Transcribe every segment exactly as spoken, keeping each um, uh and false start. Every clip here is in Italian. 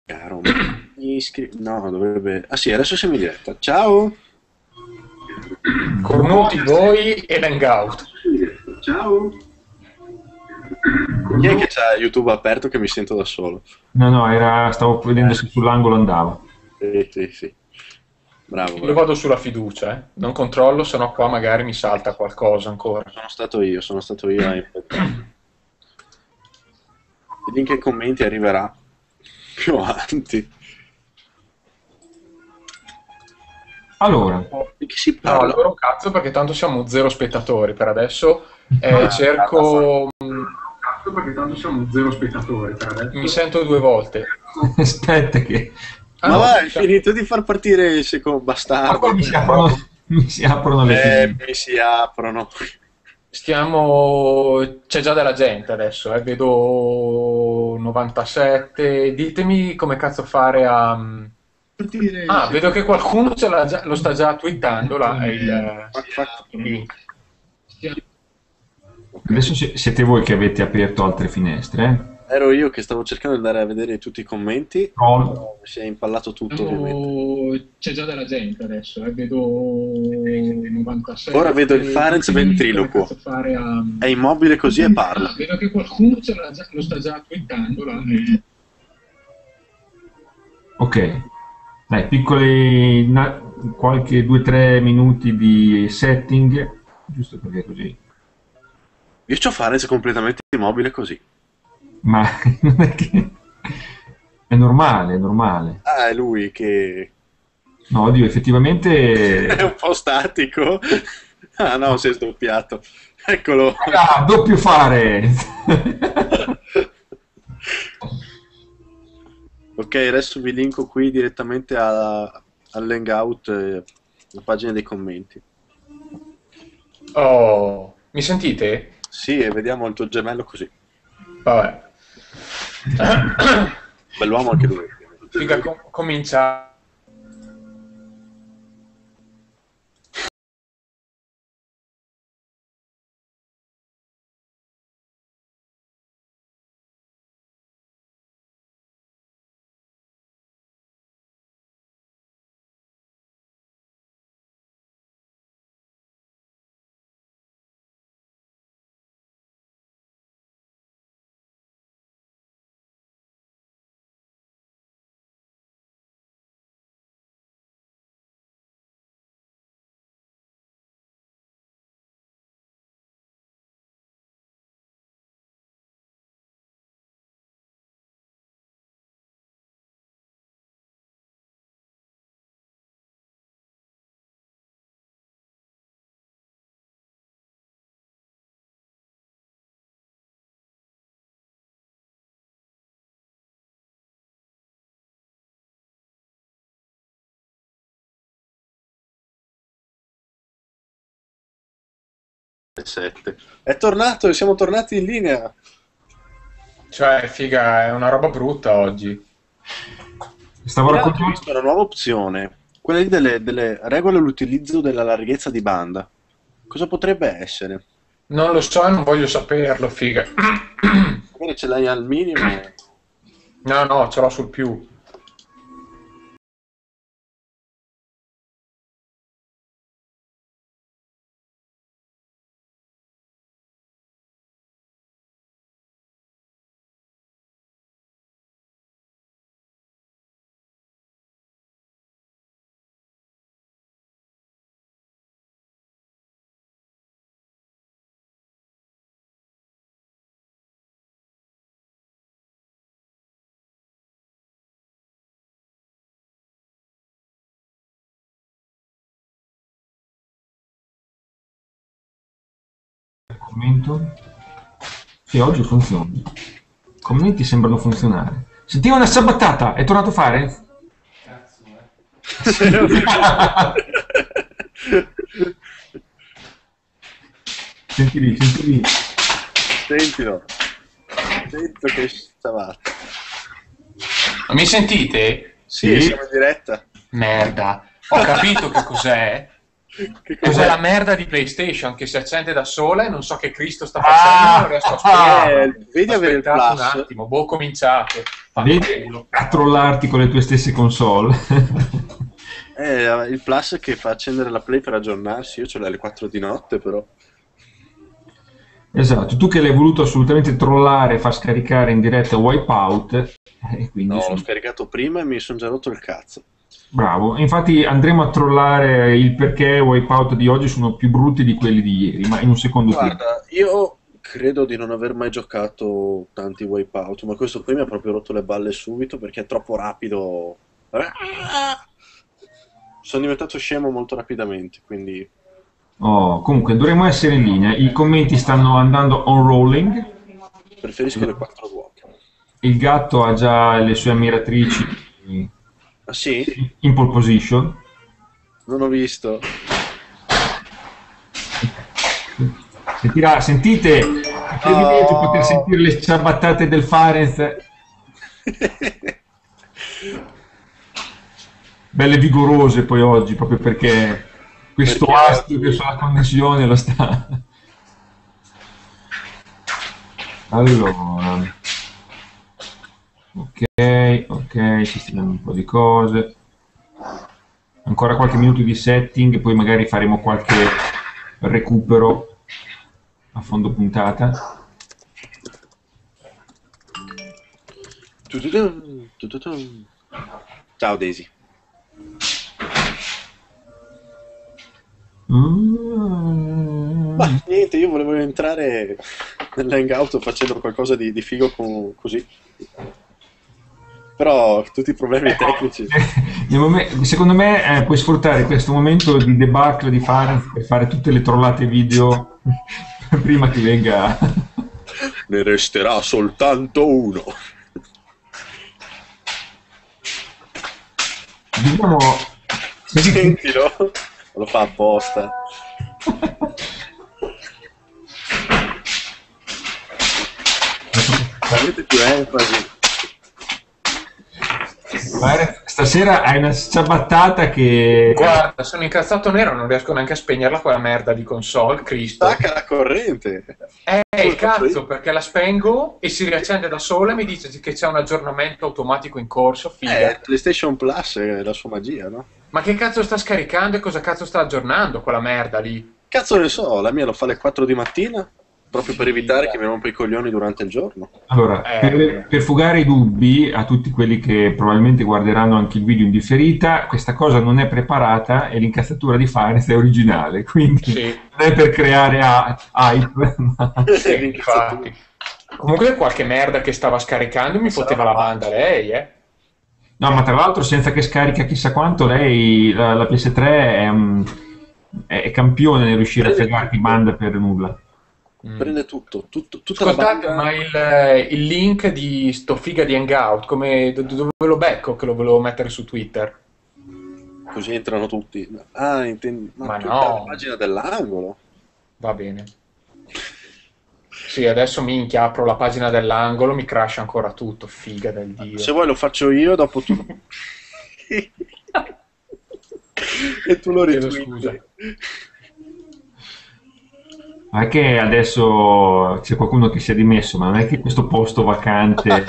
Caro, mi iscri- no, dovrebbe... Ah sì, adesso siamo in diretta. Ciao! Cornuti voi e l'hangout. Ciao! Chi è che c'ha YouTube aperto che mi sento da solo? No, no, era, stavo vedendo se sull'angolo andava. Sì, sì, sì. Bravo, Io bravo. vado sulla fiducia, eh. Non controllo, sennò qua magari mi salta qualcosa ancora. Sono stato io, sono stato io a infettare. Il link ai commenti arriverà più avanti. Allora, Di che si No, parla? allora un cazzo perché tanto siamo zero spettatori per adesso. Eh, Ah, cerco... cazzo, perché tanto siamo zero spettatori per adesso. Mi sento due volte. aspetta che... Ah, Ma no, va, hai siamo- finito di far partire il secondo Ma bastardo. poi mi si aprono, mi si aprono le Eh, finestre. mi si aprono. Stiamo... C'è già della gente adesso, eh. Vedo novantasette. Ditemi come cazzo fare a... Partire il Ah, vedo secondo- che qualcuno ce l'ha già- lo sta già twittando là, è il, Fac- fac- il link. Adesso si- siete voi che avete aperto altre finestre, Ero io che stavo cercando di andare a vedere tutti i commenti. eh? Troll. Si è impallato tutto, ovviamente. C'è già della gente adesso, eh. Vedo novantasette. Ora vedo il Farenz ventriloquo. Come cazzo fare a... È immobile così e parla. Ah, vedo che qualcuno ce l'ha già- lo sta già twittando là. eh. Ok, dai, piccoli, na- qualche due tre minuti di setting, giusto perché così. Io c'ho Farenz completamente immobile così. Ma non è che... È normale, è normale. Ah, è lui che No, oddio, effettivamente... è un po' statico. Ah no, si è sdoppiato. Eccolo. Ah, doppio fare! Ok, adesso vi linko qui direttamente a- all'hangout, eh, la pagina dei commenti. Oh, mi sentite? Sì, e vediamo il tuo gemello così. Vabbè. Bell'uomo anche lui. Figa, com- comincia. sette. È tornato, siamo tornati in linea. Cioè, figa, è una roba brutta oggi. Stavo Ho raccontando... visto una nuova opzione, quella lì delle, delle regole all'utilizzo della larghezza di banda. Cosa potrebbe essere? Non lo so e non voglio saperlo, figa. Magari ce l'hai al minimo. No, no, ce l'ho sul più. Commento. Sì, oggi funziona. I commenti sembrano funzionare. Sentiva una sabattata, è tornato a fare? Senti lì, senti lì. Sentilo. Sento che stavate. Ma mi sentite? Sì, Sì. siamo in diretta. Merda. Ho capito che cos'è. Che Cos'è cos'è? la merda di PlayStation che si accende da sola e non so che Cristo sta facendo, Ah! non riesco a spiegare. Eh, vedi avere il Aspettate plus. un attimo, boh, cominciate. Vedi Vaffanculo. a trollarti con le tue stesse console. Eh, il Plus che fa accendere la Play per aggiornarsi, io ce l'ho alle quattro di notte però. Esatto, tu che l'hai voluto assolutamente trollare e far scaricare in diretta Wipeout, e quindi No, l'ho sono scaricato prima e mi sono già rotto il cazzo. bravo. Infatti andremo a trollare il perché Wipeout di oggi sono più brutti di quelli di ieri, ma in un secondo tempo. Guarda, io credo di non aver mai giocato tanti Wipeout, ma questo qui mi ha proprio rotto le balle subito perché è troppo rapido. Ah! Sono diventato scemo molto rapidamente, quindi Oh, comunque dovremmo essere in linea. I commenti stanno andando on rolling. preferisco le quattro ruote. Il gatto ha già le sue ammiratrici Ah sì? in pole position. Non ho visto. Sentirà, sentite, che privilegio poter Oh! sentire le ciabattate del Farenz, belle vigorose poi oggi, proprio perché questo Perché astro che oggi sulla connessione lo sta. Allora, ok, ok, sistemiamo un po' di cose. Ancora qualche minuto di setting, poi magari faremo qualche recupero a fondo puntata. Tu-tu-tum, tu-tu-tum. Ciao Daisy. Ma Mm. niente, io volevo entrare nell'hangout facendo qualcosa di, di figo con- così. Però tutti i problemi Ecco, tecnici. nel momen- secondo me eh, puoi sfruttare questo momento di debacle di Farenz per fare tutte le trollate video prima che venga. Ne resterà soltanto uno. Dobbiamo. Sentilo. Lo fa apposta. Avete più enfasi. Farenz, stasera hai una ciabattata che. Guarda, sono incazzato nero, non riesco neanche a spegnerla quella merda di console, Cristo. Stacca la corrente. Eh, Come il faccio io? cazzo, perché la spengo e si riaccende da sola e mi dice che c'è un aggiornamento automatico in corso, Eh, figa. PlayStation Plus è la sua magia, no? Ma che cazzo sta scaricando e cosa cazzo sta aggiornando quella merda lì? Cazzo ne so, la mia lo fa alle quattro di mattina, proprio per evitare Figa. che mi rompa i coglioni durante il giorno. Allora, Eh, per, per fugare i dubbi a tutti quelli che probabilmente guarderanno anche il video in differita, questa cosa non è preparata e l'incazzatura di Farenz è originale, quindi sì, non è per creare a- hype, ma. sì, L'incazzatura. infatti. Comunque qualche merda che stava scaricando mi Sarà fotteva la banda facile. lei, eh. No, ma tra l'altro senza che scarica chissà quanto, lei, la, la P S tre è, un- è campione nel riuscire a Prende fregarti tutto, banda per nulla. Mm. prende tutto, tutto- tutta la Ascoltate, banda. ma il, il link di sto figa di Hangout, come, do- dove lo becco che lo volevo mettere su Twitter? Così entrano tutti. Ah, intendi. Ma Ma tutta la no, pagina dell'angolo. va bene. Sì, adesso minchia, apro la pagina dell'angolo, mi crasha ancora tutto, figa del Se dio. vuoi lo faccio io, dopo tu. E tu lo Chiedo retweeti. scusa. Non è che adesso c'è qualcuno che si è dimesso, ma non è che questo posto vacante.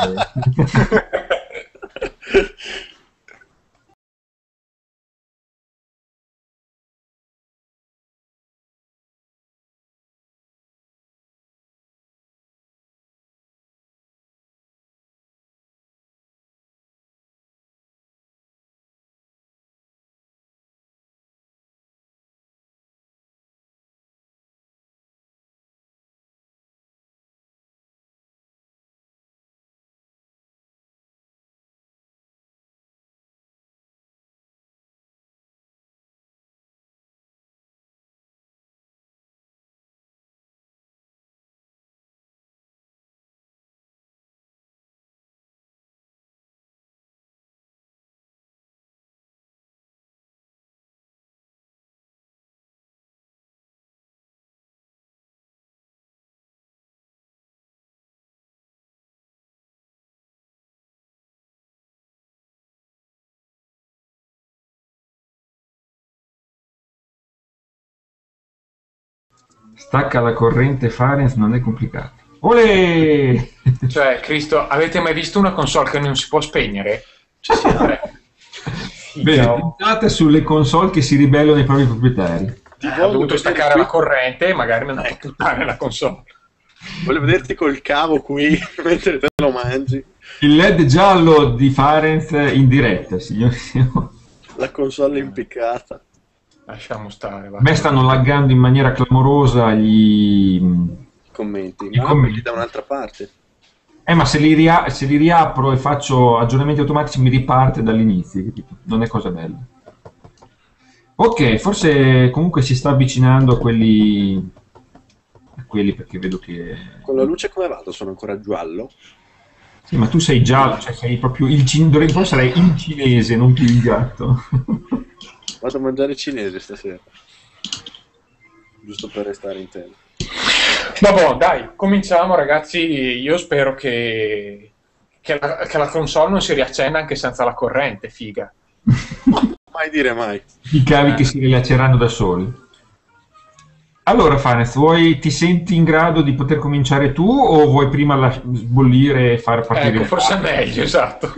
Stacca la corrente Farenz non è complicato. Olè! Cioè, Cristo, avete mai visto una console che non si può spegnere? Ci siamo. Bene, Figa, puntate sulle console che si ribellano ai propri proprietari. Ti Eh, ho voglio dovuto vedere staccare qui. la corrente e magari mi è andato a Ecco. puttane la console. Voglio vederti col cavo qui mentre te lo mangi. Il L E D giallo di Farenz in diretta, signori. La console impiccata. Lasciamo stare, va. A me stanno laggando in maniera clamorosa gli... Commenti. I Ma commenti. aprirli da un'altra parte. Eh, ma se li, ria- se li riapro e faccio aggiornamenti automatici mi riparte dall'inizio, capito? Non è cosa bella. Ok, forse comunque si sta avvicinando a quelli... a quelli perché vedo che... Con la luce come vado? Sono ancora giallo? Sì, ma tu sei giallo, cioè sei proprio il cinese, poi sarai il cinese, non più il gatto. Vado a mangiare cinese stasera. Giusto per restare in tema. Vabbè, dai, cominciamo ragazzi. Io spero che, che, la, che la console non si riaccenda anche senza la corrente, figa. Mai dire mai. I cavi che si rilasceranno da soli. Allora, Fanez, vuoi, ti senti in grado di poter cominciare tu o vuoi prima la- sbollire e far partire Ecco, il forse è gatto? meglio, esatto.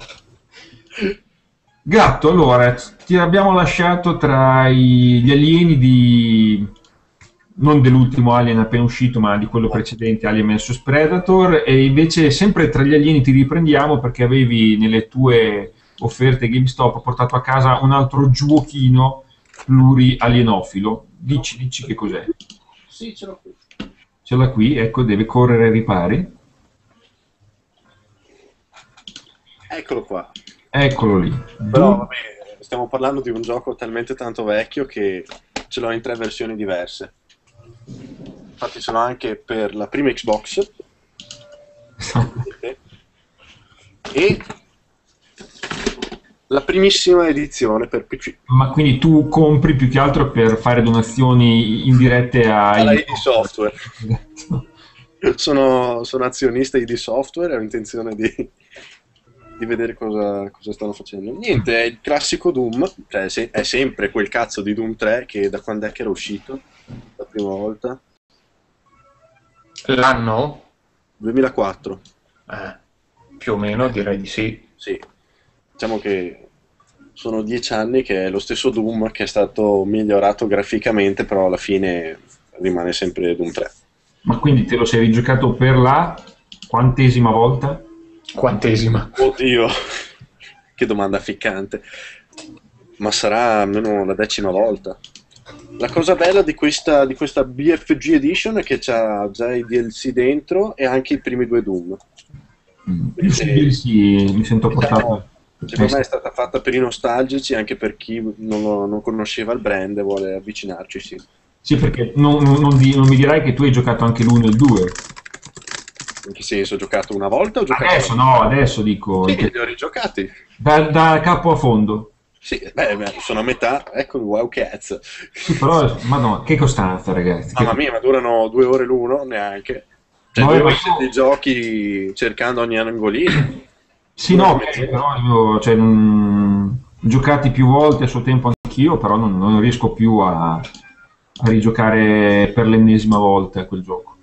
Gatto, allora, ti abbiamo lasciato tra i- gli alieni di... non dell'ultimo Alien appena uscito, ma di quello precedente, Alien versus. Predator, e invece sempre tra gli alieni ti riprendiamo perché avevi nelle tue offerte GameStop portato a casa un altro giochino pluri-alienofilo. Dici, dici che cos'è? Sì, ce l'ho qui. Ce l'ha qui, ecco, deve correre ai ripari. Eccolo qua. Eccolo lì. Però Doom- vabbè, stiamo parlando di un gioco talmente tanto vecchio che ce l'ho in tre versioni diverse. Infatti ce l'ho anche per la prima Xbox e la primissima edizione per P C. Ma quindi tu compri più che altro per fare donazioni indirette ai... Alla I D Software. Esatto. Sono, sono azionista I D Software e ho intenzione di, di vedere cosa, cosa stanno facendo. Niente, è il classico Doom, cioè se- è sempre quel cazzo di Doom tre che da quando è che era uscito la prima volta? L'anno? duemilaquattro. Eh, più o meno direi di sì. Sì, diciamo che sono dieci anni che è lo stesso Doom che è stato migliorato graficamente, però alla fine rimane sempre Doom tre. Ma quindi te lo sei rigiocato per la quantesima volta? Quantesima. Oddio, che domanda ficcante. Ma sarà almeno la decima volta. La cosa bella di questa, di questa B F G Edition è che c'ha già i D L C dentro e anche i primi due Doom. Io su D L C mi sento Diciamo, portato... secondo me è stata fatta per i nostalgici, anche per chi non, lo- non conosceva il brand e vuole avvicinarci, sì. Sì, perché non, non- non di- non mi dirai che tu hai giocato anche l'uno e il due. In che senso? Ho giocato una volta o ho giocato Adesso no, adesso dico... Sì, li ho rigiocati. Da, da capo a fondo. Sì, beh, beh, sono a metà, ecco il wow cats. Sì, però, madonna, che costanza, ragazzi. Che... Mamma mia, ma durano due ore l'uno, neanche. Cioè, No, due ma ore io- di giochi cercando ogni angolino. Sì, no, perché però io, cioè, non... giocati più volte a suo tempo anch'io, però non, non riesco più a, a rigiocare per l'ennesima volta a quel gioco.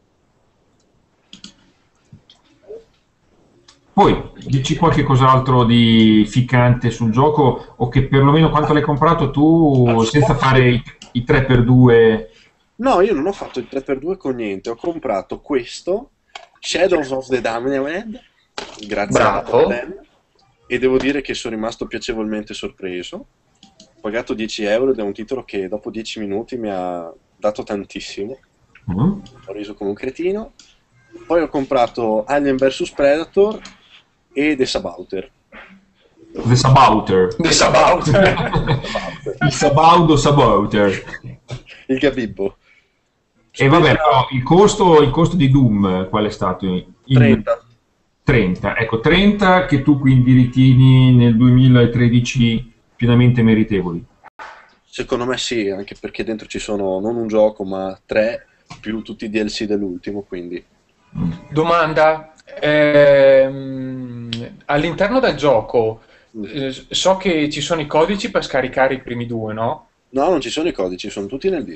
Poi, dici qualche cos'altro di ficcante sul gioco, o che perlomeno quanto l'hai comprato tu, senza fare i, i tre per due... No, io non ho fatto il tre per due con niente, ho comprato questo, Shadows of the Damned, grazie Bravo. a Dan, e devo dire che sono rimasto piacevolmente sorpreso. Ho pagato dieci euro ed è un titolo che dopo dieci minuti mi ha dato tantissimo, Mm? ho riso come un cretino. Poi ho comprato Alien versus. Predator e The Sabauter. The Sabauter. The Sabaut. Il Sabaudo Sabauter. Il Gabibbo. E vabbè, però il costo, il costo di Doom qual è stato? In- trenta. trenta, ecco, trenta che tu quindi ritieni nel duemilatredici pienamente meritevoli. Secondo me sì, anche perché dentro ci sono non un gioco ma tre più tutti i D L C dell'ultimo, quindi Domanda. Ehm, all'interno del gioco eh, so che ci sono i codici per scaricare i primi due, no? no, non ci sono i codici, sono tutti nel disco.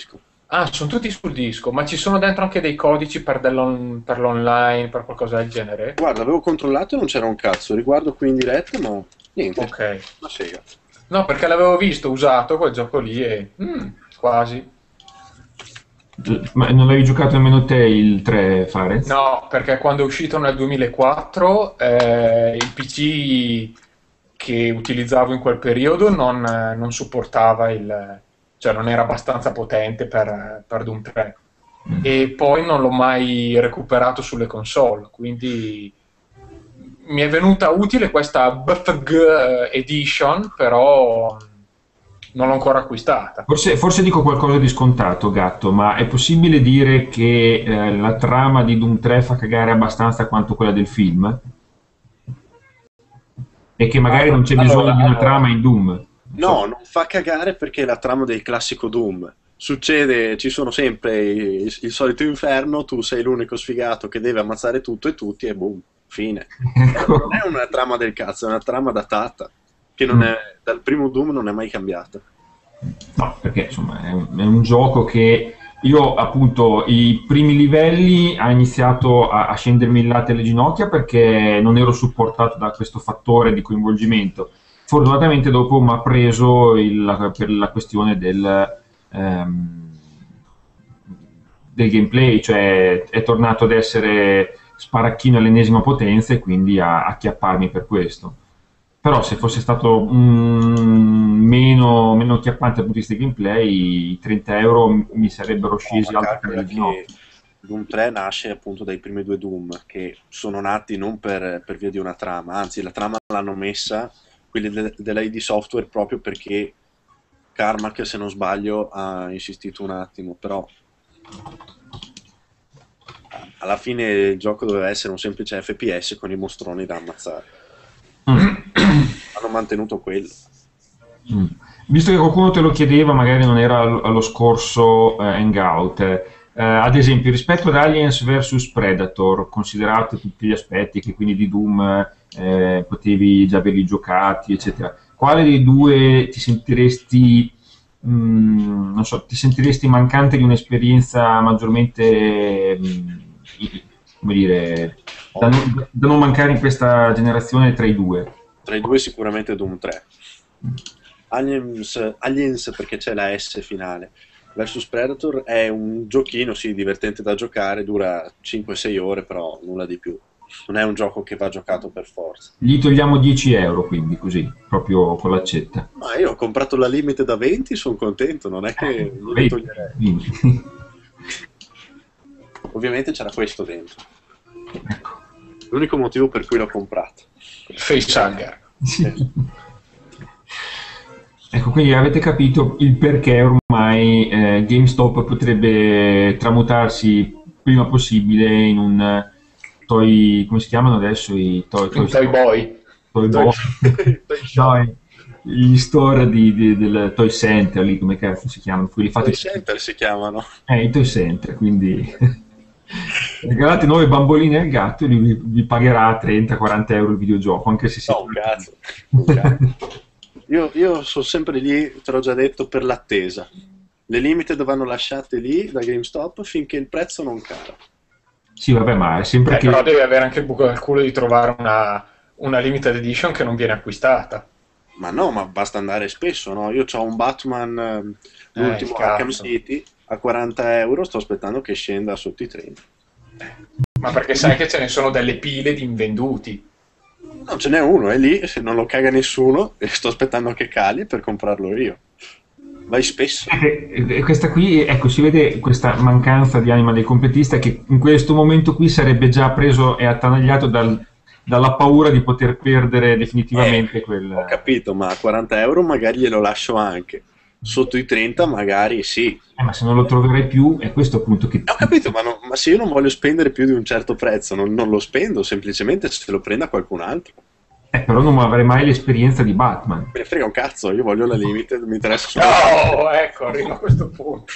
Ah, sono tutti sul disco, ma ci sono dentro anche dei codici per, dell'on- per l'online, per qualcosa del genere? Guarda, avevo controllato e non c'era un cazzo. Riguardo qui in diretta, ma niente. Ok. Una sega. No, perché l'avevo visto usato quel gioco lì e... mm, quasi. Ma non l'avevi giocato nemmeno te il tre, Fares? No, perché quando è uscito nel duemilaquattro eh, il P C che utilizzavo in quel periodo non, eh, non supportava il... cioè non era abbastanza potente per, per Doom tre. E poi non l'ho mai recuperato sulle console, quindi mi è venuta utile questa B F G Edition, però non l'ho ancora acquistata. Forse, forse dico qualcosa di scontato, Gatto, ma è possibile dire che eh, la trama di Doom tre fa cagare abbastanza quanto quella del film? E che magari non c'è bisogno Allora, di una trama in Doom? Non No, so. non fa cagare perché è la trama del classico Doom. Succede, ci sono sempre il, il solito inferno, tu sei l'unico sfigato che deve ammazzare tutto e tutti e boom, fine. Non Ecco. è una trama del cazzo, è una trama datata, che non Mm. è, dal primo Doom non è mai cambiata. No, perché insomma è un, è un gioco che io appunto i primi livelli ha iniziato a, a scendermi il latte alle ginocchia perché non ero supportato da questo fattore di coinvolgimento. Fortunatamente dopo mi ha preso il- la, per la questione del, ehm, del gameplay, cioè è tornato ad essere sparacchino all'ennesima potenza e quindi a, a acchiapparmi per questo. Però se fosse stato mm, meno, meno acchiappante dal punto di vista di gameplay, i trenta euro mi sarebbero No, ma scesi altro che calcola nelle che ginocchia. Doom tre nasce appunto dai primi due Doom, che sono nati non per, per via di una trama, anzi la trama l'hanno messa quelli de- dell'I D Software proprio perché Carmack, se non sbaglio, ha insistito un attimo, però alla fine il gioco doveva essere un semplice F P S con i mostroni da ammazzare. Mm. Hanno mantenuto quello. Mm. Visto che qualcuno te lo chiedeva, magari non era allo allo scorso eh, Hangout, eh, ad esempio rispetto ad Aliens versus Predator, considerato tutti gli aspetti che quindi di Doom eh, potevi già averli giocati, eccetera, quale dei due ti sentiresti, mm, non so, ti sentiresti mancante di un'esperienza maggiormente, mm, i- come dire, da non, da non mancare in questa generazione tra i due? Tra i due sicuramente Doom tre. Aliens, Aliens perché c'è la S finale. Versus Predator è un giochino, sì, divertente da giocare, dura cinque sei ore, però nulla di più. Non è un gioco che va giocato per forza. Gli togliamo dieci euro, quindi così, proprio con l'accetta. Ma io ho comprato la limite da venti, sono contento, non è che glieli Vedi? toglierei. Quindi, Ovviamente c'era questo dentro. ecco. L'unico motivo per cui l'ho comprato. Facehugger. Sì. Ecco, quindi avete capito il perché ormai eh, GameStop potrebbe tramutarsi prima possibile in un eh, toy, come si chiamano adesso i toy, toy Un Toy store? Boy. Toy Toy, boy. Toy Shop. No, gli store di, di- del Toy Center, lì come cazzo si chiamano? Quelli fatti Toy Center si chiamano. eh, i Toy Center, quindi regalate nuove bamboline al gatto e lui vi, vi pagherà trenta quaranta euro il videogioco, anche se No, siete... un cazzo. Un cazzo. Io, io sono sempre lì, te l'ho già detto, per l'attesa. Le limited vanno lasciate lì da GameStop finché il prezzo non cala. Sì, vabbè, ma è sempre Eh, che... però devi avere anche il buco del culo di trovare una, una limited edition che non viene acquistata. Ma no, ma basta andare spesso, no? Io ho un Batman, ehm, Eh, il l'ultimo Arkham cazzo. City, a quaranta euro, sto aspettando che scenda sotto i trenta. Ma perché sai che ce ne sono delle pile di invenduti. Non ce n'è uno, è lì, se non lo caga nessuno, e sto aspettando che cali per comprarlo io. Vai spesso. Eh, eh, Questa qui, ecco, si vede questa mancanza di anima del completista che in questo momento qui sarebbe già preso e attanagliato dal- dalla paura di poter perdere Eh, definitivamente ho quel... capito, ma a quaranta euro magari glielo lascio anche. Sotto i trenta magari sì. Eh, ma se non lo troverai più, è questo appunto che... Ho capito, ma, no- ma se io non voglio spendere più di un certo prezzo, non, non lo spendo, semplicemente se lo prenda qualcun altro. Eh, però non avrai mai l'esperienza di Batman. Me ne frega un cazzo, io voglio la limited, mi interessa solo... No, ecco, arrivo a questo punto.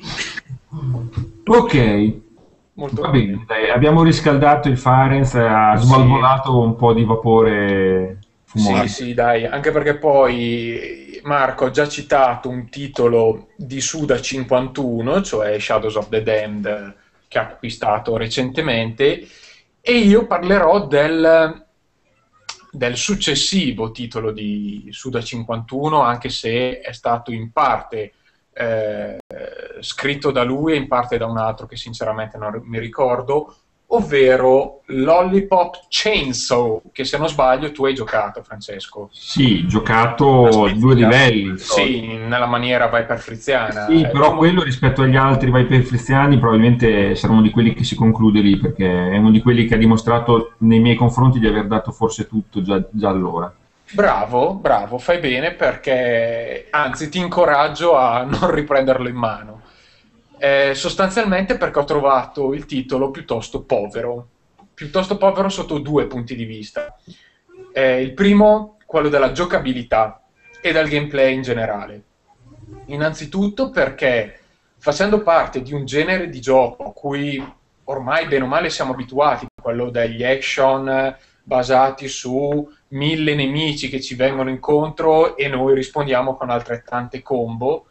Ok, Molto va bene. bene, dai, abbiamo riscaldato il Farenz, ha Sì. svalvolato un po' di vapore Sì, fumorato. sì, dai, anche perché poi Marco ha già citato un titolo di Suda cinquantuno, cioè Shadows of the Damned, che ha acquistato recentemente, e io parlerò del, del successivo titolo di Suda cinquantuno, anche se è stato in parte eh, scritto da lui e in parte da un altro che sinceramente non mi ricordo, ovvero Lollipop Chainsaw, che se non sbaglio tu hai giocato, Francesco. Sì, Una giocato due sfizia. livelli. Sì, nella maniera Viper friziana. Sì, Eh, però tu non- quello rispetto agli altri Viper Friziani probabilmente sarà uno di quelli che si conclude lì, perché è uno di quelli che ha dimostrato nei miei confronti di aver dato forse tutto già, già allora. Bravo, bravo, fai bene perché anzi ti incoraggio a non riprenderlo in mano. Eh, sostanzialmente perché ho trovato il titolo piuttosto povero, piuttosto povero sotto due punti di vista. Eh, il primo, quello della giocabilità e del gameplay in generale. Innanzitutto perché facendo parte di un genere di gioco a cui ormai bene o male siamo abituati, quello degli action basati su mille nemici che ci vengono incontro e noi rispondiamo con altrettante combo,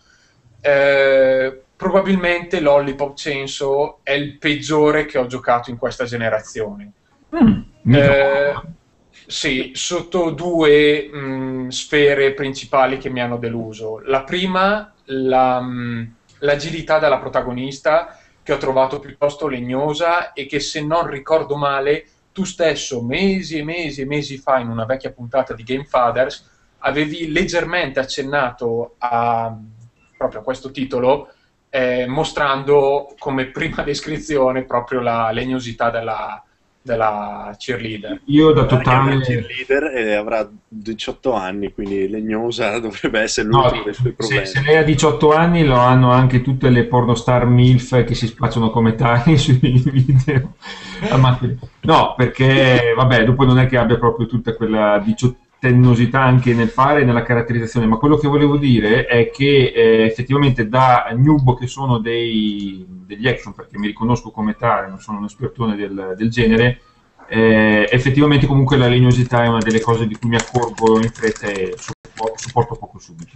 eh, probabilmente Lollipop Chainsaw è il peggiore che ho giocato in questa generazione. Mm, mica Eh, poco. sì, sotto due mh, sfere principali che mi hanno deluso. La prima, la, mh, l'agilità della protagonista, che ho trovato piuttosto legnosa e che, se non ricordo male, tu stesso, mesi e mesi e mesi fa, in una vecchia puntata di Gamefathers, avevi leggermente accennato a, proprio a questo titolo, eh, mostrando come prima descrizione proprio la legnosità della, della cheerleader. Io da Guarda che è una totale. cheerleader e avrà diciotto anni, quindi legnosa dovrebbe essere No, l'ultimo dei suoi se, se problemi. lei ha diciotto anni lo hanno anche tutte le pornostar MILF che si spacciano come tali sui video. Ah, ma- No, perché vabbè, dopo non è che abbia proprio tutta quella diciottennosità anche nel fare e nella caratterizzazione, ma quello che volevo dire è che eh, effettivamente da noob che sono dei, degli action, perché mi riconosco come tale, non sono un espertone del, del genere, eh, effettivamente comunque la legnosità è una delle cose di cui mi accorgo in fretta e sopporto, sopporto poco subito.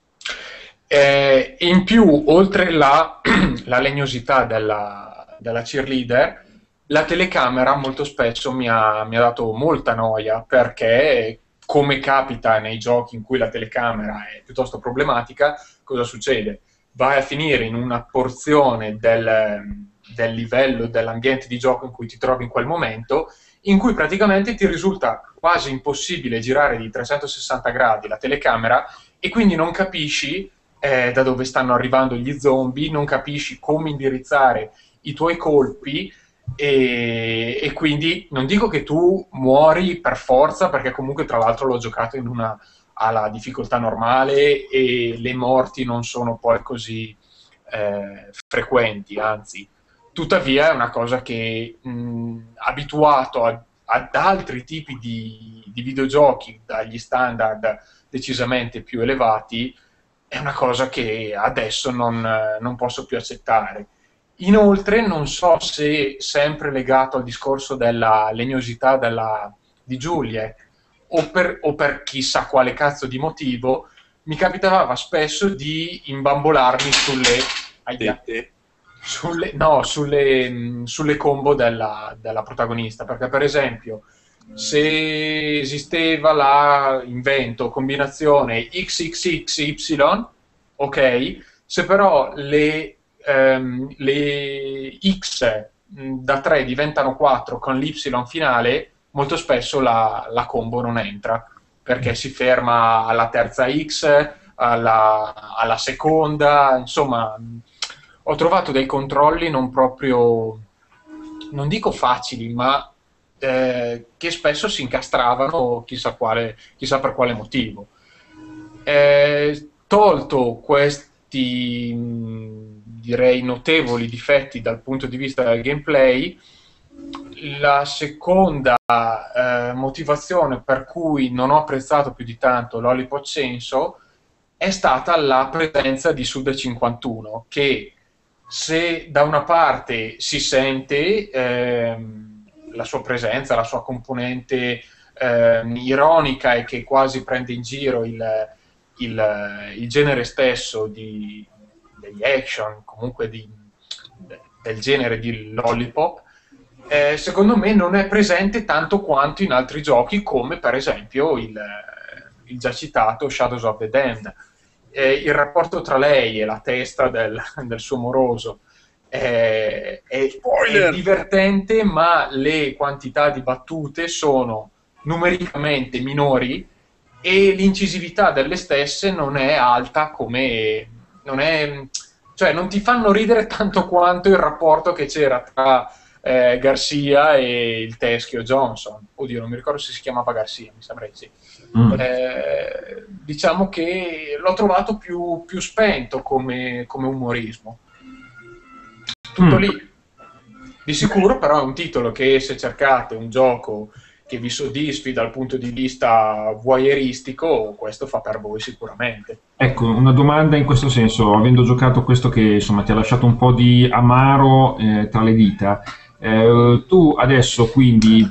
Eh, in più, oltre la, la legnosità della, della cheerleader, la telecamera molto spesso mi ha, mi ha dato molta noia perché, come capita nei giochi in cui la telecamera è piuttosto problematica, cosa succede? Vai a finire in una porzione del, del livello, dell'ambiente di gioco in cui ti trovi in quel momento, in cui praticamente ti risulta quasi impossibile girare di trecentosessanta gradi la telecamera e quindi non capisci eh, da dove stanno arrivando gli zombie, non capisci come indirizzare i tuoi colpi e, e quindi non dico che tu muori per forza, perché comunque tra l'altro l'ho giocato in una alla difficoltà normale e le morti non sono poi così eh, frequenti, anzi. Tuttavia è una cosa che mh, abituato a, ad altri tipi di, di videogiochi dagli standard decisamente più elevati, è una cosa che adesso non, non posso più accettare. Inoltre, non so se sempre legato al discorso della legnosità della, di Juliet o per, o per chissà quale cazzo di motivo, mi capitava spesso di imbambolarmi sulle, Sì, aia, sì. sulle, no, sulle, mh, sulle combo della, della protagonista. Perché, per esempio, se esisteva la invento combinazione X X X Y, ok, se però le, ehm, le X mh, da tre diventano quattro con l'Y finale, molto spesso la, la combo non entra perché si ferma alla terza X, alla, alla seconda, insomma, mh, ho trovato dei controlli non proprio, non dico facili, ma eh, che spesso si incastravano chissà, quale, chissà per quale motivo. Eh, tolto questi, mh, direi, notevoli difetti dal punto di vista del gameplay, la seconda eh, motivazione per cui non ho apprezzato più di tanto Lollipop Chainsaw è stata la presenza di Suda cinquantuno, che se da una parte si sente ehm, la sua presenza, la sua componente eh, ironica e che quasi prende in giro il, il, il genere stesso di, degli action, comunque di, del genere di lollipop, eh, secondo me non è presente tanto quanto in altri giochi, come per esempio il, il già citato Shadows of the Damned. Eh, il rapporto tra lei e la testa del, del suo moroso è, è, è divertente, ma le quantità di battute sono numericamente minori e l'incisività delle stesse non è alta come non è, cioè non ti fanno ridere tanto quanto il rapporto che c'era tra eh, Garcia e il teschio Johnson. Oddio, non mi ricordo se si chiamava Garcia, mi sembra di sì. Mm. Eh, diciamo che l'ho trovato più, più spento come, come umorismo. Tutto mm. lì. Di sicuro però è un titolo che, se cercate un gioco che vi soddisfi dal punto di vista voyeuristico, questo fa per voi sicuramente. Ecco, una domanda in questo senso, avendo giocato questo che insomma ti ha lasciato un po' di amaro eh, tra le dita, eh, tu adesso quindi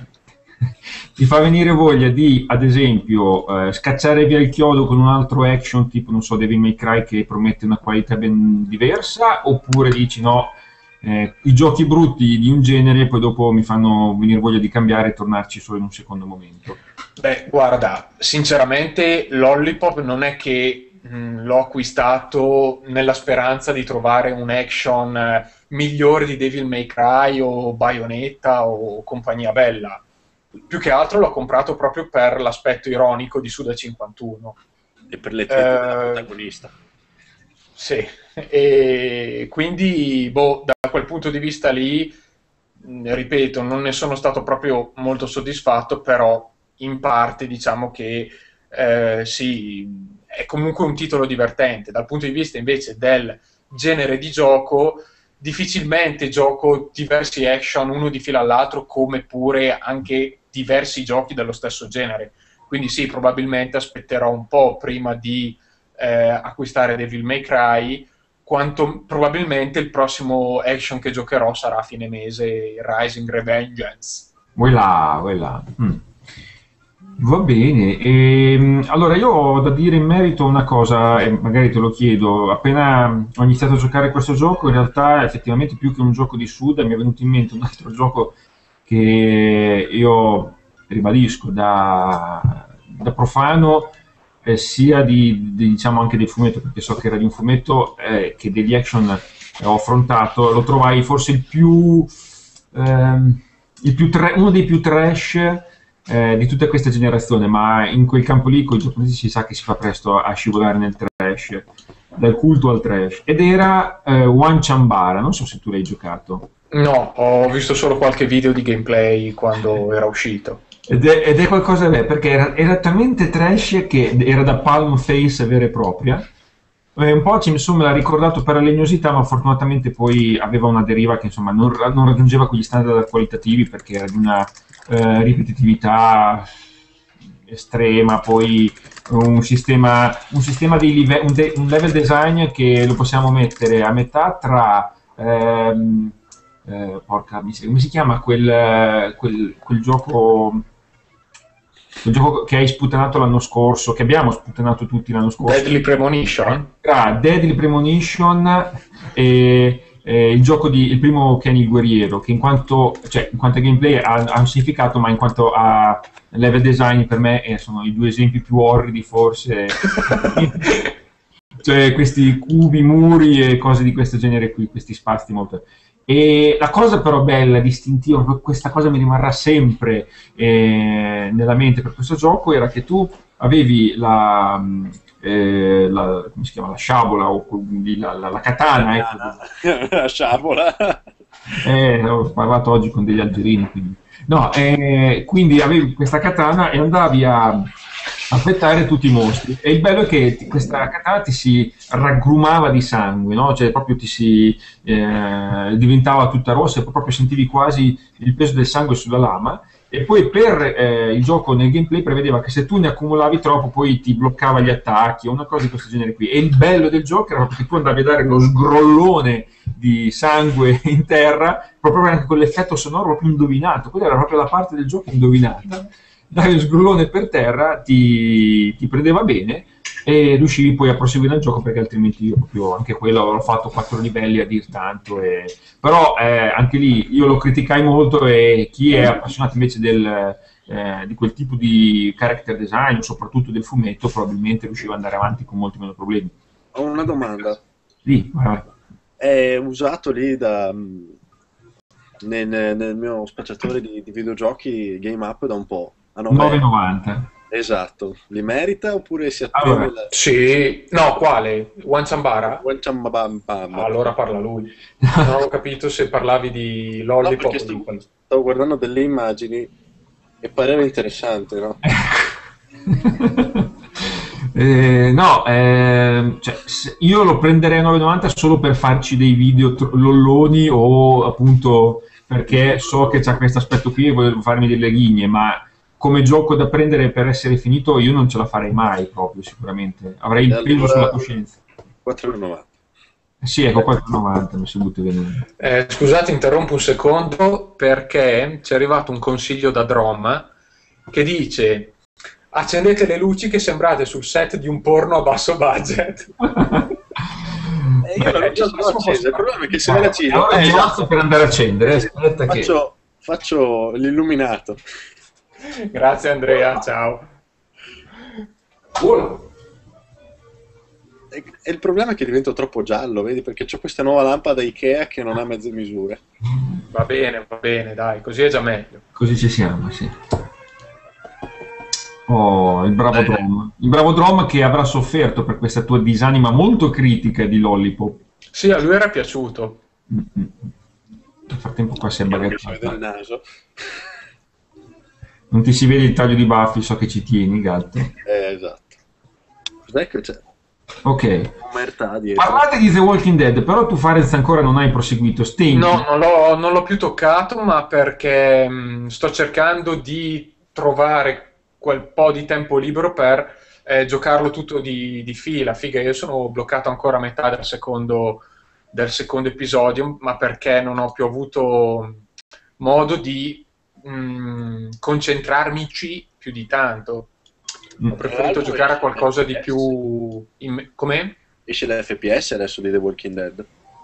ti fa venire voglia di, ad esempio, eh, scacciare via il chiodo con un altro action tipo, non so, Devil May Cry, che promette una qualità ben diversa, oppure dici no, eh, i giochi brutti di un genere poi dopo mi fanno venire voglia di cambiare e tornarci solo in un secondo momento? Beh, guarda, sinceramente Lollipop non è che mh, l'ho acquistato nella speranza di trovare un action eh, migliore di Devil May Cry o Bayonetta o compagnia bella. Più che altro l'ho comprato proprio per l'aspetto ironico di Suda cinquantuno. E per le tette eh, della protagonista. Sì, e quindi boh, da quel punto di vista lì, ripeto, non ne sono stato proprio molto soddisfatto, però in parte diciamo che eh, sì, è comunque un titolo divertente. Dal punto di vista invece del genere di gioco, difficilmente gioco diversi action uno di fila all'altro, come pure anche diversi giochi dello stesso genere. Quindi sì, probabilmente aspetterò un po' prima di eh, acquistare Devil May Cry, quanto probabilmente il prossimo action che giocherò sarà a fine mese, Rising Revengeance. Vuoi là, vuoi là. Mm. Va bene, e, allora io ho da dire in merito una cosa, e magari te lo chiedo. Appena ho iniziato a giocare questo gioco, in realtà effettivamente più che un gioco di Suda mi è venuto in mente un altro gioco che io ribadisco da, da profano, eh, sia di, di, diciamo anche del fumetto, perché so che era di un fumetto, eh, che degli action eh, ho affrontato, lo trovai forse il più, ehm, il più tra- uno dei più trash Eh, di tutta questa generazione, ma in quel campo lì con i giapponesi si sa che si fa presto a scivolare nel trash, dal culto al trash, ed era eh, One Chambara. Non so se tu l'hai giocato. No, ho visto solo qualche video di gameplay quando era uscito. Ed è, ed è qualcosa da me, perché era, era talmente trash che era da palm face vera e propria. Eh, un po' ci, insomma, l'ha ricordato per la legnosità, ma fortunatamente poi aveva una deriva che insomma non, non raggiungeva quegli standard qualitativi, perché era di una Eh, ripetitività estrema, poi un sistema, un sistema di live, un, de, un level design che lo possiamo mettere a metà tra ehm, eh, porca miseria, come si chiama quel, quel, quel gioco quel gioco che hai sputanato l'anno scorso, che abbiamo sputanato tutti l'anno scorso, Deadly Premonition, tra Deadly Premonition e Eh, il gioco di il primo Kenny il guerriero, che in quanto, cioè, in quanto a gameplay ha, ha un significato, ma in quanto a level design per me eh, sono i due esempi più orridi forse. Cioè questi cubi, muri e cose di questo genere qui, questi spazi molto. E la cosa però bella, distintiva, questa cosa mi rimarrà sempre eh, nella mente per questo gioco, era che tu avevi la Eh, la, come si chiama, la sciabola o la, la, la katana, ecco. La sciabola, eh, ho parlato oggi con degli algerini, quindi. No, eh, quindi avevi questa katana e andavi a affettare tutti i mostri, e il bello è che ti, questa katana ti si raggrumava di sangue, no? Cioè proprio ti si eh, diventava tutta rossa e proprio sentivi quasi il peso del sangue sulla lama. E poi per eh, il gioco nel gameplay prevedeva che se tu ne accumulavi troppo poi ti bloccava gli attacchi o una cosa di questo genere qui. E il bello del gioco era che tu andavi a dare lo sgrollone di sangue in terra proprio anche con l'effetto sonoro proprio indovinato. Quella era proprio la parte del gioco indovinata. davi lo sgrullone per terra, ti, ti prendeva bene e riuscivi poi a proseguire il gioco, perché altrimenti io proprio anche quello avrò fatto quattro livelli a dir tanto. E... però eh, anche lì io lo criticai molto, e chi è appassionato invece del, eh, di quel tipo di character design, soprattutto del fumetto, probabilmente riusciva ad andare avanti con molti meno problemi. Ho una domanda. Sì, vai, vai. È usato lì da, nel, nel mio spacciatore di, di videogiochi Game Up da un po', a nove nove e euro. novanta. Esatto, li merita oppure si attende Allora, la... Sì, no, quale? Wanciambara? Wanciambam Ah, allora parla lui. Non ho capito se parlavi di No, Lollipop perché o di stavo, quel... stavo guardando delle immagini e pareva interessante, no? Eh, no, ehm, cioè, se- io lo prenderei a nove e novanta solo per farci dei video tro- lolloni, o appunto perché so che c'ha questo aspetto qui e volevo farmi delle ghigne, ma come gioco da prendere per essere finito io non ce la farei mai proprio, sicuramente. Avrei E il peso sulla allora coscienza. quattro e novanta. Eh Sì, ecco, quattro e novanta mi sono butti venendo. Eh, scusate, interrompo un secondo perché ci è arrivato un consiglio da Drom che dice: accendete le luci che sembrate sul set di un porno a basso budget. E io la Beh, luce io ce l'ho adesso posso accesa, il problema è che se me la Guarda, giro... allora Eh, mi esatto. alzo per andare a accendere, aspetta che... Faccio, faccio l'illuminato. Grazie Andrea, ciao. Buono. E, e il problema è che divento troppo giallo, vedi? Perché c'ho questa nuova lampada Ikea che non ha mezze misure. Va bene, va bene, dai, così è già meglio. Così ci siamo, sì. Oh, il bravo Eh, Drom. Il bravo Drom che avrà sofferto per questa tua disanima molto critica di Lollipop. Sì, a lui era piaciuto. Mm, mm. Nel frattempo qua si è Io non mi si vede il bagattata. naso. Non ti si vede il taglio di baffi, so che ci tieni, gatto. Eh, esatto. Cos'è che c'è? Ok. Omertà dietro. Parlate di The Walking Dead, però tu Farenz ancora non hai proseguito. Stenti. No, non l'ho, non l'ho più toccato, ma perché mh, sto cercando di trovare quel po' di tempo libero per eh, giocarlo tutto di, di fila. Figa, io sono bloccato ancora a metà del secondo, del secondo episodio, ma perché non ho più avuto modo di mh, concentrarmici più di tanto. Mm. Ho preferito giocare a qualcosa di più... in- Com'è? Esce l'F P S adesso di The Walking Dead.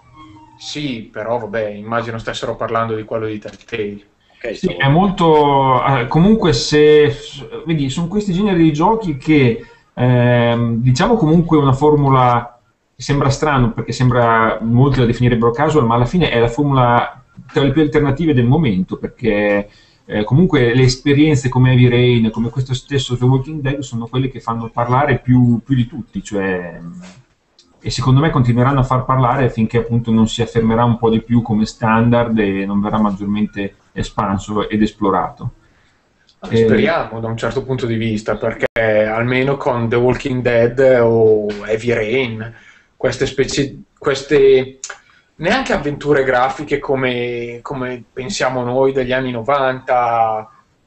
Sì, però vabbè, immagino stessero parlando di quello di Telltale. Ok, Sì, stavo... è molto... eh, comunque se... vedi, sono questi generi di giochi che, ehm, diciamo comunque una formula, sembra strano perché sembra, molti la definirebbero casual, ma alla fine è la formula tra le più alternative del momento, perché eh, comunque le esperienze come Heavy Rain, come questo stesso The Walking Dead, sono quelle che fanno parlare più, più di tutti, cioè... e secondo me continueranno a far parlare finché appunto non si affermerà un po' di più come standard e non verrà maggiormente espanso ed esplorato. E... Speriamo da un certo punto di vista, perché almeno con The Walking Dead o Heavy Rain, queste specie, queste neanche avventure grafiche come, come pensiamo noi degli anni novanta,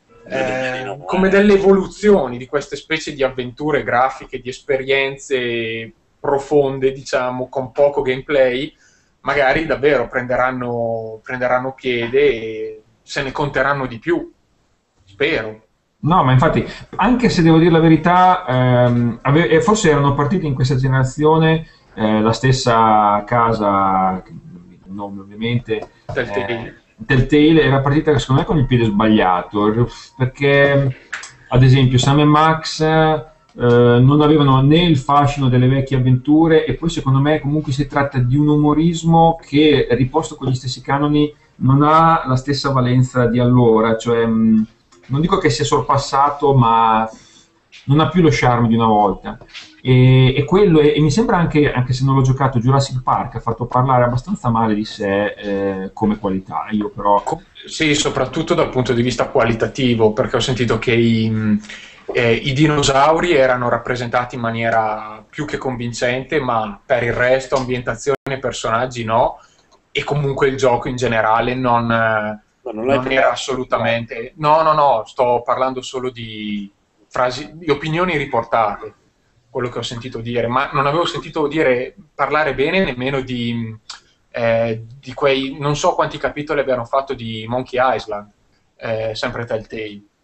eh, come delle evoluzioni di queste specie di avventure grafiche, di esperienze profonde, diciamo, con poco gameplay, magari davvero prenderanno, prenderanno piede e se ne conteranno di più. Spero. No, ma infatti, anche se devo dire la verità, ehm, ave- e forse erano partiti in questa generazione, eh, la stessa casa, che non mi dico il nome ovviamente, Telltale. eh, Telltale era partita secondo me con il piede sbagliato, perché ad esempio Sam e Max eh, non avevano né il fascino delle vecchie avventure, e poi secondo me comunque si tratta di un umorismo che, riposto con gli stessi canoni, non ha la stessa valenza di allora, cioè... mh, non dico che sia sorpassato, ma non ha più lo charme di una volta. E, e quello, e, e mi sembra anche, anche se non l'ho giocato, Jurassic Park ha fatto parlare abbastanza male di sé eh, come qualità. Io però... Co- Sì, soprattutto dal punto di vista qualitativo, perché ho sentito che i, mh, eh, i dinosauri erano rappresentati in maniera più che convincente, ma per il resto, ambientazione e personaggi no, e comunque il gioco in generale non, eh, No, non l'hai non era provato. assolutamente... No, no, no, sto parlando solo di frasi, di opinioni riportate, quello che ho sentito dire, ma non avevo sentito dire parlare bene nemmeno di, eh, di quei, non so quanti capitoli abbiano fatto di Monkey Island, eh, sempre Telltale.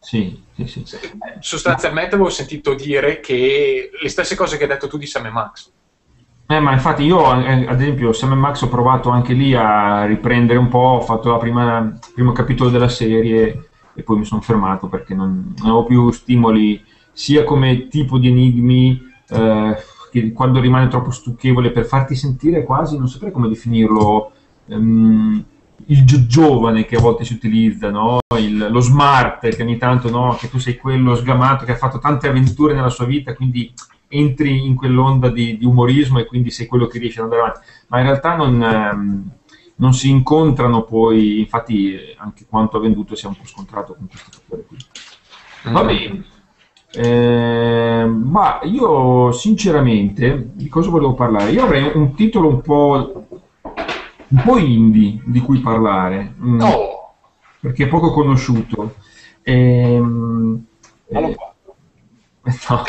Sì, sì, sì. Sì. Sostanzialmente avevo sentito dire che le stesse cose che hai detto tu di Sam e Max. Eh, ma infatti io, eh, ad esempio, Sam e Max ho provato anche lì a riprendere un po', ho fatto la prima, il primo capitolo della serie e poi mi sono fermato perché non, non avevo più stimoli, sia come tipo di enigmi, eh, che quando rimane troppo stucchevole per farti sentire quasi, non saprei come definirlo, ehm, il gio- giovane che a volte si utilizza, no? Il- lo smart che ogni tanto, no? Che tu sei quello sgamato che ha fatto tante avventure nella sua vita, quindi entri in quell'onda di, di umorismo e quindi sei quello che riesce ad andare avanti, ma in realtà non, ehm, non si incontrano poi, infatti eh, anche quanto ha venduto si è un po' scontrato con questo fattore qui. Va Mm. bene. Eh, ma io sinceramente di cosa volevo parlare? Io avrei un titolo un po', un po' indie di cui parlare, mm, Oh, perché è poco conosciuto. Ehm, Halo eh, quattro. no.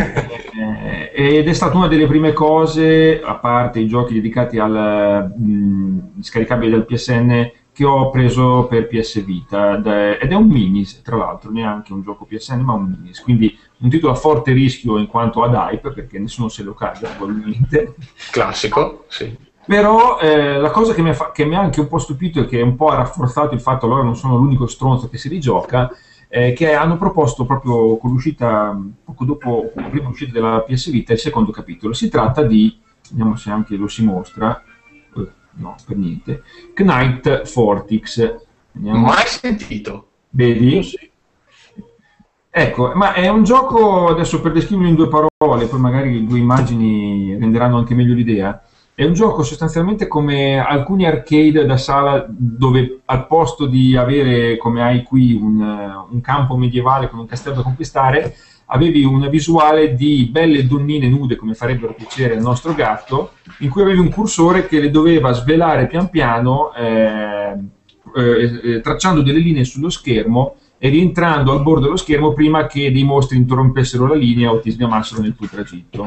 Eh, ed è stata una delle prime cose, a parte i giochi dedicati al mh, scaricabile del P S N, che ho preso per P S Vita. Ed è, ed è un minis, tra l'altro, neanche un gioco P S N, ma un minis. Quindi un titolo a forte rischio in quanto ad hype, perché nessuno se lo carica probabilmente. classico, sì. Però eh, la cosa che mi, ha fa- che mi ha anche un po' stupito e che un po' ha rafforzato il fatto allora non sono l'unico stronzo che si rigioca, eh, che hanno proposto proprio con l'uscita, poco dopo la prima uscita della P S Vita, il secondo capitolo. Si tratta di, vediamo se anche lo si mostra, eh, no, per niente, Knight Fortix. Vediamo, Mai sentito. Io vedi? sì. Ecco, ma è un gioco, adesso per descriverlo in due parole, poi magari due immagini renderanno anche meglio l'idea. È un gioco sostanzialmente come alcuni arcade da sala dove al posto di avere, come hai qui, un, eh, un campo medievale con un castello da conquistare, avevi una visuale di belle donnine nude, come farebbero piacere al nostro gatto, in cui avevi un cursore che le doveva svelare pian piano, eh, eh, eh, tracciando delle linee sullo schermo e rientrando al bordo dello schermo prima che dei mostri interrompessero la linea o ti sgamassero nel tuo tragitto.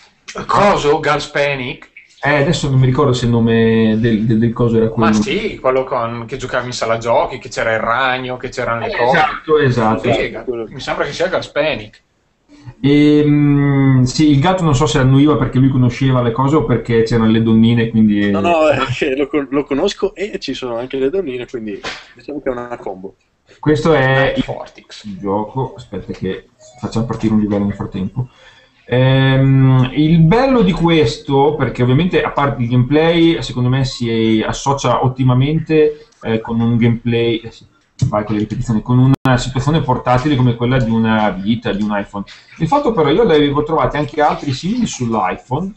Coso? Girls Panic? Eh, adesso non mi ricordo se il nome del, del- del coso era Ma quello. sì, quello con, che giocavi in sala giochi, che c'era il ragno, che c'erano le Eh, cose. esatto, esatto. Figa. Quello- Mi sembra che sia Girls Panic. E, mm, sì, il gatto non so se annuiva perché lui conosceva le cose o perché c'erano le donnine, quindi... No, eh, no, è che lo, con- lo conosco e ci sono anche le donnine, quindi diciamo che è una combo. questo è Night il Fortix. il gioco. Aspetta che facciamo partire un livello nel frattempo. Ehm, il bello di questo, perché ovviamente a parte il gameplay, secondo me si associa ottimamente eh, con un gameplay, eh sì, vai con le ripetizioni, con una situazione portatile come quella di una Vita, di un iPhone. Il fatto però, io ne avevo trovati anche altri simili sull'iPhone,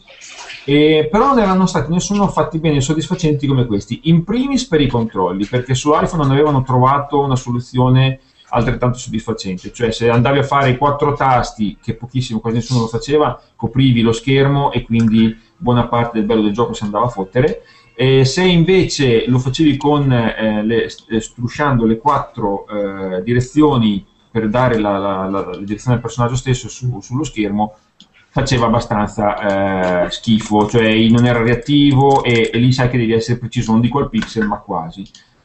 e però non erano stati nessuno fatti bene e soddisfacenti come questi. In primis per i controlli, perché su iPhone non avevano trovato una soluzione altrettanto soddisfacente, cioè se andavi a fare i quattro tasti, che pochissimo, quasi nessuno lo faceva, coprivi lo schermo e quindi buona parte del bello del gioco si andava a fottere. E se invece lo facevi con eh, le, eh, strusciando le quattro eh, direzioni per dare la, la, la, la direzione del personaggio stesso su, sullo schermo, faceva abbastanza eh, schifo, cioè non era reattivo e, e lì sai che devi essere preciso, non dico al pixel ma quasi.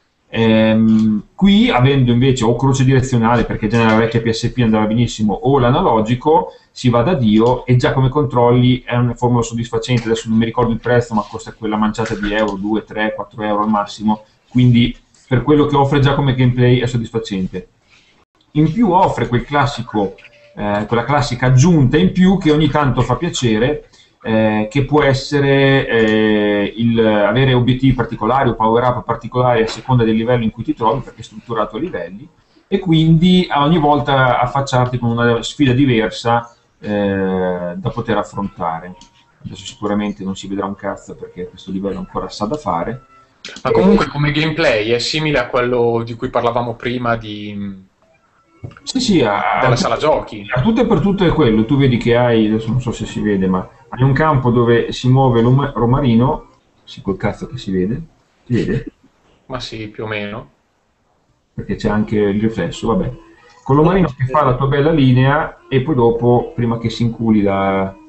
Ehm, qui avendo invece o croce direzionale, perché già nella vecchia P S P andava benissimo, o l'analogico, si va da Dio e già come controlli è una formula soddisfacente. Adesso non mi ricordo il prezzo, ma costa quella manciata di euro, due, tre, quattro euro al massimo, quindi per quello che offre già come gameplay è soddisfacente. In più offre quel classico, eh, quella classica aggiunta in più che ogni tanto fa piacere, eh, che può essere eh, il avere obiettivi particolari o power up particolari a seconda del livello in cui ti trovi, perché è strutturato a livelli, e quindi a ogni volta affacciarti con una sfida diversa eh, da poter affrontare. Adesso sicuramente non si vedrà un cazzo perché questo livello ancora sa da fare. Ma comunque come gameplay è simile a quello di cui parlavamo prima di, Sì, sì, a, a della tut- sala giochi. a tutto e per tutto è quello. Tu vedi che hai, adesso non so se si vede, ma hai un campo dove si muove l'om- Romarino, sì, col cazzo che si vede, si vede, Ma sì, più o meno. perché c'è anche il riflesso, vabbè. Con No, l'Omarino si che fa la vede. tua bella linea e poi dopo, prima che si inculi da...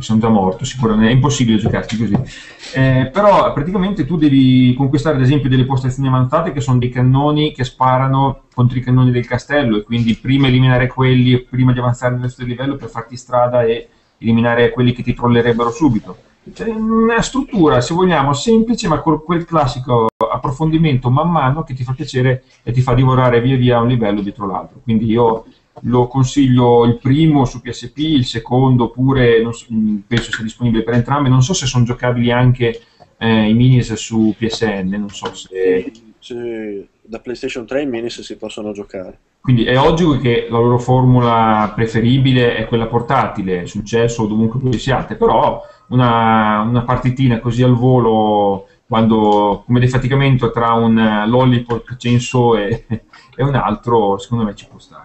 sono già morto, sicuramente è impossibile giocarci così. Eh, però praticamente tu devi conquistare ad esempio delle postazioni avanzate che sono dei cannoni che sparano contro i cannoni del castello, e quindi prima eliminare quelli e prima di avanzare nel resto del livello per farti strada e eliminare quelli che ti trollerebbero subito. C'è una struttura, se vogliamo, semplice, ma con quel classico approfondimento man mano che ti fa piacere e ti fa divorare via via un livello dietro l'altro. Quindi io lo consiglio il primo su P S P, il secondo pure, non so, penso sia disponibile per entrambi, non so se sono giocabili anche eh, i minis su P S N, non so se... Sì, sì, da PlayStation tre i minis si possono giocare. Quindi è oggi che la loro formula preferibile è quella portatile, successo dovunque voi siate, però una, una partitina così al volo, quando come defaticamento tra un lollipop censo e, e un altro, secondo me ci può stare.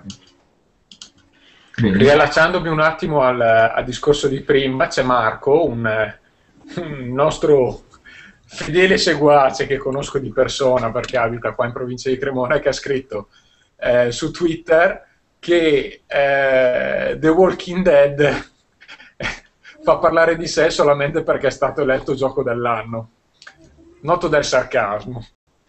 Bene. Riallacciandomi un attimo al, al discorso di prima, c'è Marco, un, un nostro fedele seguace che conosco di persona perché abita qua in provincia di Cremona, che ha scritto eh, su Twitter che eh, The Walking Dead fa parlare di sé solamente perché è stato eletto gioco dell'anno. Noto del sarcasmo.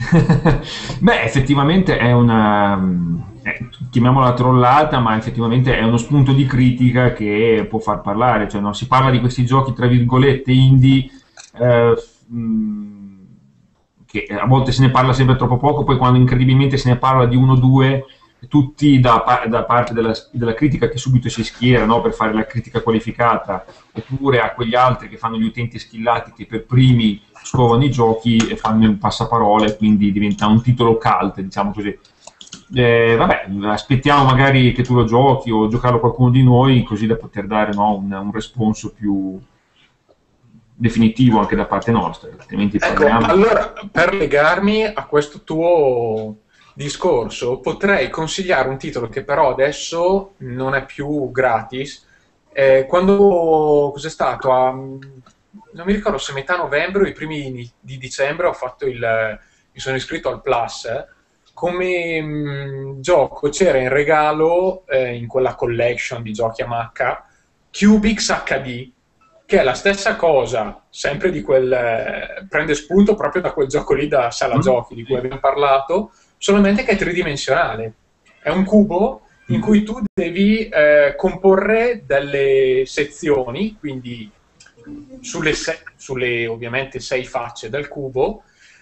Beh, effettivamente è una, eh, chiamiamola trollata, ma effettivamente è uno spunto di critica che può far parlare, cioè non si parla di questi giochi tra virgolette indie, eh, mh, che a volte se ne parla sempre troppo poco, poi quando incredibilmente se ne parla di uno o due, tutti da, da parte della, della critica che subito si schiera, no, per fare la critica qualificata, oppure a quegli altri che fanno gli utenti skillati che per primi scovano i giochi e fanno il passaparole, quindi diventa un titolo cult, diciamo così. Eh, vabbè, aspettiamo magari che tu lo giochi o giocarlo qualcuno di noi, così da poter dare, no, un, un responso più definitivo anche da parte nostra, altrimenti ecco, parliamo... allora, per legarmi a questo tuo discorso, potrei consigliare un titolo che però adesso non è più gratis. Eh, quando, cos'è stato? A, non mi ricordo se metà novembre o i primi di dicembre ho fatto il, mi sono iscritto al Plus, eh, come mh, gioco c'era in regalo eh, in quella collection di giochi a Macca Cubix acca di, che è la stessa cosa, sempre di quel eh, prende spunto proprio da quel gioco lì da sala giochi di cui abbiamo parlato, solamente che è tridimensionale. È un cubo in cui tu devi eh, comporre delle sezioni, quindi sulle, se- sulle ovviamente sei facce del cubo,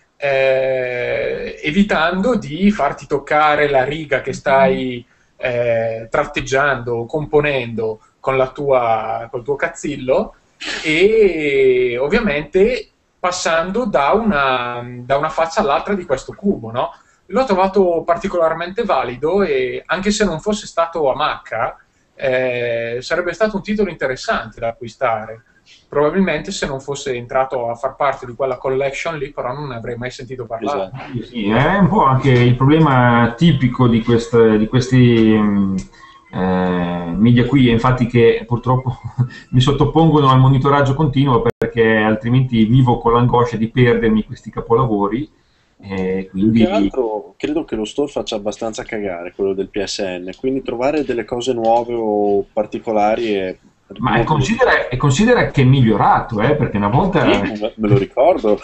eh, evitando di farti toccare la riga che stai eh, tratteggiando, componendo con, la tua, col tuo cazzillo, e ovviamente passando da una, da una faccia all'altra di questo cubo, no? L'ho trovato particolarmente valido e anche se non fosse stato a Macca, eh, sarebbe stato un titolo interessante da acquistare. Probabilmente se non fosse entrato a far parte di quella collection lì, però non ne avrei mai sentito parlare. Esatto. Sì, sì, è un po' anche il problema tipico di, queste, di questi mh, eh, media qui, infatti, che purtroppo mi sottopongono al monitoraggio continuo perché altrimenti vivo con l'angoscia di perdermi questi capolavori. E Più che quindi altro credo che lo store faccia abbastanza cagare, quello del P S N, quindi trovare delle cose nuove o particolari è ma e molto difficile. considera, e considera che è migliorato, eh, perché una volta... Sì, me me lo ricordo.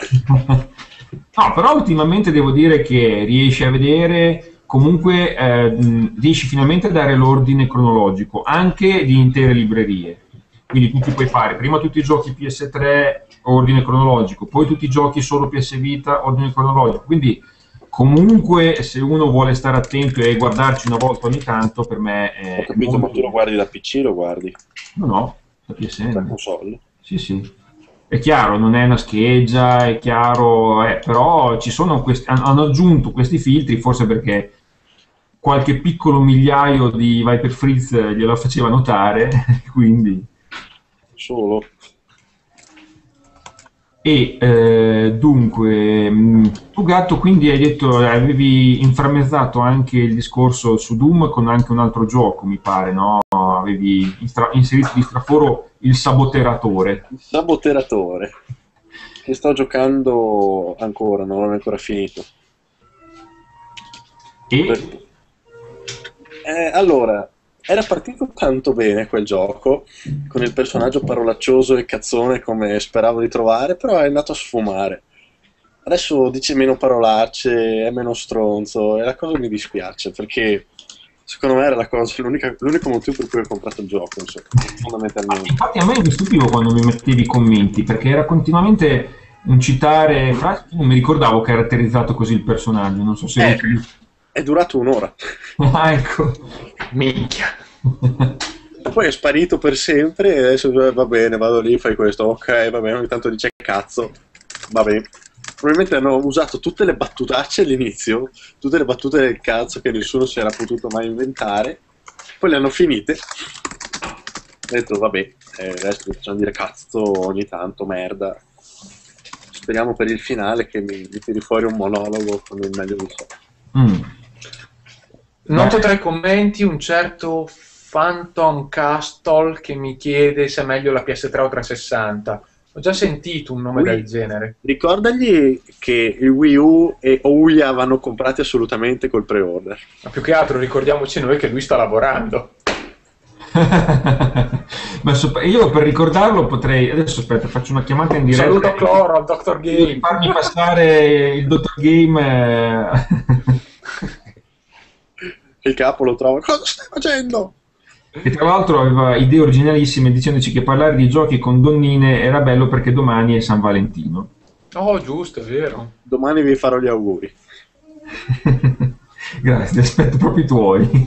No, però ultimamente devo dire che riesci a vedere, comunque eh, mh, riesci finalmente a dare l'ordine cronologico, anche di intere librerie. Quindi tu ti puoi fare prima tutti i giochi P S tre, ordine cronologico, poi tutti i giochi solo P S Vita, ordine cronologico. Quindi comunque se uno vuole stare attento e guardarci una volta ogni tanto, per me Ho è capito, ma tu lo molto... guardi da P C, lo guardi No, no, la da P S N. console. Sì, sì. È chiaro, non è una scheggia, è chiaro, eh, però ci sono questi, han- hanno aggiunto questi filtri, forse perché qualche piccolo migliaio di Viper Fritz glielo faceva notare, quindi... Solo. E eh, dunque, mh, tu gatto quindi hai detto, avevi inframmezzato anche il discorso su Doom con anche un altro gioco, mi pare, no? Avevi instra- inserito di straforo il saboteratore. Il saboteratore, che sto giocando ancora, non l'ho ancora finito. E Per- Eh, allora, era partito tanto bene quel gioco, con il personaggio parolaccioso e cazzone come speravo di trovare, però è andato a sfumare. Adesso dice meno parolacce, è meno stronzo, e la cosa mi dispiace, perché secondo me era la cosa, l'unica- l'unico motivo per cui ho comprato il gioco, insomma, fondamentalmente. Infatti a me mi stupivo quando mi mettevi i commenti, perché era continuamente un citare frasi, non mi ricordavo caratterizzato così il personaggio, non so se Eh, eri tu. è durato un'ora. Ah, ecco. Minchia. E poi è sparito per sempre e adesso eh, va bene, vado lì, fai questo, ok, va bene, ogni tanto dice cazzo, va bene. Probabilmente hanno usato tutte le battutacce all'inizio, tutte le battute del cazzo che nessuno si era potuto mai inventare, poi le hanno finite. Ho detto, vabbè, eh, adesso mi facciamo dire cazzo ogni tanto, merda. Speriamo per il finale che mi, mi tiri fuori un monologo con il meglio di sé. Mm. Noto Beh. tra i commenti un certo Phantom Castle che mi chiede se è meglio la P S tre o trecentosessanta. Ho già sentito un nome Wii- del genere. Ricordagli che il Wii U e Ouya vanno comprati assolutamente col pre-order. Ma più che altro ricordiamoci noi che lui sta lavorando. Ma sop- io per ricordarlo potrei adesso aspetta faccio una chiamata in Un diretta saluto a Cloro, al doctor e Game. farmi passare il dottor Game eh, Il capo lo trova. Cosa stai facendo? che tra l'altro aveva idee originalissime dicendoci che parlare di giochi con donnine era bello perché domani è San Valentino. Oh, giusto, è vero. Domani vi farò gli auguri. Grazie, aspetto proprio i tuoi.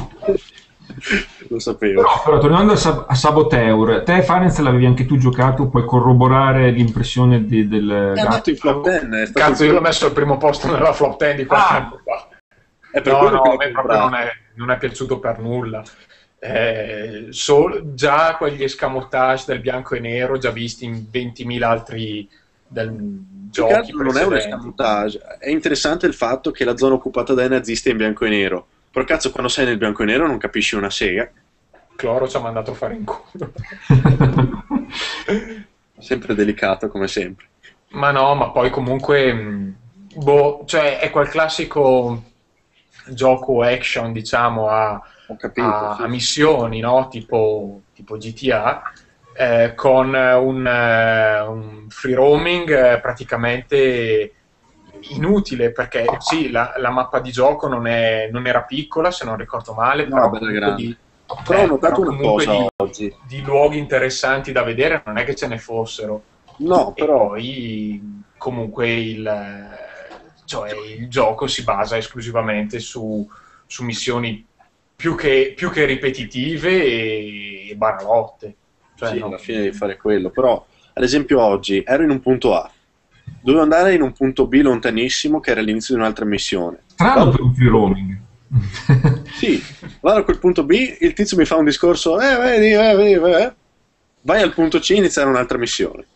Lo sapevo. Però, però, tornando a, Sab- a Saboteur, te Farenz l'avevi anche tu giocato, puoi corroborare l'impressione di- del È andato in flop dieci. È stato Cazzo, io l'ho messo al primo posto nella flop dieci di qualche Ah. anno fa. È per No, quello no, che a l'ho me proprio comprato. non è, non è piaciuto per nulla. Eh, sol- già quegli escamotage del bianco e nero, già visti in ventimila altri del, Più che giochi altro non è un precedenti. escamotage. È interessante il fatto che la zona occupata dai nazisti è in bianco e nero. Però cazzo, quando sei nel bianco e nero non capisci una sega. Cloro ci ha mandato a fare in culo. Sempre delicato, come sempre. Ma no, ma poi comunque, mh, boh, cioè è quel classico gioco action, diciamo, a, Ho capito. a- sì. a missioni, no? Tipo, tipo G T A, eh, con un, eh, un free roaming eh, praticamente inutile, perché sì, la, la mappa di gioco non, è- non era piccola, se non ricordo male, No, però bella comunque grande. di, Però ho eh, notato però una comunque cosa di, oggi. di luoghi interessanti da vedere non è che ce ne fossero. No, E però poi comunque il, cioè, il gioco si basa esclusivamente su, su missioni più che, più che ripetitive e, e banalotte. Cioè, sì, no. alla fine devi fare quello. Però, ad esempio, oggi ero in un punto A. Dovevo andare in un punto B lontanissimo, che era l'inizio di un'altra missione. Strano Vado per un free roaming. Sì, vado a quel punto B, il tizio mi fa un discorso, eh, vedi, eh, vedi, eh. Vai al punto C e iniziare un'altra missione,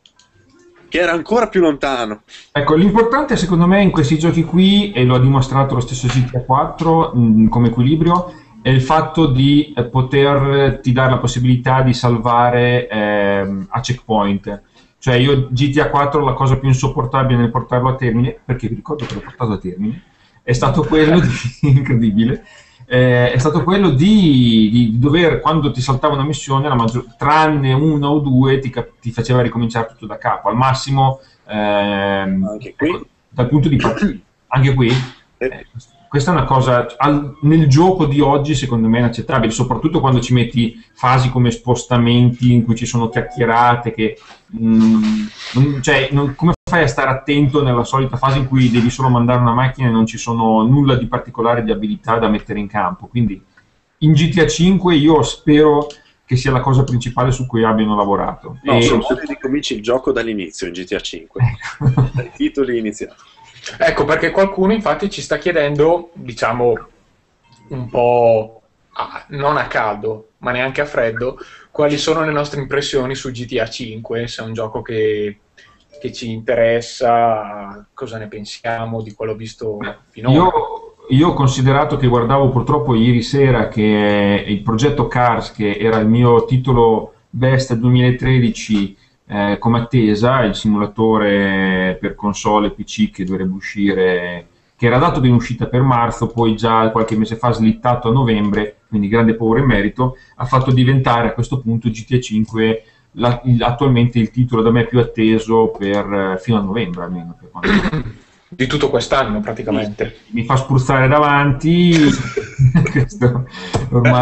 che era ancora più lontano. Ecco, l'importante secondo me in questi giochi qui, e lo ha dimostrato lo stesso G T A quattro mh, come equilibrio, è il fatto di eh, poterti dare la possibilità di salvare ehm, a checkpoint. Cioè io G T A quattro la cosa più insopportabile nel portarlo a termine, perché vi ricordo che l'ho portato a termine, è stato quello di, incredibile, eh, è stato quello di, di dover, quando ti saltava una missione, la maggior, tranne una o due, ti, cap- ti faceva ricominciare tutto da capo. Al massimo, ehm, Anche qui. ecco, dal punto di partita, anche qui, Eh, eh, questa è una cosa al- nel gioco di oggi secondo me è inaccettabile, soprattutto quando ci metti fasi come spostamenti in cui ci sono chiacchierate che mm, non- cioè, non- come fai a stare attento nella solita fase in cui devi solo mandare una macchina e non ci sono nulla di particolare di abilità da mettere in campo. Quindi in G T A cinque io spero che sia la cosa principale su cui abbiano lavorato. no, E- se vuoi ricominci il gioco dall'inizio in G T A cinque, dai titoli iniziati. Ecco, perché qualcuno infatti ci sta chiedendo, diciamo, un po' a- non a caldo, ma neanche a freddo, quali sono le nostre impressioni su G T A cinque, se è un gioco che, che ci interessa, cosa ne pensiamo di quello visto finora. Io, io ho considerato che guardavo purtroppo ieri sera che il progetto Cars, che era il mio titolo Best duemilatredici eh, come attesa, il simulatore per console e P C che dovrebbe uscire, che era dato in uscita per marzo, poi già qualche mese fa slittato a novembre, quindi grande paura in merito, ha fatto diventare a questo punto G T A cinque la, il, attualmente il titolo da me più atteso per, fino a novembre almeno. Per quanto... Di tutto quest'anno praticamente. Mi fa spruzzare davanti, questo ormai...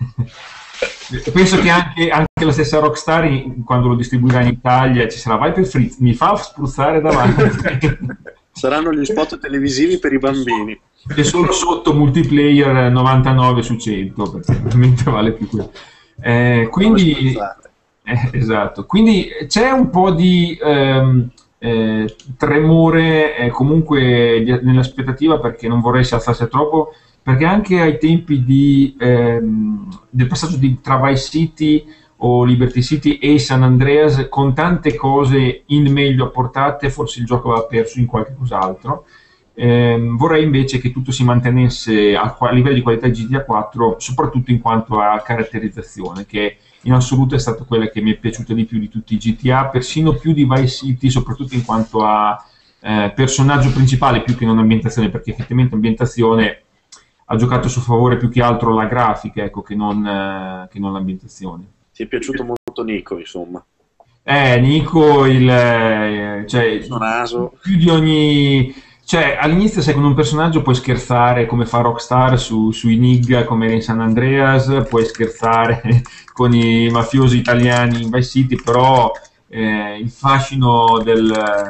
Penso che anche, anche la stessa Rockstar, quando lo distribuirà in Italia, ci sarà vai per Fritz, mi fa spruzzare davanti. Saranno gli spot televisivi per i bambini. E solo sotto multiplayer novantanove su cento, perché ovviamente vale più quello. Eh, quindi, eh, esatto. Quindi c'è un po' di ehm, eh, tremore eh, comunque di, nell'aspettativa, perché non vorrei si alzasse troppo, perché anche ai tempi di, ehm, del passaggio di, tra Vice City o Liberty City e San Andreas, con tante cose in meglio apportate, forse il gioco aveva perso in qualche cos'altro. Eh, vorrei invece che tutto si mantenesse a, a livello di qualità G T A quattro, soprattutto in quanto a caratterizzazione, che in assoluto è stata quella che mi è piaciuta di più di tutti i G T A, persino più di Vice City, soprattutto in quanto a eh, personaggio principale più che non ambientazione, perché effettivamente ambientazione ha giocato a suo favore più che altro la grafica, ecco, che non, eh, che non l'ambientazione. Ti è piaciuto molto Nico, insomma. Eh, Nico, il, eh, cioè, il naso. Più di ogni... Cioè, all'inizio sai, con un personaggio puoi scherzare come fa Rockstar su, sui Nigga come era in San Andreas, puoi scherzare con i mafiosi italiani in Vice City, però eh, il fascino del,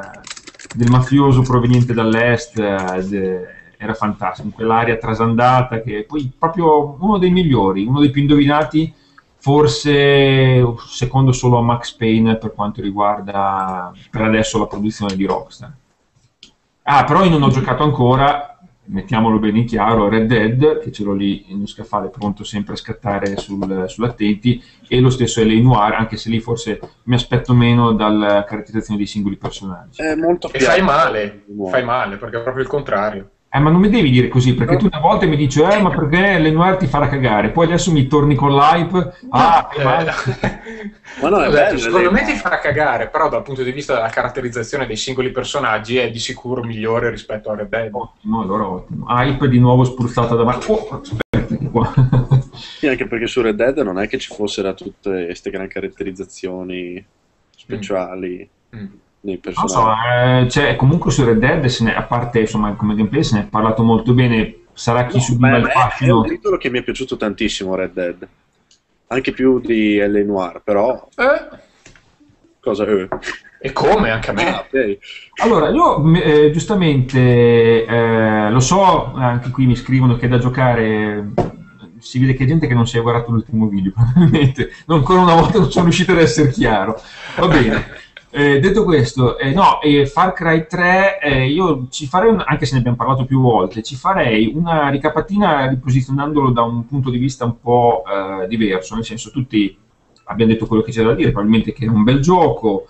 del mafioso proveniente dall'est eh, de, era fantastico, in quell'area trasandata che poi proprio uno dei migliori, uno dei più indovinati, forse secondo solo a Max Payne per quanto riguarda per adesso la produzione di Rockstar. Ah, però io non ho giocato ancora, mettiamolo bene in chiaro, Red Dead, che ce l'ho lì in uno scaffale pronto sempre a scattare sul, sull'attenti, e lo stesso L A Noire, anche se lì forse mi aspetto meno dalla caratterizzazione dei singoli personaggi. È molto e fai male, fai male, perché è proprio il contrario. Eh, ma non mi devi dire così, perché tu una volta mi dici, eh, ma perché L A Noire ti farà cagare, poi adesso mi torni con l'hype, ah, Eh, male. Ma no, è Ho detto, bello, secondo lei- me ti farà cagare, però dal punto di vista della caratterizzazione dei singoli personaggi è di sicuro migliore rispetto a Red Dead. Ottimo, allora ottimo. Hype di nuovo spruzzata davanti. Oh, aspetta, che qua. Sì, anche perché su Red Dead non è che ci fossero tutte queste gran caratterizzazioni speciali Mm. nei Non so, personaggi. eh, cioè, comunque su Red Dead, se ne, a parte insomma come gameplay, se ne è parlato molto bene, sarà chi No, subiva beh, il beh, è fascino. un titolo che mi è piaciuto tantissimo, Red Dead. Anche più di L A Noire, però... Eh, Cosa... Eh. e come? Anche a me. Ah, ok. Allora, io eh, giustamente eh, lo so, anche qui mi scrivono che è da giocare, si vede che è gente che non si è guardato l'ultimo video, probabilmente, non ancora una volta non sono riuscito ad essere chiaro. Va bene. Eh, detto questo, eh, no, eh, Far Cry tre, eh, io ci farei, un- anche se ne abbiamo parlato più volte, ci farei una ricapatina riposizionandolo da un punto di vista un po' eh, diverso, nel senso tutti abbiamo detto quello che c'è da dire, probabilmente che è un bel gioco,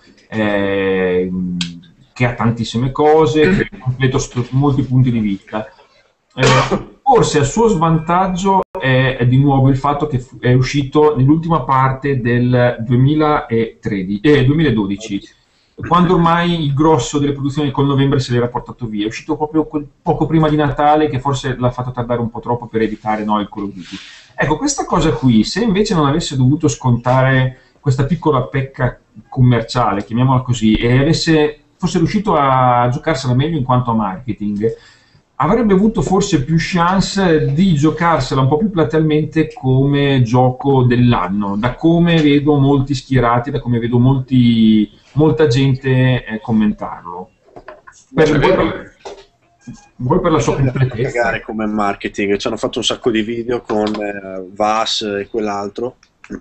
eh, che ha tantissime cose, che è completo sotto molti punti di vista. Eh, forse a suo svantaggio è, è di nuovo il fatto che fu- è uscito nell'ultima parte del duemilatredici, eh, duemiladodici, quando ormai il grosso delle produzioni col novembre se l'era portato via. È uscito proprio quel- poco prima di Natale, che forse l'ha fatto tardare un po' troppo per evitare, no, il Call of Duty. Ecco, questa cosa qui, se invece non avesse dovuto scontare questa piccola pecca commerciale, chiamiamola così, e avesse, fosse riuscito a giocarsela meglio in quanto a marketing, avrebbe avuto forse più chance di giocarsela un po' più platealmente come gioco dell'anno, da come vedo molti schierati, da come vedo molti, molta gente eh, commentarlo. Per, È vuoi, vero. per, vuoi per la sua completezza? Cagare come marketing, ci hanno fatto un sacco di video con eh, Vas e quell'altro.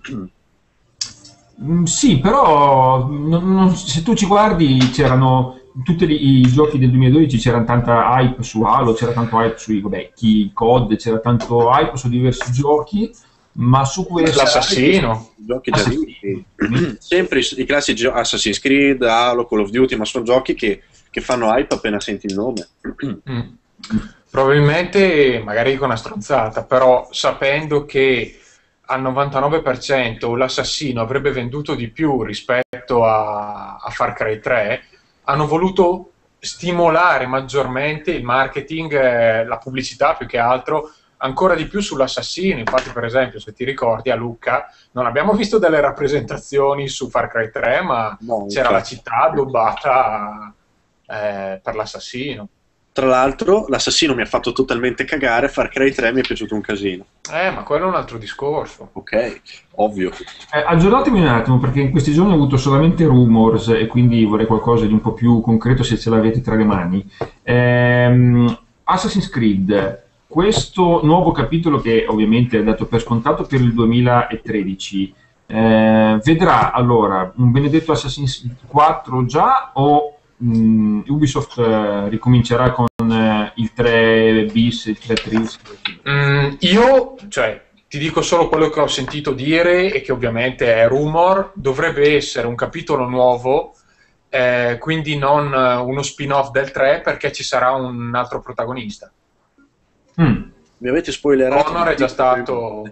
Mm, sì, però non- non- se tu ci guardi c'erano tutti i, i giochi del duemiladodici, c'era tanta hype su Halo, c'era tanto hype sui vabbè, chi, C O D, c'era tanto hype su diversi giochi, ma su questo... L'assassino. Giochi già Assassino. visti. Sempre i, i classici gio- Assassin's Creed, Halo, Call of Duty, ma sono giochi che, che fanno hype appena senti il nome. Mm. Probabilmente magari dico una stronzata, però sapendo che al novantanove per cento l'assassino avrebbe venduto di più rispetto a, a Far Cry tre, hanno voluto stimolare maggiormente il marketing, eh, la pubblicità più che altro, ancora di più sull'assassino. Infatti, per esempio, se ti ricordi, a Lucca non abbiamo visto delle rappresentazioni su Far Cry tre, ma No, c'era la infatti. città addobbata eh, per l'assassino. Tra l'altro, l'assassino mi ha fatto totalmente cagare, Far Cry tre mi è piaciuto un casino. Eh, ma quello è un altro discorso. Ok, ovvio. Eh, aggiornatemi un attimo, perché in questi giorni ho avuto solamente rumors e quindi vorrei qualcosa di un po' più concreto se ce l'avete tra le mani. Ehm, Assassin's Creed, questo nuovo capitolo che ovviamente è dato per scontato per il duemilatredici, eh, vedrà allora un benedetto Assassin's quattro già o mh, Ubisoft eh, ricomincerà con eh, il tre bis, il tre tris? Mm, io, cioè, ti dico solo quello che ho sentito dire e che ovviamente è rumor. Dovrebbe essere un capitolo nuovo, eh, quindi non eh, uno spin-off del tre, perché ci sarà un altro protagonista. Mm. Mi avete spoilerato. Connor è già stato...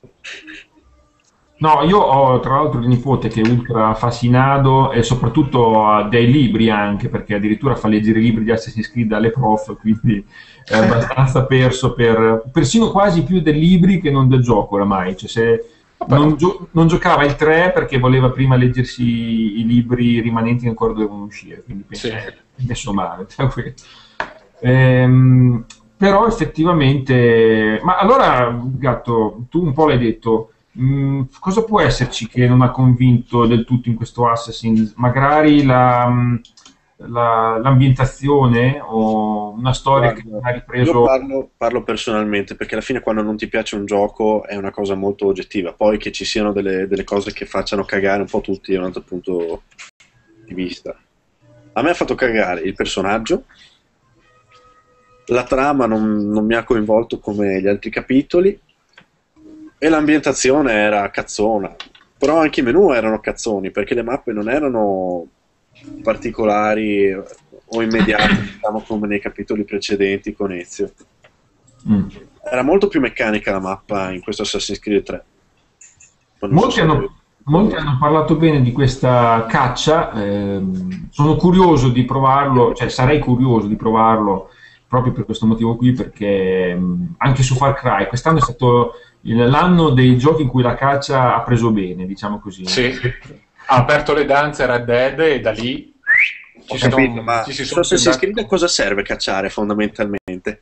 No, io ho tra l'altro il nipote che è ultra affascinato e soprattutto ha dei libri anche, perché addirittura fa leggere i libri di Assassin's Creed alle prof, quindi è abbastanza perso per persino quasi più dei libri che non del gioco oramai. Cioè, se non, gio- non giocava il tre perché voleva prima leggersi i libri rimanenti che ancora dovevano uscire, quindi penso Sì. che è messo male. Cioè, que- Ehm, però effettivamente, ma allora Gatto, tu un po' l'hai detto. Mm, cosa può esserci che non ha convinto del tutto in questo Assassin? Magari la, mm, la- l'ambientazione o una storia che non Guarda, ha io ripreso. parlo, parlo personalmente perché alla fine quando non ti piace un gioco è una cosa molto oggettiva, poi che ci siano delle, delle cose che facciano cagare un po' tutti è un altro punto di vista. A me ha fatto cagare il personaggio, la trama non, non mi ha coinvolto come gli altri capitoli e l'ambientazione era cazzona, però anche i menu erano cazzoni perché le mappe non erano particolari o immediate, diciamo come nei capitoli precedenti con Ezio. Mm. Era molto più meccanica la mappa in questo Assassin's Creed tre. Poi non so Molti se avevi- hanno, molti hanno parlato bene di questa caccia, ehm, sono curioso di provarlo, cioè sarei curioso di provarlo proprio per questo motivo qui, perché mh, anche su Far Cry quest'anno è stato il- l'anno dei giochi in cui la caccia ha preso bene, diciamo così. Sì. Ha aperto le danze Red Dead e da lì Ho ci, capito, son- ma ci si su sono Assassin's fondati. Creed a cosa serve cacciare fondamentalmente?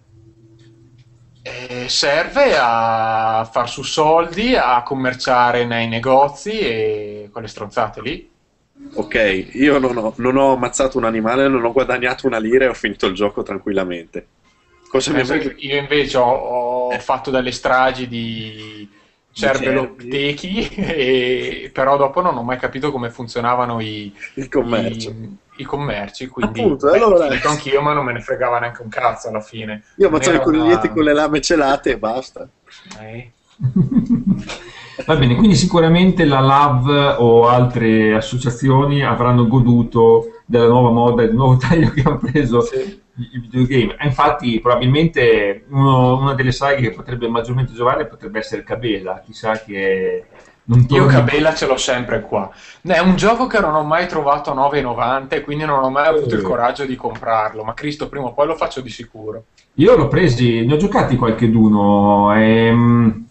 Eh, serve a far su soldi, a commerciare nei negozi e quelle stronzate lì. Ok, io non ho, non ho ammazzato un animale, non ho guadagnato una lira e ho finito il gioco tranquillamente. Cosa mi Pensa che avrebbe... io invece ho, ho Eh, fatto delle stragi di di cervi, cerveloptechi, e, però dopo non ho mai capito come funzionavano i, il commercio. i- i commerci, quindi Appunto, beh, ho allora finito anch'io, ma non me ne fregava neanche un cazzo alla fine. io Non ammazzavo i era coniglietti una... con le lame celate e basta. eh, Va bene, quindi sicuramente la LAV o altre associazioni avranno goduto della nuova moda e del nuovo taglio che hanno preso sì. i i videogame. E infatti, probabilmente uno- una delle saghe che potrebbe maggiormente giovare potrebbe essere Cabela. Chissà che non Io torni. Cabela ce l'ho sempre qua. È un gioco che non ho mai trovato a nove e novanta e quindi non ho mai avuto il Eh, coraggio di comprarlo, ma Cristo prima o poi lo faccio di sicuro. Io l'ho presi, ne ho giocati qualcheduno, ehm,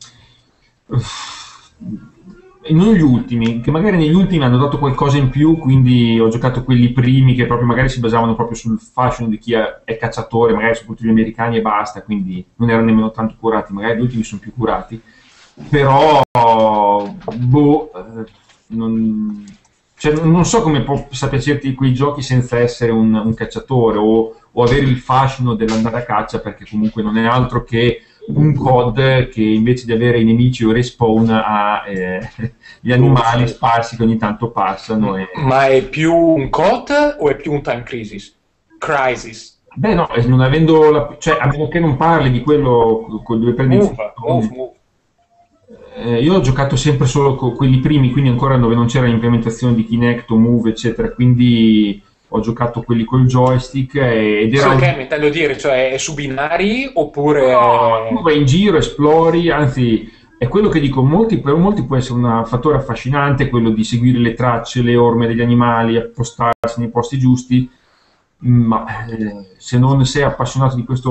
e non gli ultimi, che magari negli ultimi hanno dato qualcosa in più, quindi ho giocato quelli primi che proprio magari si basavano proprio sul fashion di chi è, è cacciatore, magari soprattutto gli americani e basta, quindi non erano nemmeno tanto curati, magari gli ultimi sono più curati, però boh, eh, non, cioè, non so come può sapiacerti quei giochi senza essere un, un cacciatore o, o avere il fascino dell'andare a caccia, perché comunque non è altro che un C O D che invece di avere i nemici o respawn ha eh, gli animali sparsi che ogni tanto passano. E... Ma è più un C O D o è più un Time Crisis? Crisis. Beh no, eh, non avendo la, cioè a meno che non parli di quello con dove prendi il Move, move, funzione. move. Eh, io ho giocato sempre solo con quelli primi, quindi ancora dove non c'era l'implementazione di Kinect o Move, eccetera, quindi ho giocato quelli col joystick e- ed era So un... che intendo dire, cioè è su binari oppure No, tu è... vai in giro, esplori, anzi è quello che dico, molti, per molti può essere un fattore affascinante quello di seguire le tracce, le orme degli animali, appostarsi nei posti giusti, ma eh, se non sei appassionato di questo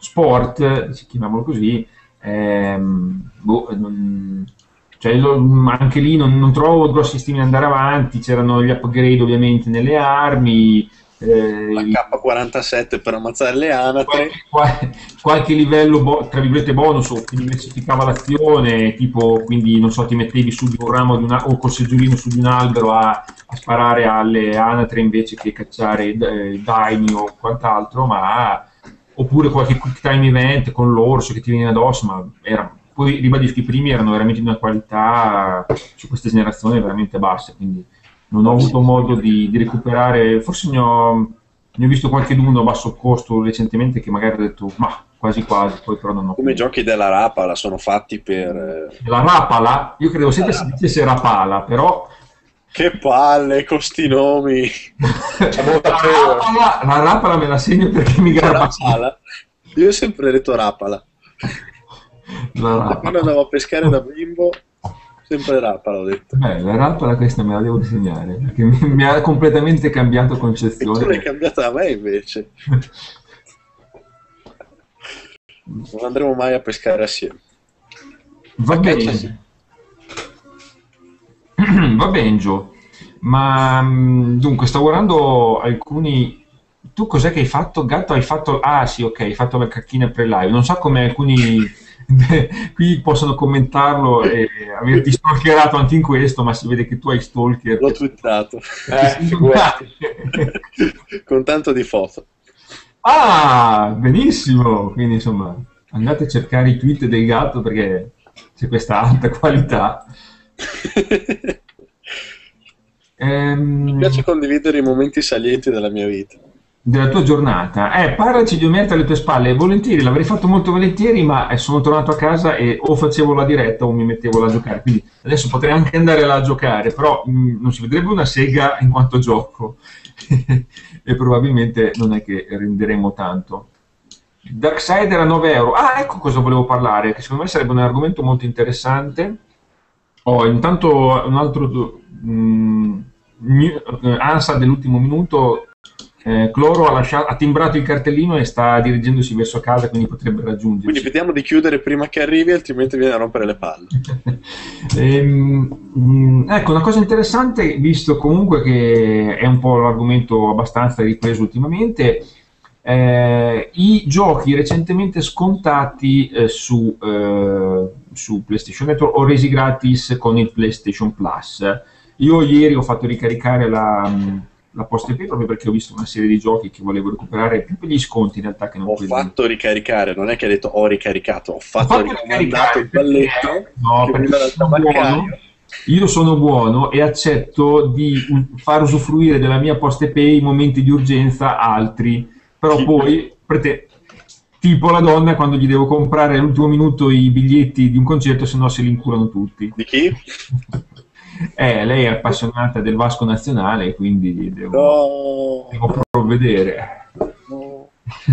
sport, si chiamavano così, ehm, boh, non- cioè, lo- anche lì non, non trovo grossi stimi ad andare avanti, c'erano gli upgrade ovviamente nelle armi, eh, La il- K quarantasette per ammazzare le anatre. qualche, qual- qualche livello, bo- tra virgolette, bonus o ti diversificava l'azione, tipo, quindi, non so, ti mettevi su di un ramo di una, o col seggiolino su di un albero a, a sparare alle anatre invece che cacciare eh, daini o quant'altro, ma oppure qualche quick time event con l'orso che ti viene addosso, ma era, poi ribadisco, i primi erano veramente di una qualità su questa generazione veramente bassa, quindi non ho avuto modo di, di recuperare, forse ne ho, ne ho visto qualcheduno a basso costo recentemente che magari ho detto, ma quasi quasi, poi però non ho Come i più. giochi della Rapala sono fatti per... eh, La Rapala, io credo la sempre si Rapala. dicesse Rapala, però Che palle con sti nomi! C'è la molta fede. Rapala, la Rapala me la segno perché mi garba sempre. Rapala? Io ho sempre detto Rapala. La Da quando Rapala. andavo a pescare da bimbo, sempre Rapala ho detto. Beh, la Rapala questa me la devo segnare, perché mi, mi ha completamente cambiato E tu l'hai concezione. cambiata da me invece. Non andremo mai a pescare assieme. Va A caccia sì. bene. Va bene, Gio, ma mh, dunque sto guardando alcuni. Tu cos'è che hai fatto? Gatto, hai fatto. Ah, sì, ok, hai fatto la cacchina pre-live. Non so come alcuni qui possono commentarlo e averti stalkerato anche in questo, ma si vede che tu hai stalker. L'ho Che... twittato. che Eh, sei figurati. Con tanto di foto. Ah, benissimo! Quindi insomma, andate a cercare i tweet del gatto perché c'è questa alta qualità. Mi Ehm, piace condividere i momenti salienti della mia vita. Della tua giornata. Eh, parlaci di Omerta alle tue spalle, volentieri, l'avrei fatto molto volentieri, ma eh, sono tornato a casa e o facevo la diretta o mi mettevo là a giocare. Quindi adesso potrei anche andare là a giocare, però mh, non si vedrebbe una sega in quanto gioco e probabilmente non è che renderemo tanto. Darksider a nove euro. Ah, ecco cosa volevo parlare, che secondo me sarebbe un argomento molto interessante. Oh, intanto un altro mh, new- eh, ANSA dell'ultimo minuto, eh, Cloro ha, lasciato- ha timbrato il cartellino e sta dirigendosi verso casa, quindi potrebbe Quindi raggiungerci. vediamo di chiudere prima che arrivi, altrimenti viene a rompere le palle. Ehm, mh, ecco, una cosa interessante, visto comunque che è un po' l'argomento abbastanza ripreso ultimamente, eh, i giochi recentemente scontati eh, su, eh, su PlayStation Network o resi gratis con il PlayStation Plus. Io ieri ho fatto ricaricare la, mh, la PostePay proprio perché ho visto una serie di giochi che volevo recuperare più per gli sconti in realtà che non Ho quelli. fatto ricaricare, non è che ha detto ho ricaricato, ho Ho fatto, fatto ho mandato ricaricare il perché, balletto no, che mi perché dà io dal sono buono, tabaccaio. io sono buono e accetto di u- far usufruire della mia PostePay in momenti di urgenza altri, però Tipo, poi, per te, tipo la donna quando gli devo comprare all'ultimo minuto i biglietti di un concerto, se no se li incurano tutti. di chi? Eh, lei è appassionata del Vasco Nazionale e quindi devo, No, devo provvedere. no,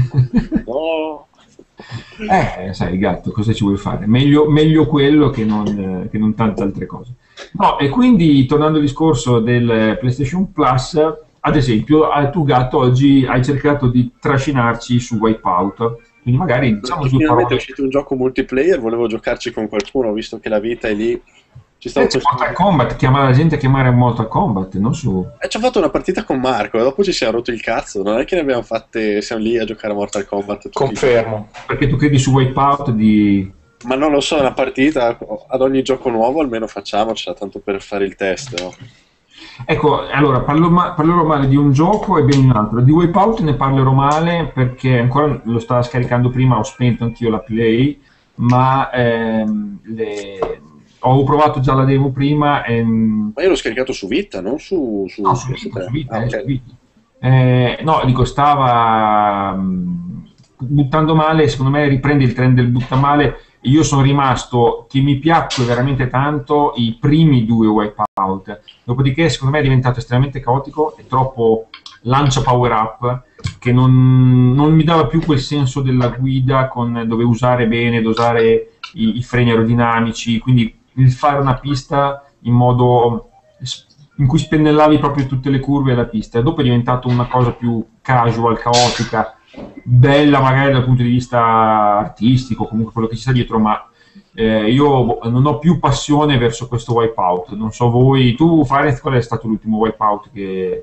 no. Eh, sai, il gatto, cosa ci vuoi fare? Meglio, meglio quello che non, eh, che non tante altre cose. No, e quindi tornando al discorso del PlayStation Plus, ad esempio, eh, tu gatto oggi hai cercato di trascinarci su Wipeout, quindi magari diciamo Perché due finalmente è parole. uscito un gioco multiplayer, volevo giocarci con qualcuno, visto che la vita è lì. Ci stavo Eh, c'è pensando Mortal di... Kombat, chiama la gente a chiamare Mortal Kombat, non su. E ci ho fatto una partita con Marco e dopo ci siamo rotto il cazzo. Non è che ne abbiamo fatte, siamo lì a giocare a Mortal Kombat tutti i giorni. Confermo. Perché tu credi su Wipeout di. Ma non lo so, una partita ad ogni gioco nuovo almeno facciamocela, tanto per fare il test, no? Ecco, allora parlo ma- parlerò male di un gioco e ben un altro. Di Wipeout ne parlerò male perché ancora lo stava scaricando prima, ho spento anch'io la Play, ma ehm, le- ho provato già la demo prima e. Ma io l'ho scaricato su Vita, non su, No, su su Vita, su P S tre. Vita, Ah, eh, su ok. Vita. Eh, no, dico, stava mh, buttando male, secondo me riprende il trend del butta male. Io sono rimasto che mi piacque veramente tanto i primi due Wipeout, dopodiché secondo me è diventato estremamente caotico e troppo lancia power up che non, non mi dava più quel senso della guida con, dove usare bene, dosare i, i freni aerodinamici, quindi il fare una pista in modo in cui spennellavi proprio tutte le curve della pista. E dopo è diventato una cosa più casual, caotica, bella magari dal punto di vista artistico, comunque quello che ci sta dietro, ma eh, io non ho più passione verso questo Wipeout. Non so voi, tu Fares, qual è stato l'ultimo Wipeout che...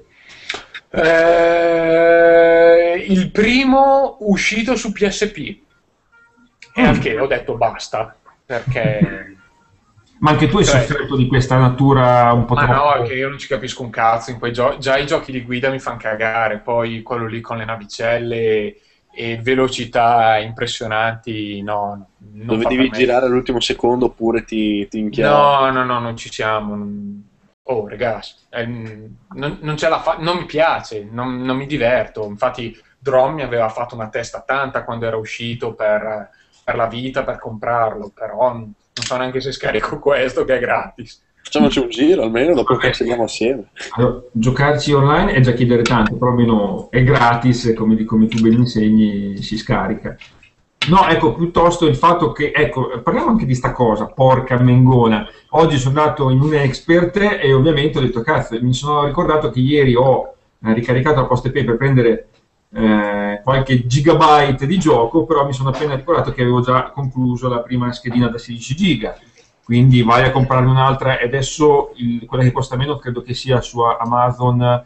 Eh, il primo uscito su P S P, e Mm. al che ho detto basta, perché... Ma anche tu hai Cioè, sofferto di questa natura un po' ma no, è troppo... che io non ci capisco un cazzo in quei giochi. Già i giochi di guida mi fanno cagare, poi quello lì con le navicelle e, e velocità impressionanti, no, non Dove fa per devi me. girare all'ultimo secondo oppure ti, ti No, inchiodi. no, no, non ci siamo. Oh, ragazzi, eh, non, non ce la fa, non mi piace, non, non mi diverto. Infatti, Drom mi aveva fatto una testa tanta quando era uscito per, per la vita, per comprarlo, però non so neanche se scarico questo che è gratis. Facciamoci un giro almeno, dopo Ok. cancelliamo assieme. Allora, giocarci online è già chiedere tanto, però almeno è gratis, e come, come tu ben insegni, si scarica. No, ecco, piuttosto il fatto che, ecco, parliamo anche di sta cosa, porca mengona. Oggi sono andato in un expert e ovviamente ho detto, cazzo, mi sono ricordato che ieri ho eh, ricaricato la PostePay per prendere eh, qualche gigabyte di gioco, però mi sono appena ricordato che avevo già concluso la prima schedina da sedici giga, quindi vai a comprarne un'altra e adesso il- quella che costa meno credo che sia su Amazon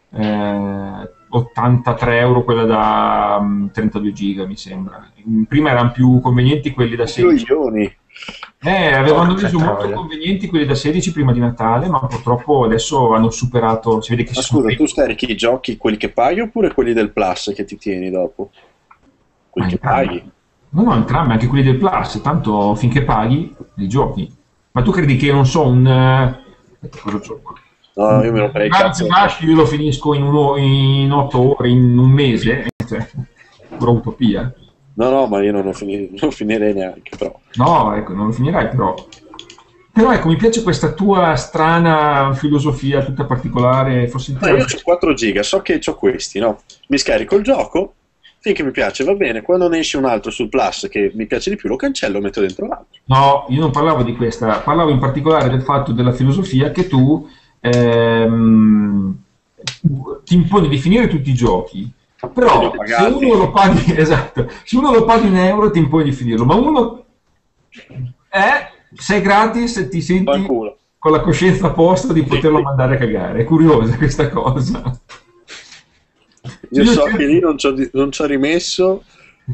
eh, ottantatré euro, quella da mm, trentadue giga mi sembra. Mm, Prima erano più convenienti quelli da sedici. Coglioni. Eh, avevano Porca reso molto troia. convenienti quelli da sedici prima di Natale, ma purtroppo adesso hanno superato, si vede che Ma si sono... scusa, tu scarichi i giochi quelli che paghi oppure quelli del Plus che ti tieni dopo? Ma Quelli che entrambi. paghi? No, no, entrambi, anche quelli del Plus, tanto finché paghi li giochi. Ma tu credi che, non so, un... eh, aspetta, cosa c'ho qua? No, Un io mi romperei il Guns cazzo. Rush io lo finisco in, uno, in otto ore, in un mese, cioè, pura utopia. No, no, ma io non lo fini- non finirei neanche, però. No, ecco, non lo finirai però. Però ecco, mi piace questa tua strana filosofia tutta particolare, forse Ma io interessante. ho quattro giga, so che ho questi, no? Mi scarico il gioco, finché mi piace, va bene. Quando ne esce un altro sul Plus che mi piace di più, lo cancello e metto dentro l'altro. No, io non parlavo di questa, parlavo in particolare del fatto della filosofia che tu ehm, ti imponi di finire tutti i giochi, Perché li ho però se pagati. uno lo paghi, esatto, se uno lo paghi in euro ti imponi di finirlo, ma uno è, sei gratis e ti senti Fanculo. con la coscienza a posto di poterlo mandare a cagare. È curiosa questa cosa. Io Io so cerco- che lì non ci ho, di- non ci ho rimesso,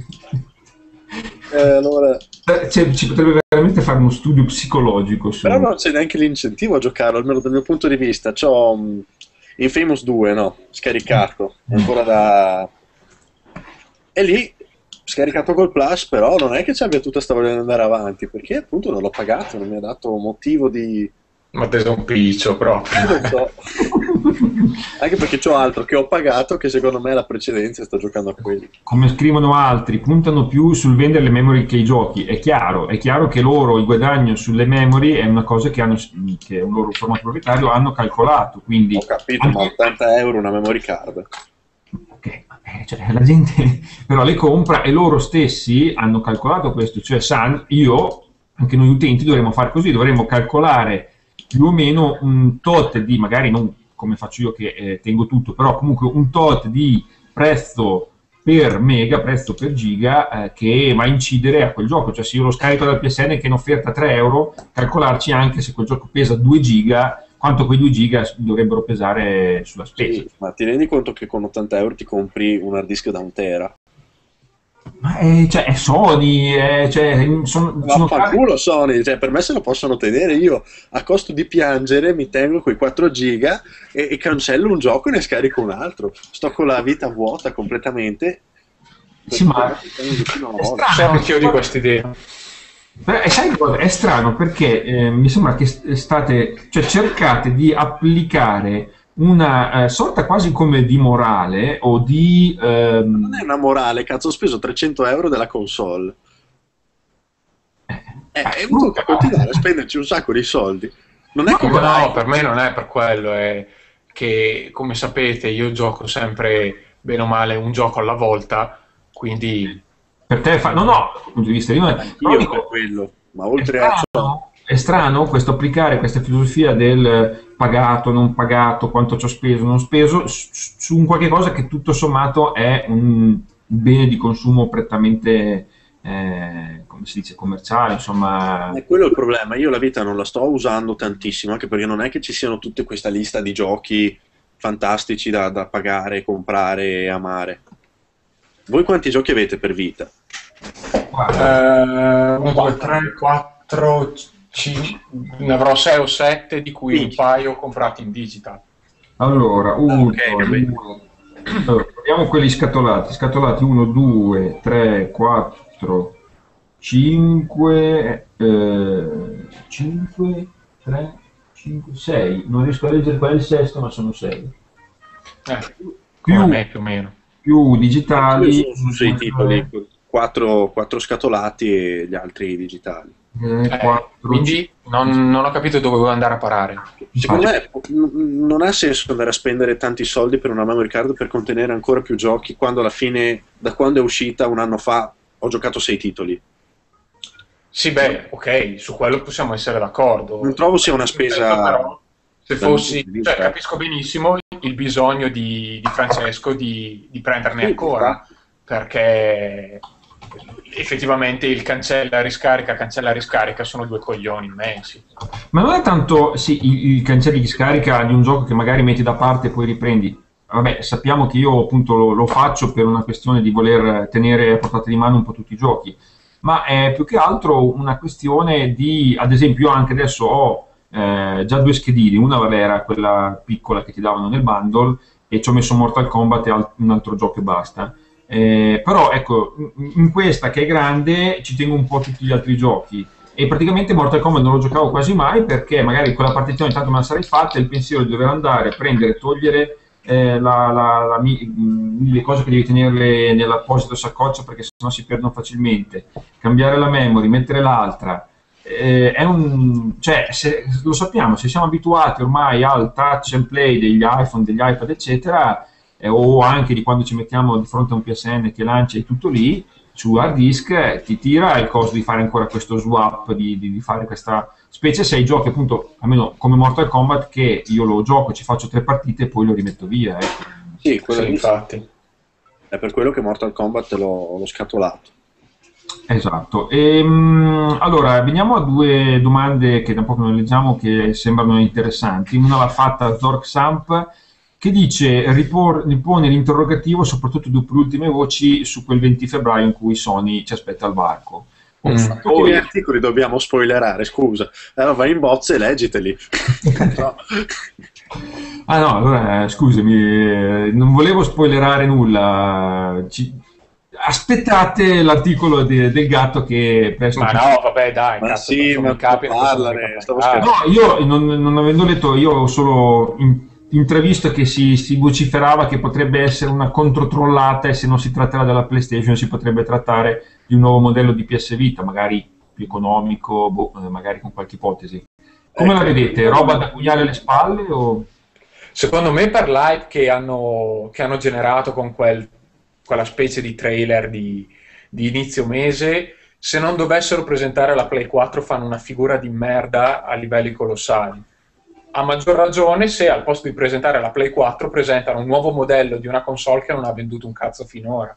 eh, allora... Eh, cioè, ci potrebbe veramente fare uno studio psicologico su... Però non c'è neanche l'incentivo a giocarlo, almeno dal mio punto di vista. C'ho um, Infamous due, no? Scaricato, ancora da... E lì, scaricato col Plus, però non è che ci abbia tutta sta voglia di andare avanti, perché appunto non l'ho pagato, non mi ha dato motivo di... Ma te sei un piccio proprio. Io non so. Anche perché c'ho altro che ho pagato, che secondo me è la precedenza e sto giocando a quelli. Come scrivono altri, puntano più sul vendere le memory che i giochi. È chiaro, è chiaro che loro il guadagno sulle memory è una cosa che, hanno, che un loro formato proprietario hanno calcolato. Quindi Ho capito, ma anche- ottanta euro una memory card. ok, eh, cioè, la gente però le compra e loro stessi hanno calcolato questo, cioè san, io, anche noi utenti dovremmo fare così, dovremmo calcolare più o meno un tot di, magari non come faccio io che eh, tengo tutto, però comunque un tot di prezzo per mega, prezzo per giga eh, che va a incidere a quel gioco, cioè se io lo scarico dal P S N che è in offerta tre euro, calcolarci anche se quel gioco pesa due giga, quanto quei due giga dovrebbero pesare sulla spesa. Sì, ma ti rendi conto che con ottanta euro ti compri un hard disk da un tera? Ma è, cioè, è Sony, è, cioè, sono, sono case- Vaffanculo Sony, cioè per me se lo possono tenere, io a costo di piangere mi tengo quei quattro giga e, e cancello un gioco e ne scarico un altro. Sto con la vita vuota completamente. Sì, ma Vicino alla è volta. strano. Sono anch'io di quest'idea. Beh, e sai cosa? È strano perché eh, mi sembra che st- state, cioè cercate di applicare una eh, sorta quasi come di morale o di... ehm, Non è una morale, cazzo, ho speso trecento euro della console. Eh, eh, e tu continuare a spenderci un sacco di soldi. Non è No, come No, dai, per me non è per quello, è che come sapete io gioco sempre bene o male un gioco alla volta, quindi per te fa... No, no, dal punto di vista di... Però anch'io per dico, quello, ma è oltre a ciò, strano, è strano questo applicare questa filosofia del pagato, non pagato, quanto ci ho speso, non speso, su, su un qualche cosa che tutto sommato è un, bene di consumo prettamente, eh, come si dice, commerciale, insomma. E quello è il problema, io la vita non la sto usando tantissimo, anche perché non è che ci siano tutte questa lista di giochi fantastici da, da pagare, comprare e amare. Voi quanti giochi avete per vita? uno, due, tre, quattro, cinque, ne avrò sei o sette, di cui un paio comprati in digital. Allora, Ah, uno, ok, capito. due, allora, proviamo quelli scatolati. Scatolati uno, due, tre, quattro, cinque, cinque, tre, cinque, sei. Non riesco a leggere qual è il sesto, ma sono sei. Eh, come Più, me più o meno. più Anch'io digitali, sono su sei titoli, quattro, quattro scatolati e gli altri digitali. eh, Eh, quattro, quindi non, non ho capito dove volevo andare a parare. Secondo me n- non ha senso andare a spendere tanti soldi per una memory card per contenere ancora più giochi quando alla fine, da quando è uscita un anno fa, ho giocato sei titoli. Sì, beh, ok, su quello possiamo essere d'accordo. Non trovo sia una Ripeto, spesa però, se dal mio fossi, punto di cioè, vista. capisco benissimo il bisogno di, di Francesco di, di prenderne Sì, ancora, perché effettivamente il cancella riscarica, cancella riscarica sono due coglioni immensi. Ma non è tanto sì, il, il cancelli di scarica di un gioco che magari metti da parte e poi riprendi. Vabbè, sappiamo che io appunto lo, lo faccio per una questione di voler tenere a portata di mano un po' tutti i giochi, ma è più che altro una questione di, ad esempio, io anche adesso ho eh, già due schedine, una vabbè, era quella piccola che ti davano nel bundle e ci ho messo Mortal Kombat e al- un altro gioco e basta. Eh, però ecco, in in questa che è grande ci tengo un po' tutti gli altri giochi e praticamente Mortal Kombat non lo giocavo quasi mai perché magari quella partizione intanto me la sarei fatta e il pensiero di dover andare, prendere, togliere eh, la, la, la, mi- mh, le cose che devi tenerle nell'apposito saccoccia perché sennò si perdono facilmente, cambiare la memory, mettere l'altra. Eh, è un, cioè, se, lo sappiamo, se siamo abituati ormai al touch and play degli iPhone, degli iPad, eccetera, eh, o anche di quando ci mettiamo di fronte a un P S N che lancia e tutto lì, su hard disk eh, ti tira il costo di fare ancora questo swap, di, di, di fare questa specie se hai giochi appunto, almeno come Mortal Kombat, che io lo gioco, ci faccio tre partite e poi lo rimetto via. Ecco. Sì, quello Sì, lì infatti. è per quello che Mortal Kombat l'ho, l'ho scatolato. Esatto. Ehm, allora, veniamo a due domande che da poco non leggiamo che sembrano interessanti. Una l'ha fatta Zork Samp che dice, ripor- ripone l'interrogativo soprattutto dopo le ultime voci su quel venti febbraio in cui Sony ci aspetta al varco. Oh, Mm. Tutti gli articoli dobbiamo spoilerare, scusa. Allora vai in bozze e leggiteli. No. Ah no, allora eh, scusami, eh, non volevo spoilerare nulla. Ci- Aspettate l'articolo de- del gatto che presto Ma ci. no, vabbè, dai, Ma cazzo, sì, sono ma i capi, non possiamo mica parlane, stavo plancare. No, io non, non avendo letto, io ho solo in- intravisto che si, si vociferava che potrebbe essere una controtrollata e se non si tratterà della PlayStation si potrebbe trattare di un nuovo modello di P S Vita, magari più economico, boh, eh, magari con qualche ipotesi. Come la Ecco, vedete? Roba da pugnale alle spalle o... Secondo me per l'hype che hanno, che hanno generato con quel- quella specie di trailer di, di inizio mese, se non dovessero presentare la Play quattro fanno una figura di merda a livelli colossali. A maggior ragione se al posto di presentare la Play quattro presentano un nuovo modello di una console che non ha venduto un cazzo finora.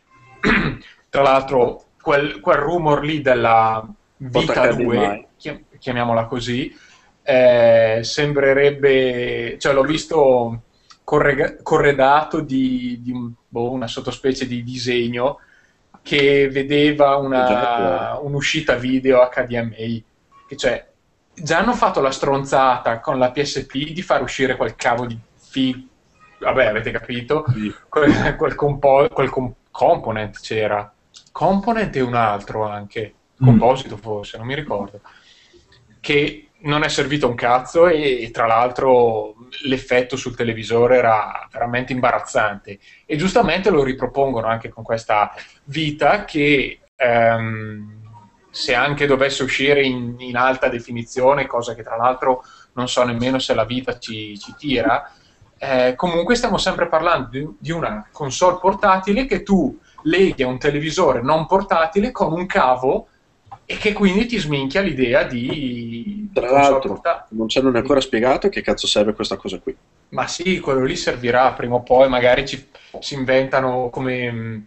Tra l'altro quel, quel rumor lì della What Vita accade due, mai? chi- chiamiamola così, eh, sembrerebbe, cioè l'ho visto correga- corredato di, di un- boh, una sottospecie di disegno che vedeva È già fuori. una, un'uscita video H D M I, che cioè già hanno fatto la stronzata con la P S P di far uscire quel cavo di fi- vabbè, avete capito, Sì. quel, quel, compo- quel com- component c'era, component e un altro anche, Mm. composito forse, non mi ricordo, che non è servito un cazzo e, e tra l'altro l'effetto sul televisore era veramente imbarazzante e giustamente lo ripropongono anche con questa Vita che ehm, se anche dovesse uscire in, in alta definizione, cosa che tra l'altro non so nemmeno se la Vita ci, ci tira, eh, comunque stiamo sempre parlando di, di una console portatile che tu leghi a un televisore non portatile con un cavo e che quindi ti sminchia l'idea di Tra console l'altro, portatile. non ci hanno ancora spiegato che cazzo serve questa cosa qui. Ma sì, quello lì servirà prima o poi, magari ci, si inventano come mh,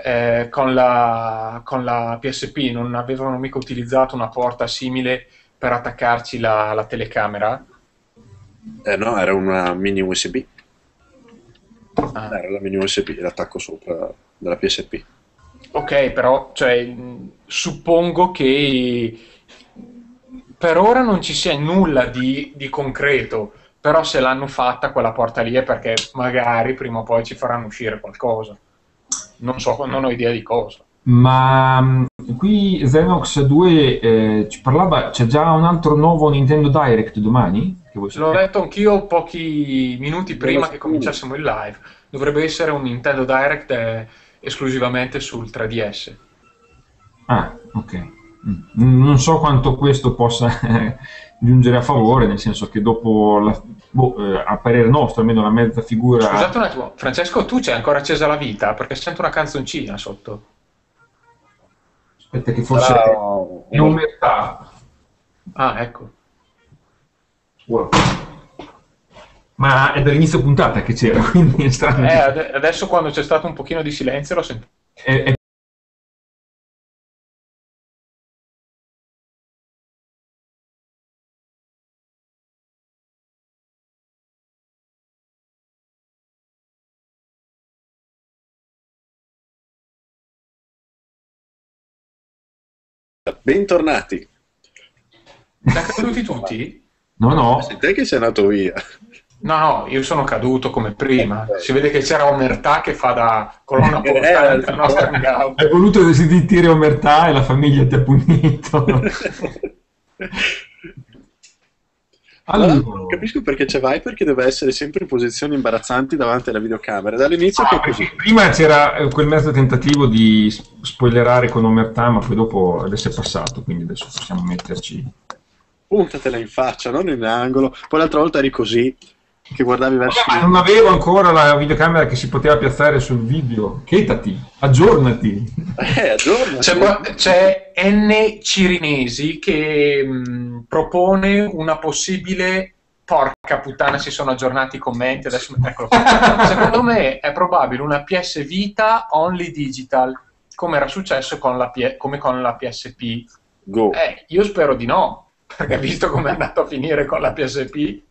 eh, con la, con la P S P non avevano mica utilizzato una porta simile per attaccarci la, la telecamera? Eh no, era una mini U S B. Ah. Era la mini U S B, l'attacco sopra della P S P. Ok, però cioè, mh, suppongo che per ora non ci sia nulla di, di concreto, però se l'hanno fatta quella porta lì è perché magari prima o poi ci faranno uscire qualcosa. Non so, non ho idea di cosa. Ma mh, qui Zenox due eh, ci parlava, c'è già un altro nuovo Nintendo Direct domani? Che vuoi L'ho sapere? letto anch'io pochi minuti Non lo prima che sapevo. cominciassimo il live. Dovrebbe essere un Nintendo Direct eh, esclusivamente sul tre D S. Ah, ok. Mm. Non so quanto questo possa eh, giungere a favore, nel senso che dopo, la, boh, eh, a parere nostro, almeno la mezza figura. Scusate un attimo, Francesco, tu c'è ancora accesa la vita? Perché sento una canzoncina sotto. Aspetta, che forse Sarà è uno... omertà. Ah, ecco. Wow. Ma è dall'inizio puntata che c'era, quindi è strano. Eh, ade- adesso quando c'è stato un pochino di silenzio l'ho sentito. È, è Bentornati. Siamo caduti tutti? No, no, Sei te che sei andato via. No, no, io sono caduto come prima. Si vede che c'era omertà che fa da colonna Eh, portante al nostro eh, hangout. hai voluto sentire omertà e la famiglia ti ha punito. Tra l'altro non Allora, capisco perché c'è Viper che deve essere sempre in posizioni imbarazzanti davanti alla videocamera. Dall'inizio che ah, è così. perché prima c'era eh, quel mezzo tentativo di s- spoilerare con omertà, ma poi dopo adesso è passato, quindi adesso possiamo metterci. Puntatela in faccia, non in angolo. Poi l'altra volta eri così, che guardavi Vabbè, verso ma il... non avevo ancora la videocamera che si poteva piazzare sul video. Chetati, aggiornati. Eh, aggiornati. C'è, qua- c'è N. Cirinesi che mh, propone una possibile. Porca puttana, si sono aggiornati i commenti. Adesso eccolo qua. Secondo me è probabile una P S Vita only digital, come era successo con la, P- come con la P S P. Go. Eh, io spero di no, perché visto come è andato a finire con la P S P,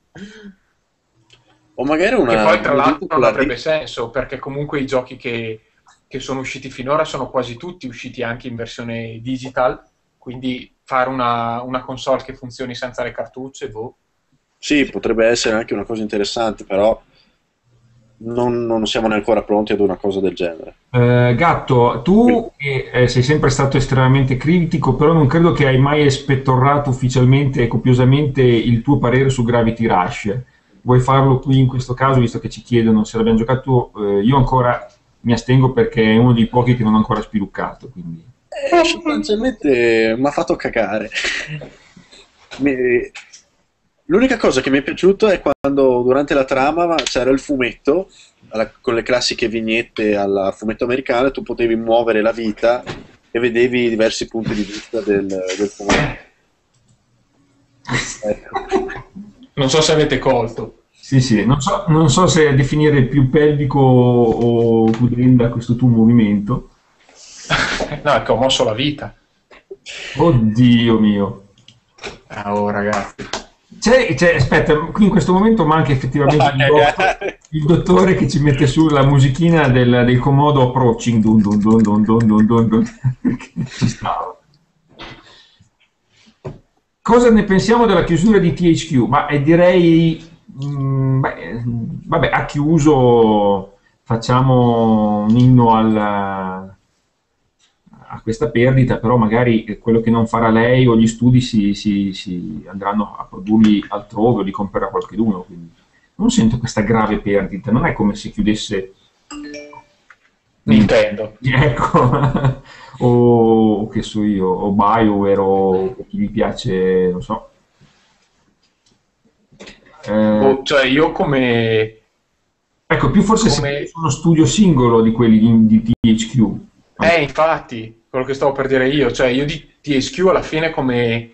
O magari che una... poi tra una l'altro con non la avrebbe D- senso, perché comunque i giochi che, che sono usciti finora sono quasi tutti usciti anche in versione digital, quindi fare una, una console che funzioni senza le cartucce, boh. Sì, potrebbe essere anche una cosa interessante, però non, non siamo ancora pronti ad una cosa del genere. Eh, Gatto, tu che eh, sei sempre stato estremamente critico, però non credo che hai mai espettorato ufficialmente e copiosamente il tuo parere su Gravity Rush. Vuoi farlo qui in questo caso, visto che ci chiedono se l'abbiamo giocato? Eh, io ancora mi astengo perché è uno dei pochi che non ho ancora spiluccato, quindi. Eh, sostanzialmente mi ha fatto cagare. Mi- L'unica cosa che mi è piaciuto è quando durante la trama c'era il fumetto, alla- con le classiche vignette al fumetto americano, e tu potevi muovere la vita e vedevi diversi punti di vista del, del fumetto. Ecco. Non so se avete colto. Sì, sì, non so, non so se definire più pelvico o pudenda questo tuo movimento. No, è che ho mosso la vita. Oddio mio. Ah, oh, ragazzi. C'è, c'è- aspetta, qui in questo momento manca effettivamente il, dottore, il dottore che ci mette su la musichina del, del comodo approaching. Dun dun dun dun dun dun dun dun. Ci stava. Cosa ne pensiamo della chiusura di T H Q? Ma eh, direi, mh, beh, vabbè, a chiuso facciamo un inno al, a questa perdita, però magari quello che non farà lei o gli studi si, si- si andranno a produrli altrove o li comprerà qualcuno. Quindi non sento questa grave perdita, non è come se chiudesse Nintendo. ecco, o che so io, o BioWare o chi vi piace, non so. Eh, Boh, cioè, io come. ecco, più forse se come. uno studio singolo di quelli di, di T H Q. Eh, infatti, quello che stavo per dire io, cioè io di T H Q alla fine come,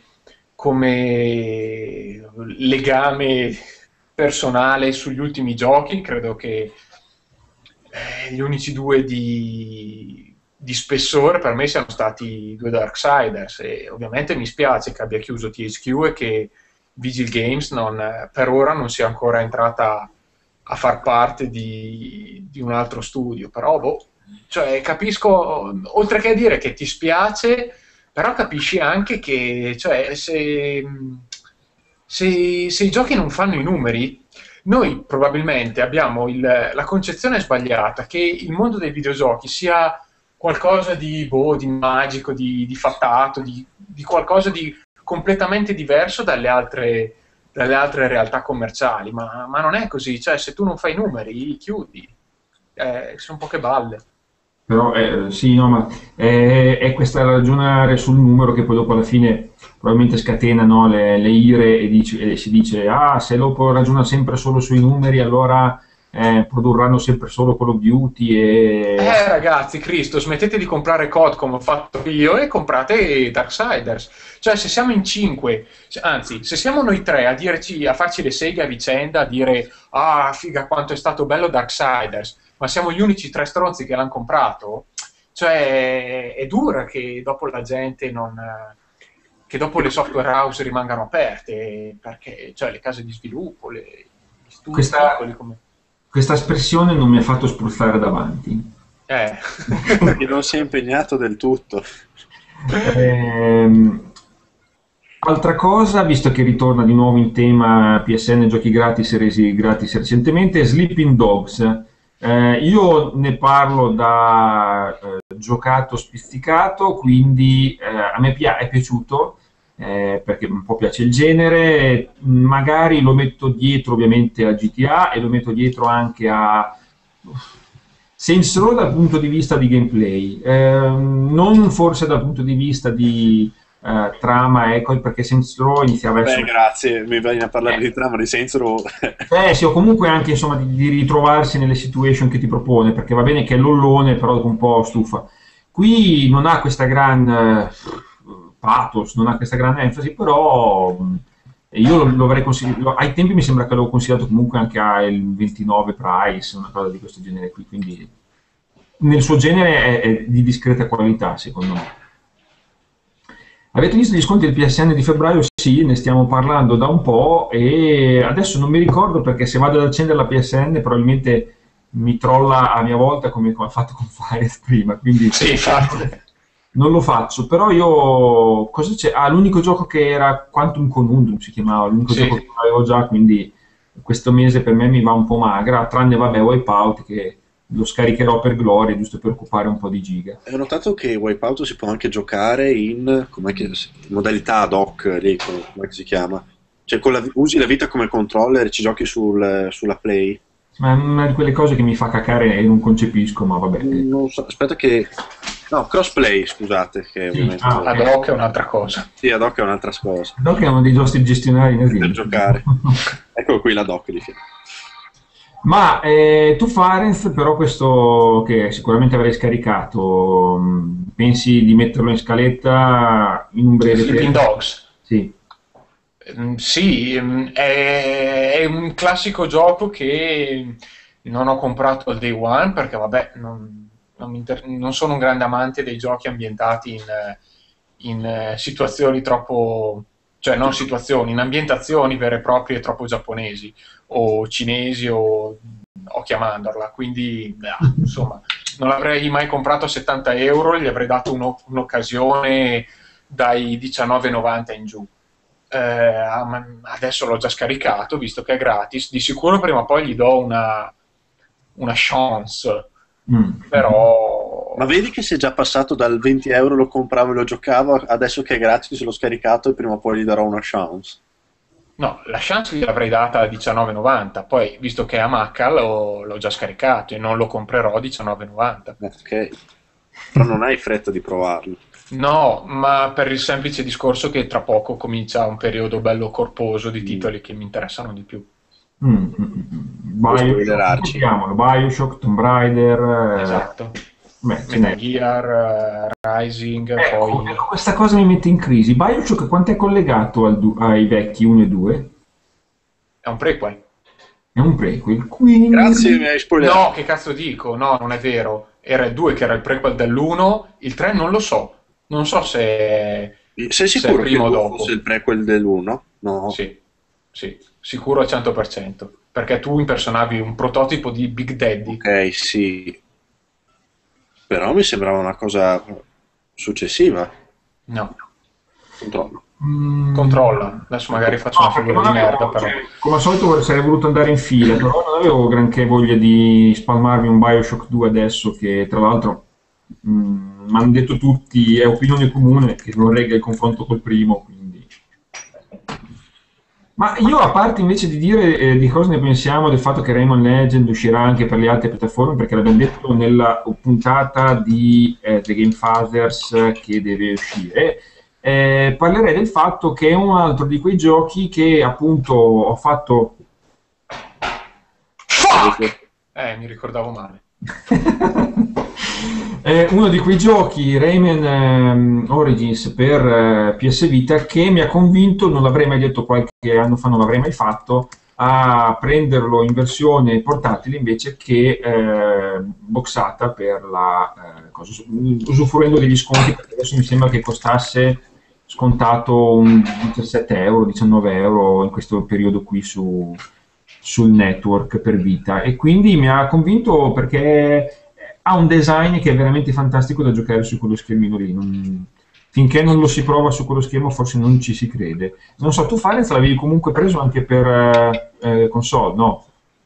come legame personale sugli ultimi giochi, credo che eh, gli unici due di, di spessore per me siano stati i due Darksiders, e ovviamente mi spiace che abbia chiuso T H Q e che Vigil Games non, per ora non sia ancora entrata a far parte di, di un altro studio, però boh, cioè, capisco, oltre che a dire che ti spiace, però capisci anche che, cioè, se, se, se i giochi non fanno i numeri, noi probabilmente abbiamo il, la concezione sbagliata che il mondo dei videogiochi sia qualcosa di, boh, di magico, di, di fattato, di, di qualcosa di completamente diverso dalle altre, dalle altre realtà commerciali, ma, ma non è così, cioè se tu non fai i numeri, chiudi, eh, sono poche balle. Però eh, sì, no, ma è, è questa ragionare sul numero che poi dopo alla fine probabilmente scatena, no, le, le ire e, dice- e si dice, ah, se dopo ragiona sempre solo sui numeri, allora eh, produrranno sempre solo Call of Duty e... Eh ragazzi, Cristo, smettete di comprare C O D come ho fatto io e comprate Darksiders. Cioè, se siamo in cinque, anzi, se siamo noi tre a dirci, a farci le seghe a vicenda, a dire ah, figa, quanto è stato bello Darksiders, ma siamo gli unici tre stronzi che l'hanno comprato, cioè è dura che dopo la gente non... che dopo le software house rimangano aperte, perché cioè, le case di sviluppo, le, gli studi Questa, piccoli come... questa espressione non mi ha fatto spruzzare davanti. Eh. Perché non si è impegnato del tutto. Ehm, altra cosa, visto che ritorna di nuovo in tema P S N giochi gratis e resi gratis recentemente, Sleeping Dogs. Eh, io ne parlo da eh, giocato spizzicato, quindi eh, a me pia- è piaciuto, eh, perché un po' piace il genere, magari lo metto dietro ovviamente a G T A e lo metto dietro anche a Saints Row dal punto di vista di gameplay, eh, non forse dal punto di vista di eh, trama, ecco, perché Saints Row iniziava a Beh, essere... grazie, mi viene a parlare Eh. di trama di Saints Row. Eh sì, o comunque anche insomma di, di ritrovarsi nelle situation che ti propone, perché va bene che è lollone, però dopo un po' stufa. Qui non ha questa gran eh, pathos, non ha questa gran enfasi, però mh, io lo, lo avrei consigliato, ai tempi mi sembra che l'avevo consigliato comunque anche al ventinove price, una cosa di questo genere qui, quindi nel suo genere è, è di discreta qualità secondo me. Avete visto gli sconti del P S N di febbraio? Sì, ne stiamo parlando da un po' e adesso non mi ricordo perché se vado ad accendere la P S N probabilmente mi trolla a mia volta come, come ha fatto con Fire prima, quindi Sì, infatti. non lo faccio, però io cosa c'è? Ah, l'unico gioco che era Quantum Conundrum si chiamava, l'unico Sì. gioco che avevo già, quindi questo mese per me mi va un po' magra, tranne vabbè Wipeout che lo scaricherò per gloria, giusto per occupare un po' di giga. Ho notato che Wipeout si può anche giocare in com'è che, modalità ad hoc, lì, come si chiama? Cioè, con la, usi la vita come controller e ci giochi sul, sulla Play. Ma è una di quelle cose che mi fa cacare e non concepisco, ma vabbè. Non so, aspetta che... No, crossplay, scusate, che Sì, ovviamente... ah, Ad hoc è un'altra cosa. Sì, ad hoc è un'altra cosa. Doc è uno dei giusti gestionari in Per azienda. giocare. Eccolo qui la doc di fianco. Ma eh, tu Farenz, però questo che sicuramente avrei scaricato, mh, pensi di metterlo in scaletta in un breve Sleeping tempo? Dogs. Sì. Mm, Sì, mm, è, è un classico gioco che non ho comprato al day one perché, vabbè, non, non mi inter- non sono un grande amante dei giochi ambientati in, eh, in eh, situazioni troppo, cioè non situazioni, in ambientazioni vere e proprie troppo giapponesi o cinesi o, o chiamandola. Quindi, beh, insomma, non l'avrei mai comprato a settanta euro, gli avrei dato uno- un'occasione dai diciannove e novanta in giù. Eh, adesso l'ho già scaricato, visto che è gratis, di sicuro prima o poi gli do una, una chance, Mm. però... Ma vedi che sei già passato dal venti euro lo compravo e lo giocavo, adesso che è gratis l'ho scaricato e prima o poi gli darò una chance. No, la chance gliel'avrei data a diciannove e novanta, poi visto che è a Macca l'ho, l'ho già scaricato e non lo comprerò a diciannove e novanta. Ok, però non hai fretta di provarlo. No, ma per il semplice discorso che tra poco comincia un periodo bello corposo di titoli che mi interessano di più. Mm, mm, mm. Non Bioshock, spoilerarci. chiamiamolo, Bioshock, Tomb Raider, eh, Esatto. beh, ce Metal n'è. Gear, eh, Rising, Ecco, poi... ecco, questa cosa mi mette in crisi. Bioshock quanto è collegato al du- ai vecchi uno e due? È un prequel. È un prequel, quindi... Grazie, mi hai spoilerato. No, che cazzo dico? No, non è vero. era il due che era il prequel dell'uno, il tre non lo so, non so se, Sei se è sicuro che il prima o due dopo. fosse il prequel dell'uno? No. Sì, sì, sicuro al cento per cento, perché tu impersonavi un prototipo di Big Daddy. Ok, sì. Però mi sembrava una cosa successiva. No, Controllo. Mm, controlla, adesso magari faccio no, una perché figura non di merda, avevo, però. cioè, come al solito sarei voluto andare in fila, però non avevo granché voglia di spalmarmi un Bioshock due adesso, che tra l'altro mi hanno detto tutti, è opinione comune, che non regga il confronto col primo, quindi... Ma io, a parte invece di dire eh, di cosa ne pensiamo del fatto che Rayman Legend uscirà anche per le altre piattaforme, perché l'abbiamo detto nella puntata di eh, The Gamefathers eh, che deve uscire, eh, parlerei del fatto che è un altro di quei giochi che appunto ho fatto. Fuck! Eh, mi ricordavo male. È uno di quei giochi Rayman ehm, Origins per eh, P S Vita che mi ha convinto, non l'avrei mai detto qualche anno fa, non l'avrei mai fatto, a prenderlo in versione portatile invece che eh, boxata per la eh, cosa, usufruendo degli sconti, perché adesso mi sembra che costasse scontato un diciassette euro, diciannove euro in questo periodo qui su, sul network per Vita, e quindi mi ha convinto perché ha un design che è veramente fantastico da giocare su quello schermino lì. Non- finché non lo si prova su quello schermo forse non ci si crede. Non so, tu Farenz l'avevi comunque preso anche per eh, eh, console, no?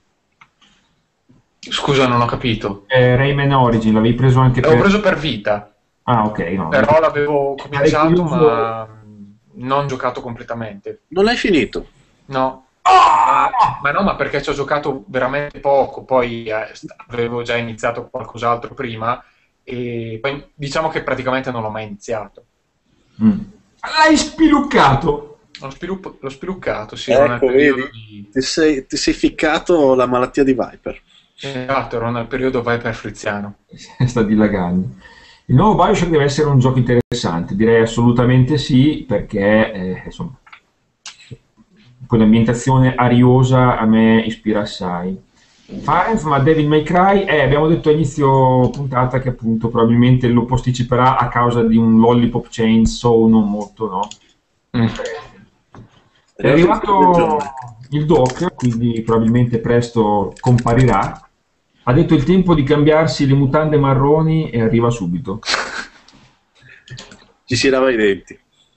Scusa, non ho capito. Eh, Rayman Origin l'avevi preso anche L'avevo per... preso per Vita, Ah, ok, no. però l'avevo Sarei cominciato curioso... ma non giocato completamente. Non l'hai finito? No. Ma, Ah! ma no, ma perché ci ho giocato veramente poco, poi eh, st- avevo già iniziato qualcos'altro prima e poi diciamo che praticamente non l'ho mai iniziato. Mm. L'hai spiluccato! L'ho, sviluppo- l'ho spiluccato, sì, ero nel Ecco, periodo vedi? di... Ti sei, ti sei ficcato la malattia di Viper. Esatto, ero nel periodo Viper Friziano. Sta dilagando. Il nuovo Bioshock deve essere un gioco interessante, direi assolutamente sì, perché eh, insomma, quell'ambientazione ariosa a me ispira assai. Farenz, ma Devil May Cry, eh, abbiamo detto a inizio puntata che appunto probabilmente lo posticiperà a causa di un Lollipop Chainsaw non molto, no? Mm. È È arrivato il film del arrivato giorno. il doc, quindi probabilmente presto comparirà. Ha detto il tempo di cambiarsi le mutande marroni e arriva subito. Ci si lava i denti.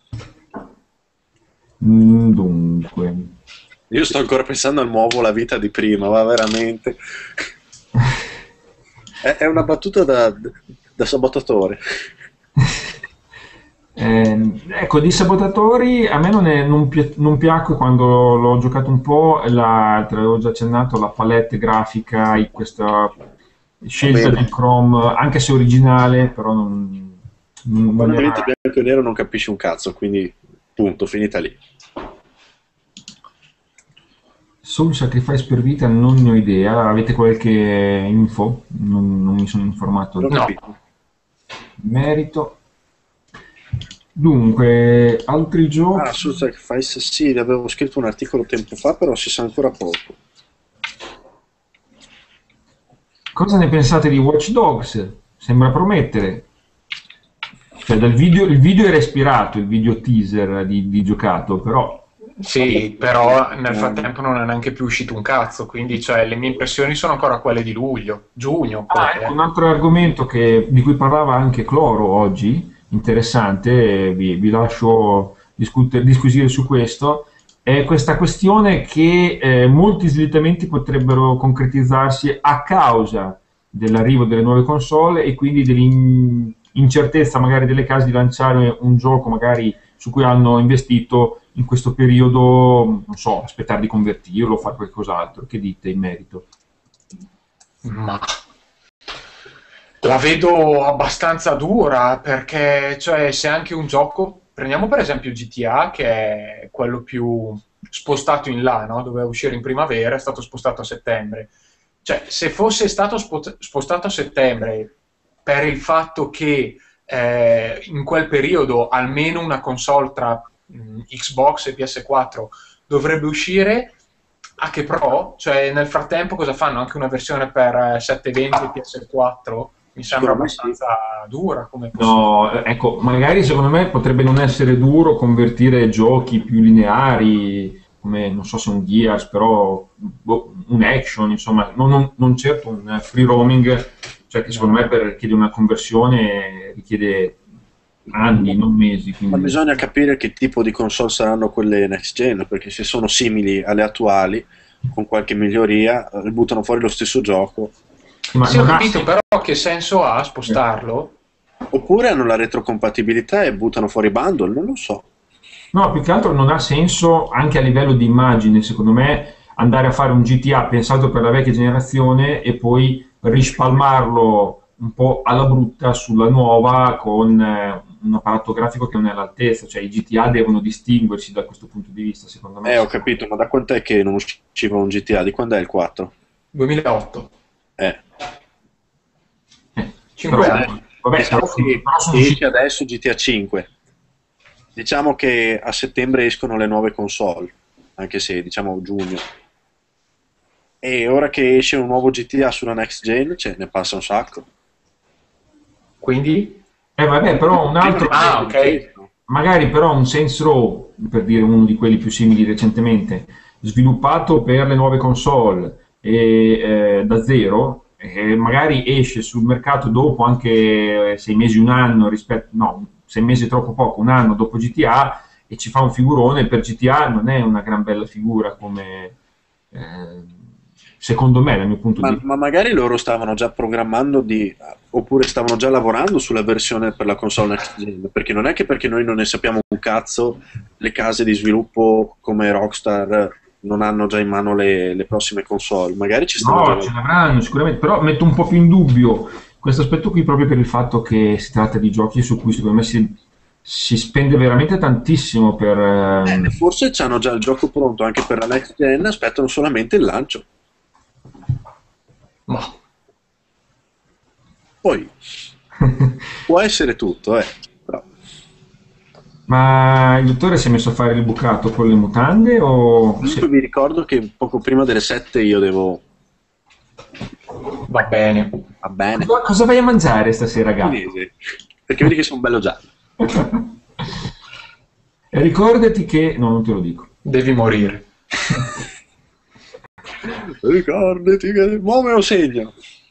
Mm, dunque, Io sto ancora pensando al nuovo La vita di prima, ma veramente. È, è una battuta da, da sabotatore. Ehm, ecco, di sabotatori a me non, è- non pi- non piacque quando l'ho giocato un po', la, te l'avevo già accennato, la palette grafica, i- questa Va scelta bene. del Chrome, anche se originale, però non, non- Con non ambiente era... bianco e nero non capisci un cazzo, quindi punto, finita lì. Soul Sacrifice per vita non ne ho idea, avete qualche info? Non, non mi sono informato Non ho No, capito. in merito. Dunque, altri Ah, giochi? su Sacrifice sì, ne avevo scritto un articolo tempo fa, però si sa ancora poco. Cosa ne pensate di Watch Dogs? Sembra promettere. Cioè, dal video, il video era ispirato, il video teaser di, di giocato, però... sì, però nel frattempo non è neanche più uscito un cazzo, quindi cioè, le mie impressioni sono ancora quelle di luglio, giugno, quello Ah, che ecco, è. un altro argomento che- di cui parlava anche Cloro oggi, interessante, eh, vi, vi lascio discutere, disquisire su questo, è questa questione che eh, molti slittamenti potrebbero concretizzarsi a causa dell'arrivo delle nuove console e quindi dell'incertezza magari delle case di lanciare un gioco magari su cui hanno investito in questo periodo, non so, aspettare di convertirlo o fare qualcos'altro. Che dite in merito? Ma la vedo abbastanza dura perché, cioè, se anche un gioco, prendiamo per esempio G T A, che è quello più spostato in là, no? Doveva uscire in primavera, è stato spostato a settembre. Cioè, se fosse stato spo- spostato a settembre per il fatto che eh, in quel periodo almeno una console tra mh, Xbox e P S quattro dovrebbe uscire, a che Pro, cioè nel frattempo cosa fanno? Anche una versione per eh, settecentoventi e P S quattro? Mi sembra Secondo me sì. abbastanza dura come No, ecco, magari secondo me potrebbe non essere duro convertire giochi più lineari, come non so se un Gears, però boh, un action, insomma, non, non- non certo un free roaming, cioè che secondo me No. per richiede una conversione richiede anni, non mesi, Ma quindi bisogna capire che tipo di console saranno quelle next gen, perché se sono simili alle attuali, con qualche miglioria, eh, buttano fuori lo stesso gioco. sì, ma Sì, ho non ha capito, senso. però che senso ha spostarlo? Oppure hanno la retrocompatibilità e buttano fuori bundle, non lo so. No, più che altro non ha senso anche a livello di immagine, secondo me, andare a fare un G T A pensato per la vecchia generazione e poi rispalmarlo un po' alla brutta sulla nuova con eh, un apparato grafico che non è all'altezza, cioè i G T A devono distinguersi da questo punto di vista, secondo me. Eh, ho capito, ma da quant'è che non usciva un G T A? Di quando è il quattro? duemilaotto, Eh, Eh, cinque però, vabbè, anni. vabbè, però diciamo sono, che però sono esce usciti. adesso G T A cinque. Diciamo che a settembre escono le nuove console, anche se diciamo giugno. E ora che esce un nuovo G T A sulla next gen, cioè, ne passa un sacco. Quindi? Eh, vabbè, però un Prima altro, ne Ah, passano di ok. questo. magari però un Saints Row, per dire uno di quelli più simili recentemente, sviluppato per le nuove console e, eh, da zero, e magari esce sul mercato dopo anche eh, sei mesi, un anno, rispetto, no, sei mesi è troppo poco, un anno dopo G T A e ci fa un figurone, per G T A non è una gran bella figura come, eh, secondo me, dal mio punto di Ma, vista. ma magari loro stavano già programmando di, oppure stavano già lavorando sulla versione per la console next gen, perché non è che perché noi non ne sappiamo un cazzo, le case di sviluppo come Rockstar non hanno già in mano le, le prossime console, magari ci stanno già No, ce lavorando. l'avranno sicuramente, però metto un po' più in dubbio questo aspetto qui proprio per il fatto che si tratta di giochi su cui secondo me si, si spende veramente tantissimo per... Eh, ehm, forse hanno già il gioco pronto anche per la next gen, aspettano solamente il lancio. Ma Poi può essere tutto, eh. Però, Ma il dottore si è messo a fare il bucato con le mutande o... comunque sì. vi ricordo che poco prima delle sette io devo... va bene. Va bene. Cosa, cosa vai a mangiare stasera, gatto? Cinese. Perché vedi che sono bello giallo. E ricordati che... No, non te lo dico. Devi morire. Ricordati che... Mo me lo segno.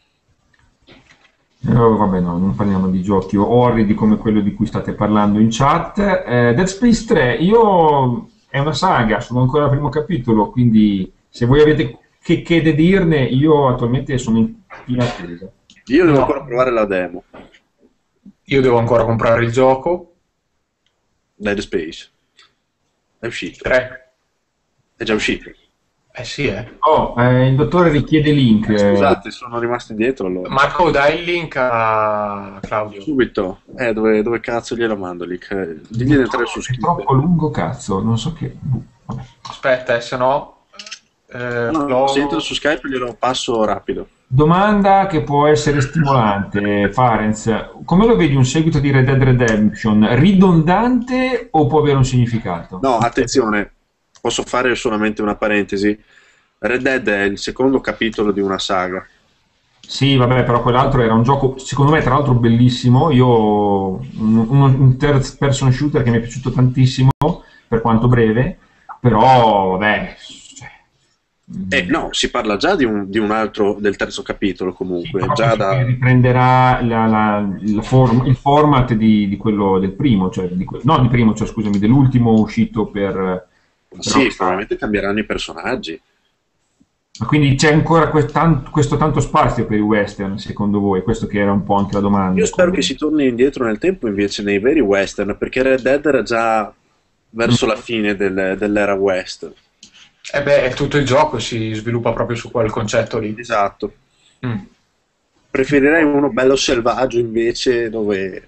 Eh, vabbè, no, non parliamo di giochi orridi come quello di cui state parlando in chat. Eh, Dead Space tre, io è una saga, sono ancora al primo capitolo, quindi se voi avete che, che da dirne, io attualmente sono in piena attesa. Io devo ancora No, provare la demo. io devo ancora comprare il gioco. Dead Space. È uscito. tre. È già uscito. Eh sì, eh. Oh, eh, il dottore richiede link. Eh, eh, scusate, sono rimasto indietro allora. Marco, dai il link a Claudio. Subito. Eh, dove, dove cazzo glielo mando lì? Che- Digli di entrare su è Skype. troppo lungo, cazzo, non so che... boh, vabbè. Aspetta, eh, se no... Eh, No, no, se entra upload. su Skype glielo passo rapido. Domanda che può essere stimolante, Farenz. Come lo vedi un seguito di Red Dead Redemption? Ridondante o può avere un significato? No, attenzione, posso fare solamente una parentesi. Red Dead è il secondo capitolo di una saga. Sì, vabbè, però quell'altro era un gioco, secondo me, tra l'altro bellissimo. Io, un, un third person shooter che mi è piaciuto tantissimo, per quanto breve, però, vabbè, cioè, Eh, no, si parla già di un, di un altro, del terzo capitolo sì, comunque, però già penso che da... riprenderà la- la- la form- il format di, di quello del primo, cioè di que- no, di primo, cioè, scusami, dell'ultimo uscito per, per Sì, Rockstar. probabilmente cambieranno i personaggi. Ma quindi c'è ancora que- tan- questo tanto spazio per i western, secondo voi? Questo che era un po' anche la Io domanda. spero che come- si torni indietro nel tempo invece nei veri western, perché Red Dead era già Mm. verso la fine del- dell'era western. Eh beh, tutto il gioco si sviluppa proprio su quel concetto lì. Esatto. Mm. Preferirei uno bello selvaggio invece dove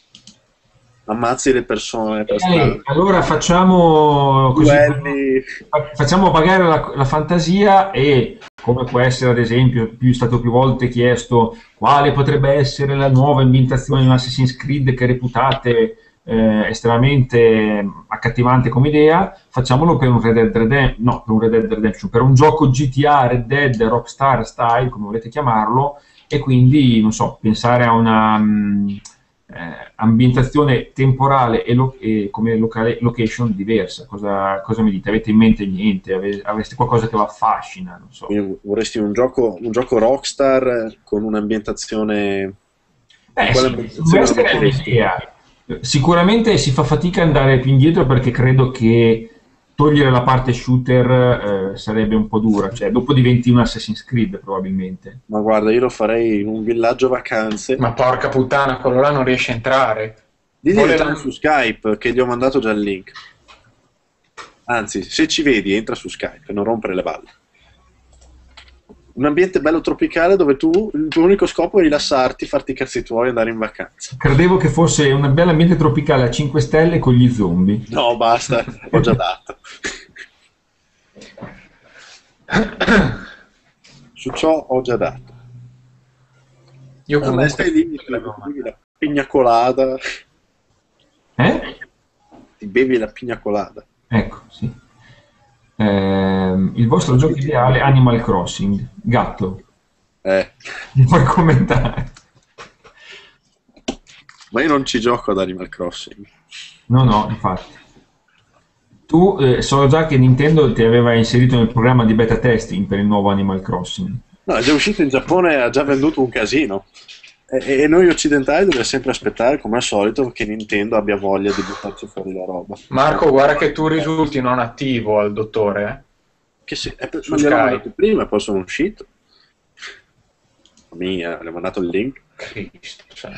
ammazzi le persone per Eh, strada. allora facciamo così, Duelli. fa- facciamo pagare la, la fantasia e, come può essere ad esempio, più, è stato più volte chiesto, quale potrebbe essere la nuova ambientazione di un Assassin's Creed che reputate eh, estremamente accattivante come idea, facciamolo per un Red Dead Redemption, no, per un Red Dead Redemption, per un gioco G T A, Red Dead, Rockstar Style, come volete chiamarlo, e quindi, non so, pensare a una mh, eh, ambientazione temporale e, lo- e come locale, location diversa. Cosa, cosa mi dite? Avete in mente niente? Ave- avreste qualcosa che vi affascina? Non so. Quindi vorresti un gioco, un gioco Rockstar con un'ambientazione... Con Eh quale sì, ambientazione lo questa è metteresti? un'idea. Sicuramente si fa fatica ad andare più indietro perché credo che togliere la parte shooter eh, sarebbe un po' dura, cioè dopo diventi un Assassin's Creed probabilmente. Ma guarda, io lo farei in un villaggio vacanze. Ma porca puttana, quello là non riesce a entrare. Dilli di Vuole entrare la- su Skype, che gli ho mandato già il link. Anzi, se ci vedi, entra su Skype, non rompere le balle. Un ambiente bello tropicale dove tu, il tuo unico scopo è rilassarti, farti i cazzi tuoi e andare in vacanza. Credevo che fosse un bel ambiente tropicale a cinque stelle con gli zombie. No, basta, ho già dato. Su ciò ho già dato. Io Vabbè, comunque... stai lì, ti bevi la pigna colada. Eh? Ti bevi la pigna colada. Ecco, sì. Ehm, il vostro gioco ideale Animal Crossing. Gatto, Eh, mi puoi commentare? ma io non ci gioco ad Animal Crossing. No, no, infatti. Tu eh, so già che Nintendo ti aveva inserito nel programma di beta testing per il nuovo Animal Crossing. No, è già uscito in Giappone e ha già venduto un casino. E, e noi occidentali dobbiamo sempre aspettare, come al solito, che Nintendo abbia voglia di buttarci fuori la roba. Marco, guarda che tu risulti non attivo al dottore, eh? Che se, è per, Su ma gliel'ho Skype. mandato prima e poi sono uscito. Mia, le ho mandato il link. Cristo, cioè.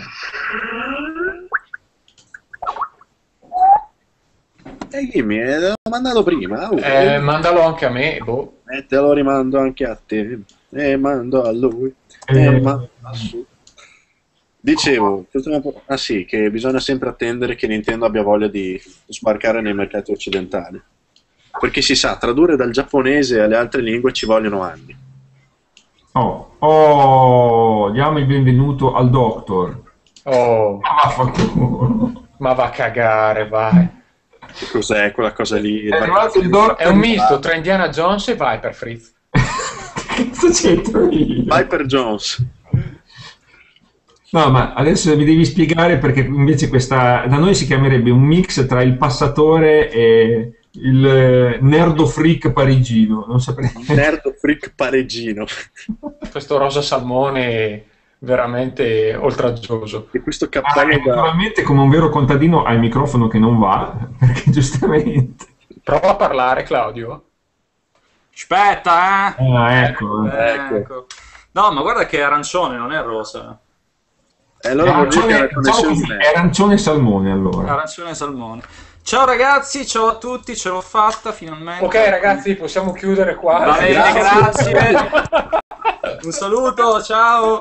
E dimmi, eh, l'ho mandato prima. Oh, Eh, eh, mandalo anche a me, boh. e te lo rimando anche a te. E mando a lui. E Eh, mando a su. Dicevo, ah sì, che bisogna sempre attendere che Nintendo abbia voglia di sbarcare nei mercati occidentali. Perché si sa, tradurre dal giapponese alle altre lingue ci vogliono anni. Oh, oh, diamo il benvenuto al Doctor. Oh, Ah, vaffanculo. ma va a cagare, vai. Che cos'è quella cosa lì? È arrivato il Doctor. È un misto tra Indiana Jones e Viper Fritz. Che cazzo c'entro io? Piper Jones. No, ma adesso mi devi spiegare perché invece questa da noi si chiamerebbe un mix tra il passatore e il eh, nerdo freak parigino. Non saprei. Nerd freak pareggino. Questo rosa salmone veramente oltraggioso. E questo Ah, cappello e da... naturalmente come un vero contadino ha il microfono che non va, perché giustamente. Prova a parlare, Claudio. Aspetta, eh. Ah, ecco. Eh, Ecco. ecco. No, ma guarda che è arancione, non è rosa. E allora vuol dire che la Arancione, diciamo connessione così, non è è. arancione e salmone allora. Arancione e salmone. Ciao ragazzi, ciao a tutti, ce l'ho fatta finalmente. Ok, ragazzi, possiamo chiudere qua. Va bene, grazie. Un saluto, ciao.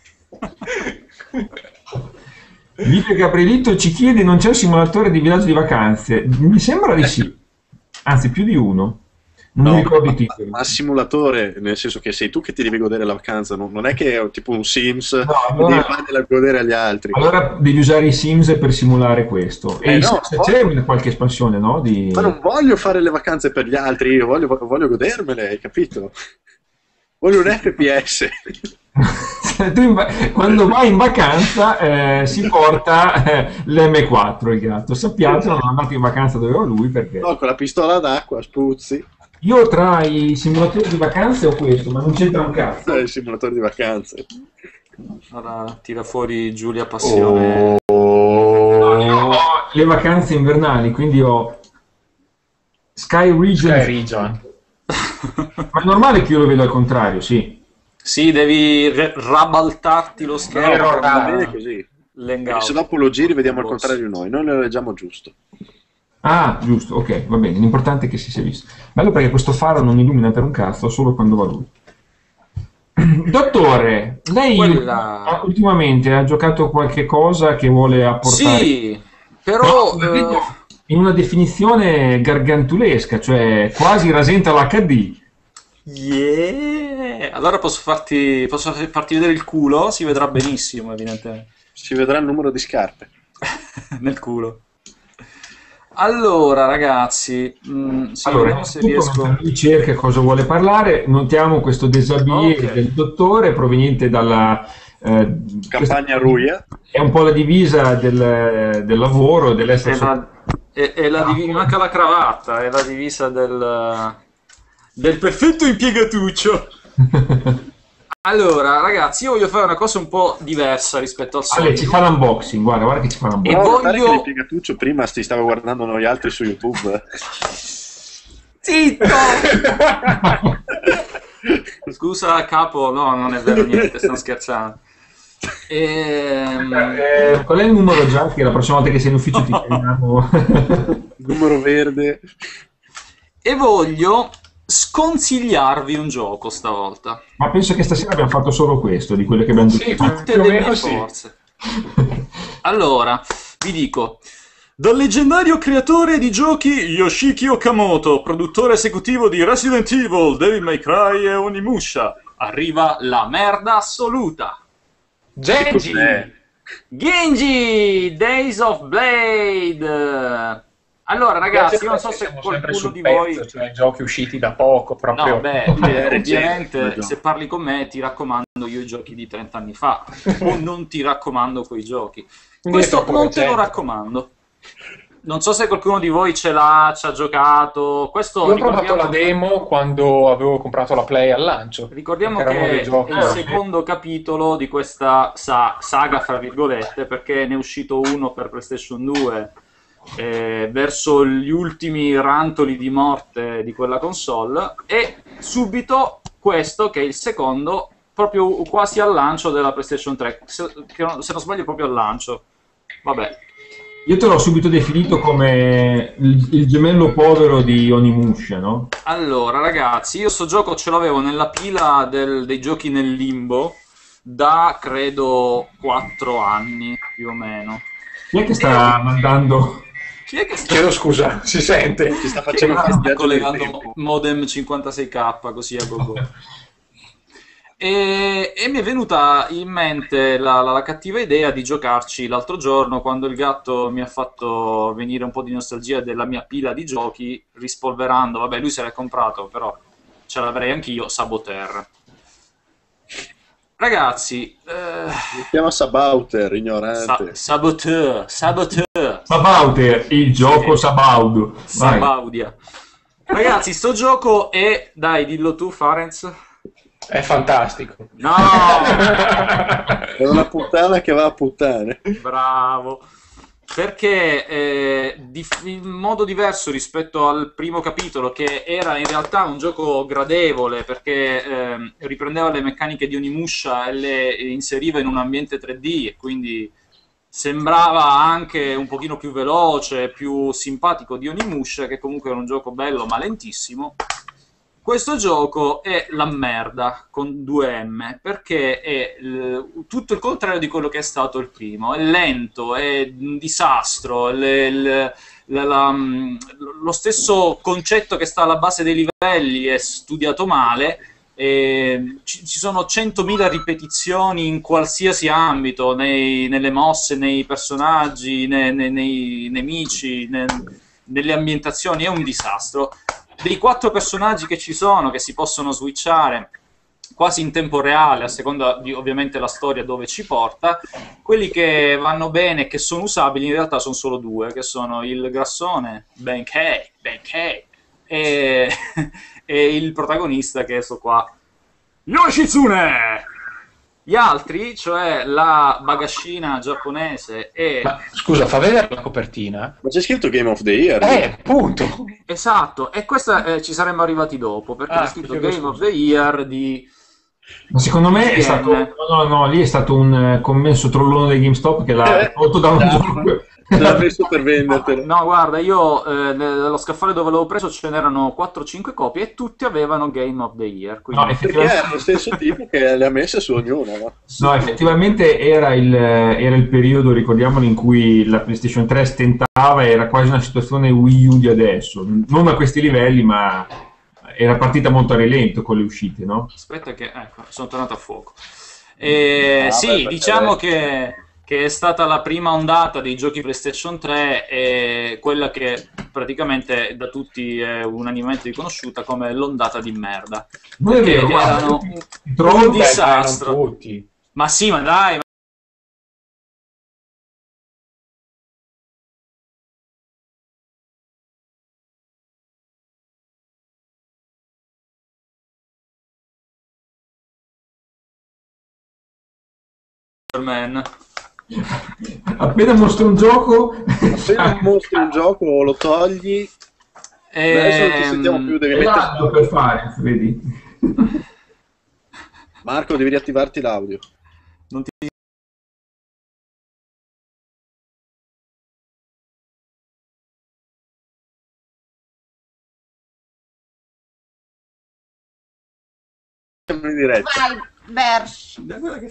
Livio Gabrielito ci chiede: non c'è un simulatore di viaggio di vacanze? Mi sembra di sì, anzi più di uno. Non mi No, ricordo ma, i titoli. ma simulatore, nel senso che sei tu che ti devi godere la vacanza, non, non è che è tipo un Sims No, e allora- devi fargliela godere agli altri. Allora devi usare i Sims per simulare questo. E Eh i no, Sims poi- c'è una qualche espansione, no? Di... Ma non voglio fare le vacanze per gli altri, io voglio, voglio godermele, hai capito? Voglio un F P S. Tu in va- quando vai in vacanza eh, si porta eh, l'M quattro il gatto. Sappiate, non è andato in vacanza dove va lui perché... No, con la pistola d'acqua, spruzzi. Io tra i simulatori di vacanze ho questo, ma non c'entra un cazzo. È il simulatore di vacanze. Ora tira fuori Giulia Passione. No, io ho le vacanze invernali, quindi ho Sky Region. Sky Region. Ma è normale che io lo vedo al contrario, sì. Sì, devi re- rabaltarti lo No, schermo. Error. va bene così. Perché L'hangout. se dopo lo giri vediamo il Boss. contrario noi, noi lo leggiamo giusto. Ah, giusto, ok, va bene. L'importante è che si sia visto. Bello perché questo faro non illumina per un cazzo, solo quando va lui. Dottore, lei Quella- ah, ultimamente ha giocato qualche cosa che vuole apportare? Sì, però... Però, eh, in una definizione gargantulesca, cioè quasi rasenta l'H D. yeah. Allora posso farti, posso farti vedere il culo, si vedrà benissimo evidentemente. Si vedrà il numero di scarpe. Nel culo. Allora, ragazzi, mh, sì, Allora, vediamo se innanzitutto riesco. mentre lui cerca cosa vuole parlare, notiamo questo déshabillé Ok. del dottore proveniente dalla... eh, questa Campagna Ruia. è un po' la divisa del, del lavoro, dell'essere È sotto... la, è- è la divi- mi manca la cravatta, è la divisa del, del perfetto impiegatuccio. Allora, ragazzi, io voglio fare una cosa un po' diversa rispetto al Ale, ci solito. fa l'unboxing, guarda, guarda che ci fa E Però l'unboxing. notare che voglio... l'impiegatuccio prima si stava guardando noi altri su YouTube. Zitto! Scusa, capo, no, non è vero niente, sto scherzando. Ehm, Eh, qual è il numero già? Che la prossima volta che sei in ufficio ti chiamiamo. Numero verde. E voglio sconsigliarvi un gioco stavolta. Ma penso che stasera abbiamo fatto solo questo, di quello che abbiamo Sì, detto. Tutte più o le meno mie sì. forze. Allora, vi dico, dal leggendario creatore di giochi Yoshiki Okamoto, produttore esecutivo di Resident Evil, Devil May Cry e Onimusha, arriva la merda assoluta. Genji! cos'è? Genji, Days of Blade. Allora, ragazzi, io non so se siamo sempre qualcuno sul di pezzo, voi... cioè giochi usciti da poco, proprio. No, beh, È eh, recente, ovviamente come se parli con me ti raccomando io i giochi di trenta anni fa, o non ti raccomando quei giochi. Quindi è Questo troppo non te lo recente. raccomando. Non so se qualcuno di voi ce l'ha, ci ha giocato. Questo Io ho provato la ricordiamo, demo quando avevo comprato la Play al lancio. ricordiamo perché era uno che dei giochi. è il secondo capitolo di questa sa- saga, fra virgolette, perché ne è uscito uno per PlayStation due eh, verso gli ultimi rantoli di morte di quella console, e subito questo che è il secondo proprio quasi al lancio della PlayStation tre, se, che non- se non sbaglio proprio al lancio. Vabbè, Io te l'ho subito definito come il, il gemello povero di Onimusha, no? allora ragazzi, io sto gioco ce l'avevo nella pila del- dei giochi nel limbo da credo quattro anni più o meno. Chi è che sta E mandando... chi è che sta, Chiedo scusa, si sente? Ci sta chi è facendo che un sta viaggio nel collegando tempo. modem cinquantasei K così a gogo? E, e mi è venuta in mente la, la- la cattiva idea di giocarci l'altro giorno quando il gatto mi ha fatto venire un po' di nostalgia della mia pila di giochi, rispolverando, vabbè, lui se l'è comprato, però ce l'avrei anch'io, Saboteur. Ragazzi, eh, Si chiama Sabauter, sa- ignorante. Saboteur, Saboteur, Sabauter, il gioco Sì. Sabaudo. Vai. Sabaudia. Ragazzi, sto gioco è... Dai, dillo tu, Farenz. È fantastico. No! È una puttana che va a puttane. Bravo. Perché eh, di- in modo diverso rispetto al primo capitolo, che era in realtà un gioco gradevole perché ehm, riprendeva le meccaniche di Onimusha e le inseriva in un ambiente tre D e quindi sembrava anche un pochino più veloce, più simpatico di Onimusha, che comunque era un gioco bello ma lentissimo. Questo gioco è la merda con due M perché è eh, tutto il contrario di quello che è stato il primo. È lento, è un disastro. le- le- la- la- mm, lo stesso concetto che sta alla base dei livelli è studiato male. E ci, ci sono centomila ripetizioni in qualsiasi ambito, nei- nelle mosse, nei personaggi, ne- ne- nei nemici, ne- nelle ambientazioni. È un disastro. Dei quattro personaggi che ci sono, che si possono switchare quasi in tempo reale, a seconda di ovviamente la storia dove ci porta, quelli che vanno bene e che sono usabili in realtà sono solo due, che sono il grassone, Benkei, Benkei, e, e il protagonista che è sto qua, Yoshitsune! Gli altri, cioè la bagascina giapponese e... Ma scusa, fa vedere la copertina? Ma c'è scritto Game of the Year. Eh, punto. Esatto, e questa eh, ci saremmo arrivati dopo, perché Ah, c'è scritto chiedo Game of scusa. the Year di... Ma secondo me è stato... Insieme. No, no, no, lì è stato un eh, commesso trollone del GameStop che l'ha Eh, tolto da un esatto. gioco. L'ha messo per vendertelo. No, guarda, io eh, nello scaffale dove l'avevo preso ce n'erano quattro cinque copie e tutti avevano Game of the Year, quindi... No, Perché effettivamente... è lo stesso tipo che le ha messe su ognuna, no? No, effettivamente era il, era il periodo, ricordiamolo, in cui la PlayStation tre stentava, era quasi una situazione Wii U di adesso, non a questi livelli, ma era partita molto a rilento con le uscite, no? Aspetta che... Ecco, sono tornato a fuoco. E, Ah, sì, beh, perché diciamo adesso- che che è stata la prima ondata dei giochi PlayStation tre e quella che praticamente da tutti è unanimemente riconosciuta come l'ondata di merda. Non è Perché vero, guarda, erano ti un, trovo- un Beh, dai, non disastro. tutti. Ma sì, ma dai, man. appena mostri un gioco... Appena mostri un gioco o lo togli, adesso non ti sentiamo più, Ehm, devi È mettere... l'audio per fare, vedi? Marco, devi riattivarti l'audio. non ti Siamo in diretta. Viber.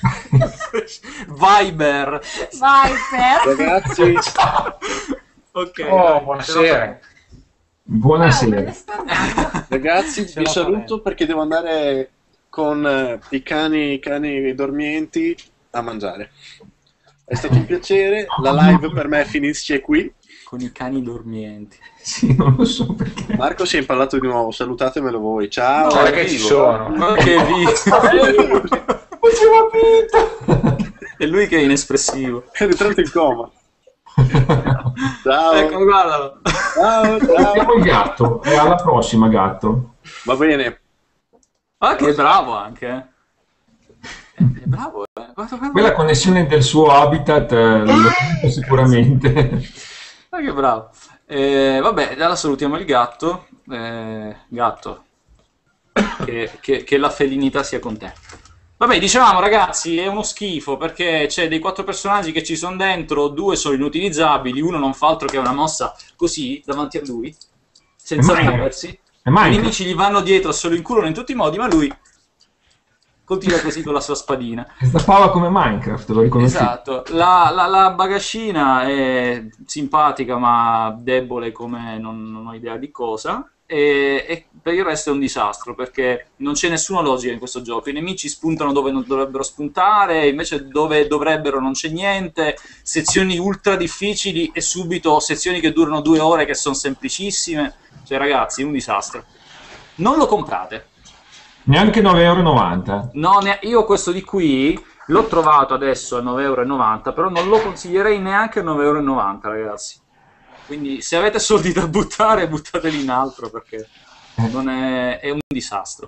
Viber. Viber. Ragazzi, Ok. Oh, dai, buonasera. Wow, me Buonasera. ne sta andando. ragazzi, Ce vi la saluto faremo. perché devo andare con eh, i cani, i cani dormienti a mangiare. È stato un piacere, la live per me finisce qui. Con i cani dormienti. Sì, non lo so perché. Marco si è impallato di nuovo, salutatemelo voi. Ciao. Guarda è che ci vivo. sono. Ma che vivo. Faceva finta! È lui che è inespressivo. È rientrato in coma. Ciao. Ecco, guardalo. Ciao, ciao. Siamo il gatto, e alla prossima gatto. Va bene. Ah, che è bravo anche. eh. È è bravo, eh. Guarda, guarda. Quella connessione del suo habitat eh, lo sento sicuramente. Ah, che bravo. Eh, vabbè, allora salutiamo il gatto. Eh, gatto, che, che- che la felinità sia con te. Vabbè, dicevamo ragazzi, è uno schifo perché c'è dei quattro personaggi che ci sono dentro, due sono inutilizzabili, uno non fa altro che una mossa così davanti a lui, senza È Minecraft. muoversi. È I Minecraft. nemici gli vanno dietro, se lo inculano in tutti i modi, ma lui continua così con la sua spadina. Zappava come Minecraft, lo riconosci? Esatto, la, la, la bagascina è simpatica ma debole come non, non ho idea di cosa e, e per il resto è un disastro perché non c'è nessuna logica in questo gioco, i nemici spuntano dove non dovrebbero spuntare, invece dove dovrebbero non c'è niente, sezioni ultra difficili e subito sezioni che durano due ore che sono semplicissime, cioè ragazzi è un disastro, non lo comprate. Neanche nove e novanta euro. No, ne- io questo di qui l'ho trovato adesso a nove e novanta euro, però non lo consiglierei neanche a nove e novanta euro, ragazzi. Quindi se avete soldi da buttare, buttateli in altro perché non è, è un disastro.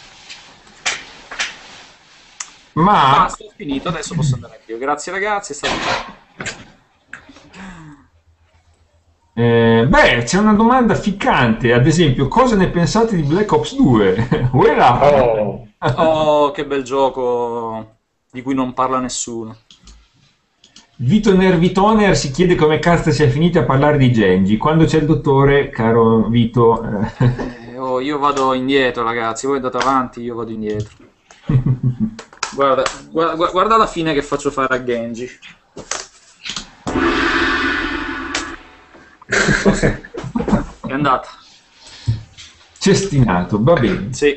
Ma Basta, ho finito, adesso posso andare anch'io. Grazie ragazzi, è stato eh, beh, c'è una domanda ficcante, ad esempio, cosa ne pensate di Black Ops due? Voilà. Oh, Oh, che bel gioco di cui non parla nessuno. Vito Nervitoner si chiede come cazzo sia finiti a parlare di Genji. Quando c'è il dottore, caro Vito, eh, Eh, oh, io vado indietro, ragazzi. Voi andate avanti, io vado indietro. Guarda, guarda, guarda la fine che faccio fare a Genji. È andata. cestinato, va bene. Sì.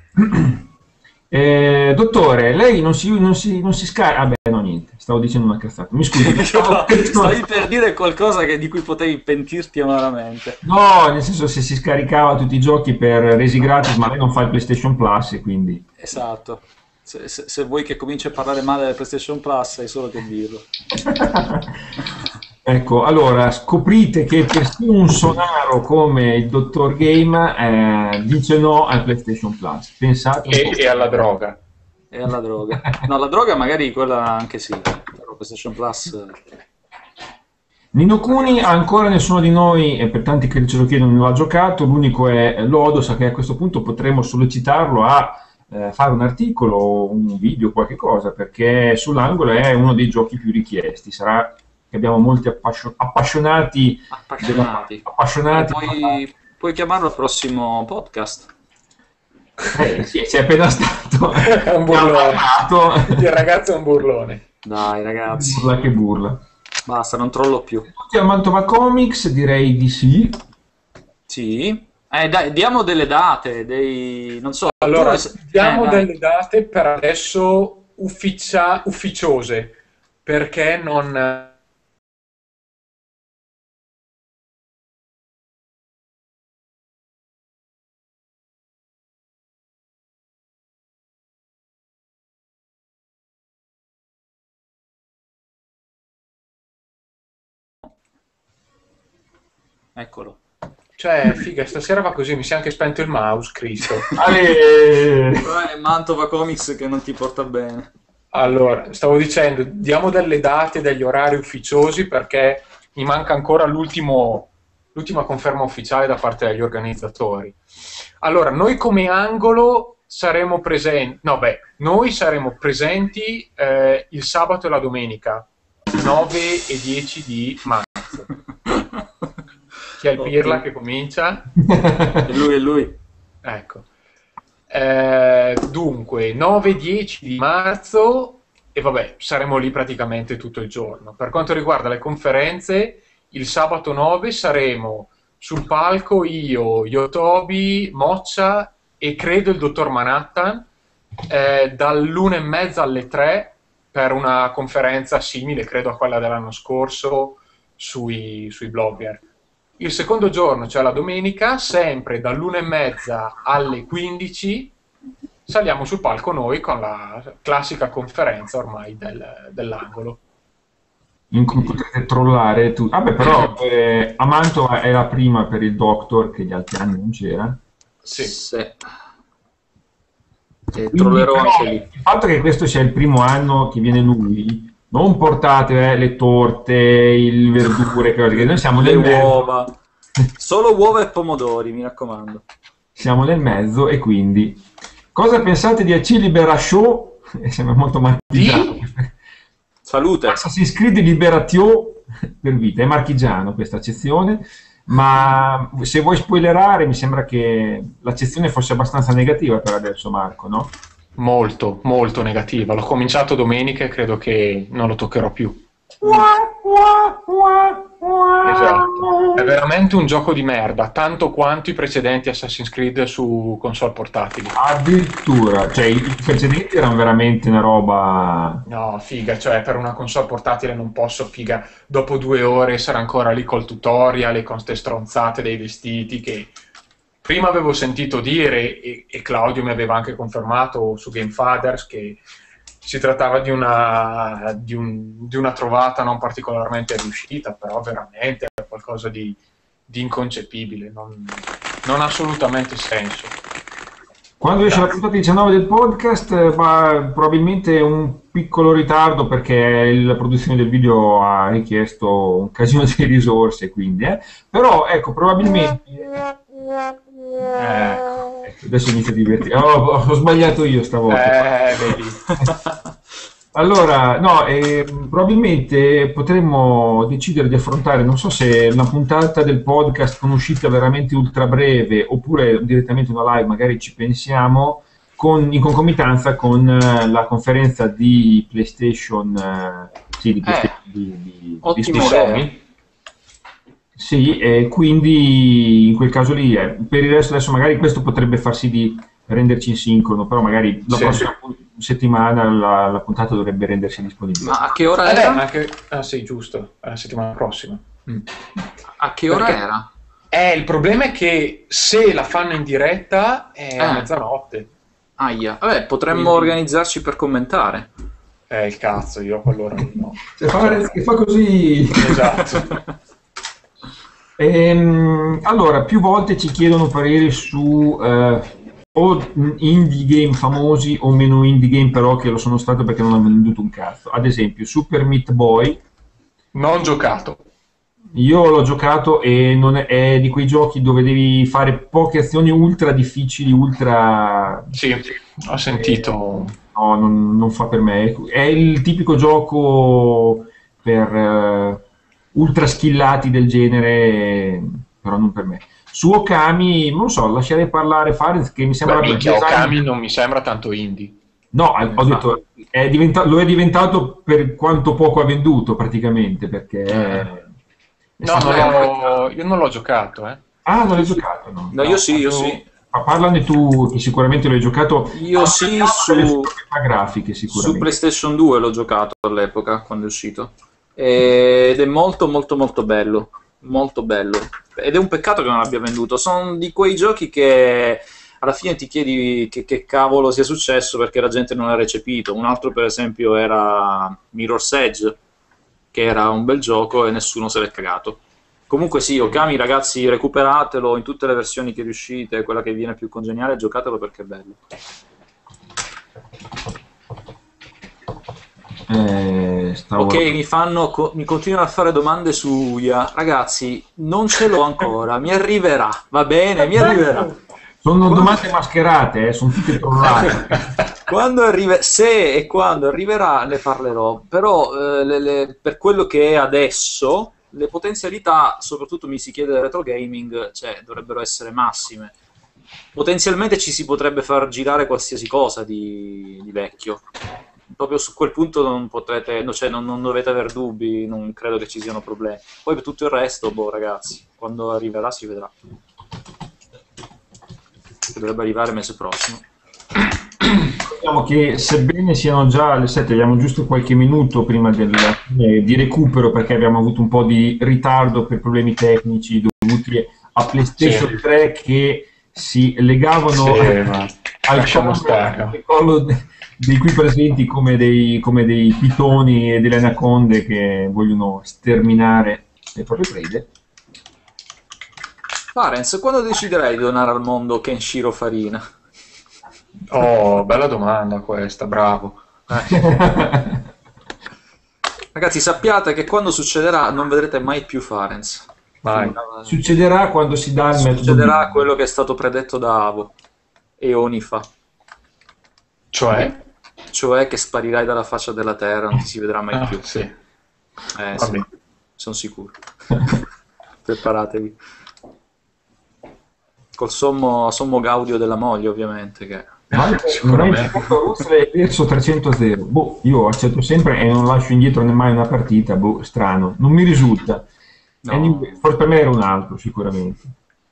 Eh, dottore, lei non si, non si, non si scarica. Ah, beh, no, niente, stavo dicendo una cazzata. Mi scusi. Stavi per dire qualcosa che- di cui potevi pentirti amaramente. No, nel senso, se si scaricava tutti i giochi per resi gratis, ma lei non fa il PlayStation Plus e quindi. Esatto. Se, se- se vuoi che cominci a parlare male del PlayStation Plus, hai solo che dirlo. Ecco, allora scoprite che persino un sonaro come il dottor Game eh, dice no al PlayStation Plus. Pensate un e, po'. e alla droga. E alla droga. No, la droga magari quella anche sì. Però PlayStation Plus. eh. Nino Cuni ancora nessuno di noi, e per tanti che ce lo chiedono, non l'ha giocato. L'unico è Lodos, che a questo punto potremmo sollecitarlo a eh, fare un articolo, un video, qualche cosa, perché sull'angolo è uno dei giochi più richiesti. Sarà che abbiamo molti appassion- appassionati, Appassionati. della- appassionati Puoi, puoi chiamarlo al prossimo podcast. eh, sì, c'è appena stato È un burlone. parlato. Il ragazzo è un burlone. Dai, ragazzi. Burla che burla. Basta, non trollo più. Tutti a Mantova Comics, direi di sì. Sì. Eh, dai, diamo delle date, dei... non so. Allora, tu- diamo eh, vai. delle date per adesso ufficia- ufficiose. perché non... Eccolo. Cioè, figa, stasera va così, mi si è anche spento il mouse, Cristo. Ale! Però è Mantova Comics che non ti porta bene. Allora, stavo dicendo, diamo delle date, degli orari ufficiosi perché mi manca ancora l'ultimo, l'ultima conferma ufficiale da parte degli organizzatori. Allora, noi come angolo saremo presenti, no beh, noi saremo presenti eh, il sabato e la domenica, nove e dieci di marzo. Chi è il pirla che comincia? È lui, è lui. Ecco. Eh, dunque, nove dieci di marzo e vabbè, saremo lì praticamente tutto il giorno. Per quanto riguarda le conferenze, il sabato nove saremo sul palco io, Yotobi, Moccia e credo il dottor Manhattan eh, dall'una e mezza alle tre per una conferenza simile, credo a quella dell'anno scorso sui, sui blogger. Il secondo giorno, cioè la domenica, sempre dall'una e mezza alle quindici, saliamo sul palco noi con la classica conferenza ormai del, dell'angolo. In cui potete trollare tu. Vabbè, però eh, a Mantova è la prima per il Doctor, che gli altri anni non c'era. Sì. Sì. E Quindi, trollerò però, anche lì. il fatto che questo sia il primo anno che viene lui, non portate eh, le torte, il verdure, cose che noi siamo Le nel mezzo. uova. Solo uova e pomodori, mi raccomando. Siamo nel mezzo e quindi cosa pensate di A C Libera Show? Eh, sembra molto marchigiano. Salute. Assassin's Creed Liberatio per vita, è marchigiano questa accezione, ma se vuoi spoilerare mi sembra che l'accezione fosse abbastanza negativa per adesso, Marco, no? Molto, molto negativa. L'ho cominciato domenica e credo che non lo toccherò più. Esatto. È veramente un gioco di merda, tanto quanto i precedenti Assassin's Creed su console portatili. Addirittura, cioè i precedenti erano veramente una roba... No, figa, cioè per una console portatile non posso, figa, dopo due ore essere ancora lì col tutorial e con ste stronzate dei vestiti che prima avevo sentito dire e, e Claudio mi aveva anche confermato su Gamefathers che si trattava di una, di, un, di una trovata non particolarmente riuscita, però veramente è qualcosa di, di inconcepibile, non, non ha assolutamente senso. Quando esce la puntata diciannove del podcast, eh, ma probabilmente un piccolo ritardo perché la produzione del video ha richiesto un casino di risorse, quindi, eh. Però ecco, probabilmente... Eh, adesso inizio a divertirmi. Oh, ho sbagliato io stavolta. Eh, vedi. Allora, no, eh, probabilmente potremmo decidere di affrontare, non so se una puntata del podcast con uscita veramente ultra breve oppure direttamente una live, magari ci pensiamo, con, in concomitanza con eh, la conferenza di PlayStation, eh, sì, di PlayStation, Eh, di, di, di ottima Sony. idea. Sì, e quindi in quel caso lì, eh, per il resto adesso magari questo potrebbe far sì di renderci in sincrono, però magari la Sì. prossima settimana la, la puntata dovrebbe rendersi disponibile. Ma a che ora Eh, era? anche... Ah sì, giusto, la settimana prossima. Mm. A che ora Perché- era? Eh, il problema è che se la fanno in diretta è a Eh. mezzanotte. Aia. Vabbè, potremmo Quindi- organizzarci per commentare. Eh, il cazzo, io a quell'ora lì no. Se fa, che fa così. Esatto. Ehm, allora, più volte ci chiedono pareri su eh, o indie game famosi o meno indie game, però che lo sono stato perché non hanno venduto un cazzo. Ad esempio, Super Meat Boy. Non giocato. Io l'ho giocato e non è, è di quei giochi dove devi fare poche azioni ultra difficili, ultra... Sì, ho sentito. No, non, non fa per me. È il tipico gioco per eh, ultra skillati del genere, però non per me. Su Okami, non lo so, lascerei parlare Fares che mi sembra... Beh, minchia, design- Okami non mi sembra tanto indie. No, ho detto, è diventa- lo è diventato per quanto poco ha venduto praticamente, perché... è- No, non Vabbè, l'ho- io non l'ho giocato, eh. Ah, non l'hai giocato, no? No, io sì, io sì. Ma parlane tu, che sicuramente l'hai giocato. Io sì, su, grafiche su sicuramente. PlayStation due l'ho giocato all'epoca, quando è uscito. Ed è molto molto molto bello. Molto bello. Ed è un peccato che non abbia venduto. Sono di quei giochi che alla fine ti chiedi che, che cavolo sia successo perché la gente non l'ha recepito. Un altro, per esempio, era Mirror's Edge, che era un bel gioco e nessuno se l'è cagato. Comunque sì, Okami, ragazzi, recuperatelo in tutte le versioni che riuscite, quella che viene più congeniale, giocatelo perché è bello. Eh, stavo... Ok, mi fanno, co- mi continuano a fare domande su I A. Ragazzi, non ce l'ho ancora, mi arriverà, va bene, mi arriverà. Sono Quando- domande mascherate, eh, sono tutte trollate. Quando arriva, se e quando arriverà ne parlerò, però eh, le- le- per quello che è adesso, le potenzialità, soprattutto mi si chiede del retro gaming, cioè, dovrebbero essere massime. Potenzialmente ci si potrebbe far girare qualsiasi cosa di, di vecchio. Proprio su quel punto non potrete, no, cioè non, non dovete aver dubbi, non credo che ci siano problemi. Poi per tutto il resto, boh ragazzi, quando arriverà si vedrà. Che dovrebbe arrivare il mese prossimo. Diciamo che sebbene siano già le sette, abbiamo giusto qualche minuto prima del, eh, di recupero perché abbiamo avuto un po' di ritardo per problemi tecnici dovuti a PlayStation Sì. tre che si legavano Sì, al, ma al lasciamo collo, stare. al collo de- dei qui presenti come dei, come dei pitoni e delle anaconde che vogliono sterminare le proprie prede. Farenz, quando deciderai di donare al mondo Kenshiro Farina? Oh, bella domanda questa, bravo. Ragazzi, sappiate che quando succederà non vedrete mai più Farenz. Vai. Succederà quando si dà il metodo Succederà Big. quello che è stato predetto da Avo eoni fa, Cioè? cioè che sparirai dalla faccia della terra, non ti si vedrà mai Ah, più. sì. Eh, Va sì, bene. sono sicuro. Preparatevi. Col sommo, sommo gaudio della moglie, ovviamente. Che... Ma non è Sicuramente. giocato russe verso trecento a zero. Boh, io accetto sempre e non lascio indietro mai una partita. Boh, strano, non mi risulta. No. Anyway, forse per me era un altro, sicuramente.